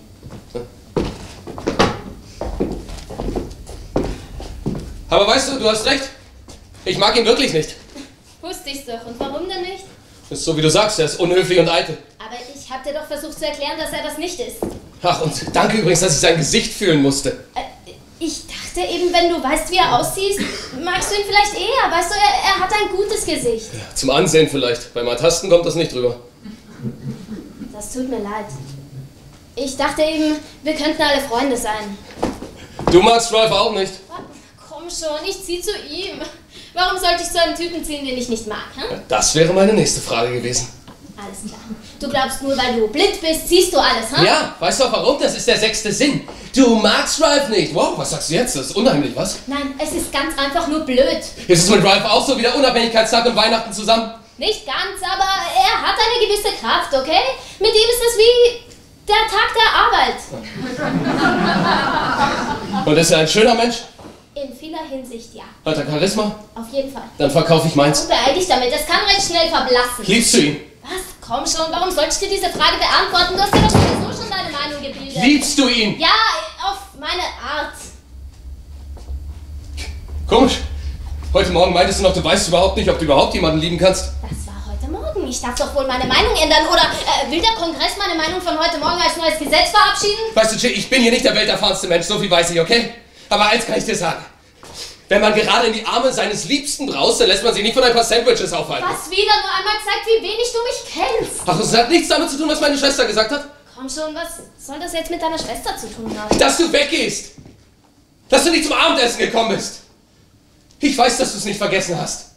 Aber weißt du, du hast recht. Ich mag ihn wirklich nicht. Wusste ich's doch. Und warum denn nicht? Ist so wie du sagst, er ist unhöflich und eitel. Aber ich hab dir doch versucht zu erklären, dass er das nicht ist. Ach, und danke übrigens, dass ich sein Gesicht fühlen musste. Äh, ich dachte eben, wenn du weißt, wie er aussieht, magst du ihn vielleicht eher. Weißt du, er, er hat ein gutes Gesicht. Ja, zum Ansehen vielleicht. Bei Matasten kommt das nicht drüber. Das tut mir leid. Ich dachte eben, wir könnten alle Freunde sein. Du magst Ralph auch nicht. Komm schon, ich zieh zu ihm. Warum sollte ich zu einem Typen ziehen, den ich nicht mag? Hm? Ja, das wäre meine nächste Frage gewesen. Alles klar. Du glaubst nur, weil du blind bist, siehst du alles, hm? Ja, weißt du auch warum? Das ist der sechste Sinn. Du magst Ralph nicht. Wow, was sagst du jetzt? Das ist unheimlich, was? Nein, es ist ganz einfach nur blöd. Ist es mit Ralph auch so wie der Unabhängigkeitstag und Weihnachten zusammen? Nicht ganz, aber er hat eine gewisse Kraft, okay? Mit ihm ist es wie der Tag der Arbeit. Und ist er ein schöner Mensch? In vieler Hinsicht ja. Hat er Charisma? Auf jeden Fall. Dann verkaufe ich meins. Und beeil dich damit, das kann recht schnell verblassen. Liebst du ihn? Was? Komm schon, warum soll ich dir diese Frage beantworten? Du hast dir doch sowieso schon deine Meinung gebildet. Liebst du ihn? Ja, auf meine Art. Komisch. Heute Morgen meintest du noch, du weißt überhaupt nicht, ob du überhaupt jemanden lieben kannst. Das war heute Morgen. Ich darf doch wohl meine Meinung ändern. Oder äh, will der Kongress meine Meinung von heute Morgen als neues Gesetz verabschieden? Weißt du, Jill, ich bin hier nicht der welterfahrenste Mensch, so viel weiß ich, okay? Aber eins kann ich dir sagen. Wenn man gerade in die Arme seines Liebsten braust, dann lässt man sich nicht von ein paar Sandwiches aufhalten. Was wieder nur einmal zeigt, wie wenig du mich kennst. Ach, es hat nichts damit zu tun, was meine Schwester gesagt hat? Komm schon, was soll das jetzt mit deiner Schwester zu tun haben? Dass du weggehst. Dass du nicht zum Abendessen gekommen bist. Ich weiß, dass du es nicht vergessen hast.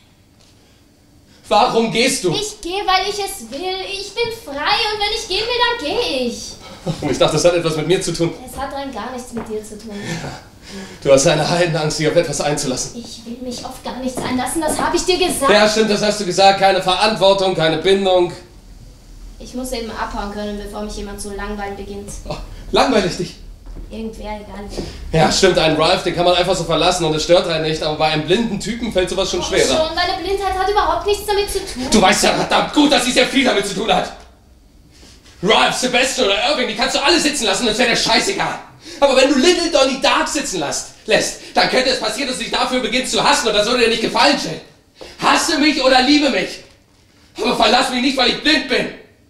Warum gehst du? Ich gehe, weil ich es will. Ich bin frei und wenn ich gehen will, dann gehe ich. Und ich dachte, das hat etwas mit mir zu tun. Es hat rein gar nichts mit dir zu tun. Du hast eine Heidenangst, dich auf etwas einzulassen. Ich will mich auf gar nichts einlassen, das habe ich dir gesagt. Ja, stimmt, das hast du gesagt. Keine Verantwortung, keine Bindung. Ich muss eben abhauen können, bevor mich jemand zu langweilen beginnt. Oh, langweilig dich. Irgendwer, egal. Ja, stimmt, einen Ralph, den kann man einfach so verlassen und es stört einen nicht, aber bei einem blinden Typen fällt sowas schon Komm schwerer. schon, deine Blindheit hat überhaupt nichts damit zu tun. Du weißt ja verdammt gut, dass sie sehr viel damit zu tun hat. Ralph, Sebastian oder Irving, die kannst du alle sitzen lassen, das wäre dir scheißegal. Aber wenn du Little Donnie Dark sitzen lässt, lässt, dann könnte es passieren, dass du dich dafür beginnst zu hassen und das würde dir nicht gefallen, Jill. Hasse mich oder liebe mich. Aber verlass mich nicht, weil ich blind bin.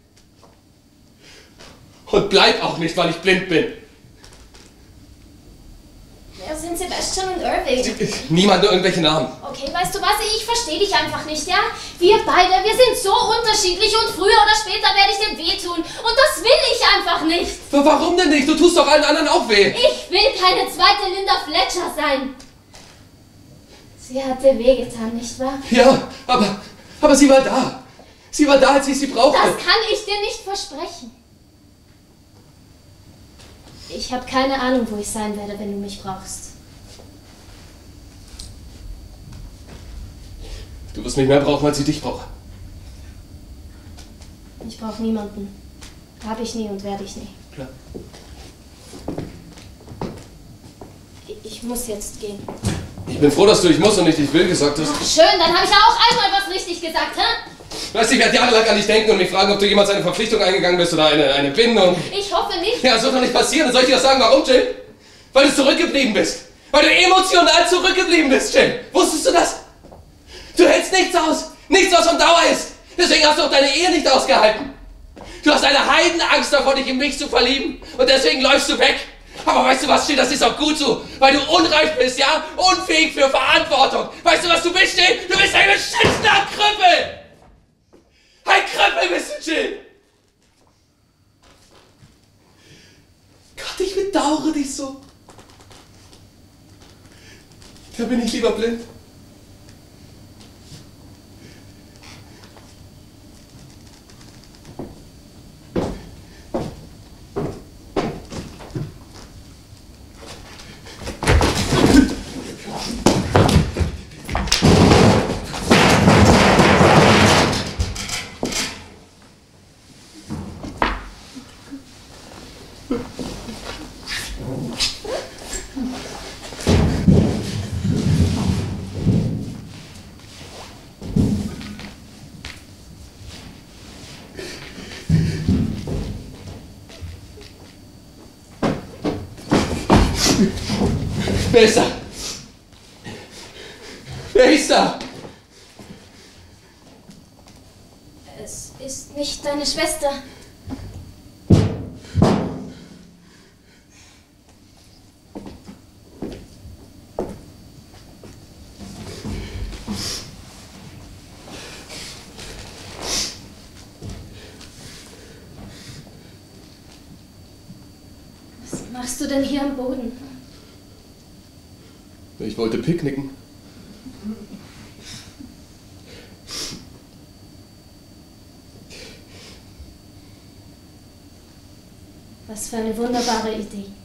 Und bleib auch nicht, weil ich blind bin. Wer sind Sebastian und Irving? Niemand, nur irgendwelche Namen. Okay, weißt du was? Ich verstehe dich einfach nicht, ja? Wir beide, wir sind so unterschiedlich und früher oder später werde ich dir wehtun. Und das will ich einfach nicht. Warum denn nicht? Du tust doch allen anderen auch weh. Ich will keine zweite Linda Fletcher sein. Sie hat dir wehgetan, nicht wahr? Ja, aber, aber sie war da. Sie war da, als ich sie brauchte. Das kann ich dir nicht versprechen. Ich habe keine Ahnung, wo ich sein werde, wenn du mich brauchst. Du wirst mich mehr brauchen, als ich dich brauche. Ich brauche niemanden. Habe ich nie und werde ich nie. Klar. Ich muss jetzt gehen. Ich bin froh, dass du ich muss und nicht ich will gesagt hast. Ach, schön, dann habe ich ja auch einmal was richtig gesagt, hä? Weißt du, ich werde jahrelang an dich denken und mich fragen, ob du jemals eine Verpflichtung eingegangen bist oder eine, eine Bindung. Ich hoffe nicht. Ja, das wird doch nicht passieren. Und soll ich dir das sagen, warum, Jill? Weil du zurückgeblieben bist. Weil du emotional zurückgeblieben bist, Jill. Wusstest du das? Du hältst nichts aus. Nichts, was von Dauer ist. Deswegen hast du auch deine Ehe nicht ausgehalten. Du hast eine Heidenangst davor, dich in mich zu verlieben. Und deswegen läufst du weg. Aber weißt du was, Jill, das ist auch gut so. Weil du unreif bist, ja? Unfähig für Verantwortung. Weißt du, was du bist, Jill? Du bist ein beschissener Krüppel. Ein Krüppel bist du, Jill! Gott, ich bedauere dich so. Da bin ich lieber blind. Wer ist da? Wer ist da? Es ist nicht deine Schwester. Was machst du denn hier am Boden? Ich wollte picknicken. Was für eine wunderbare Idee.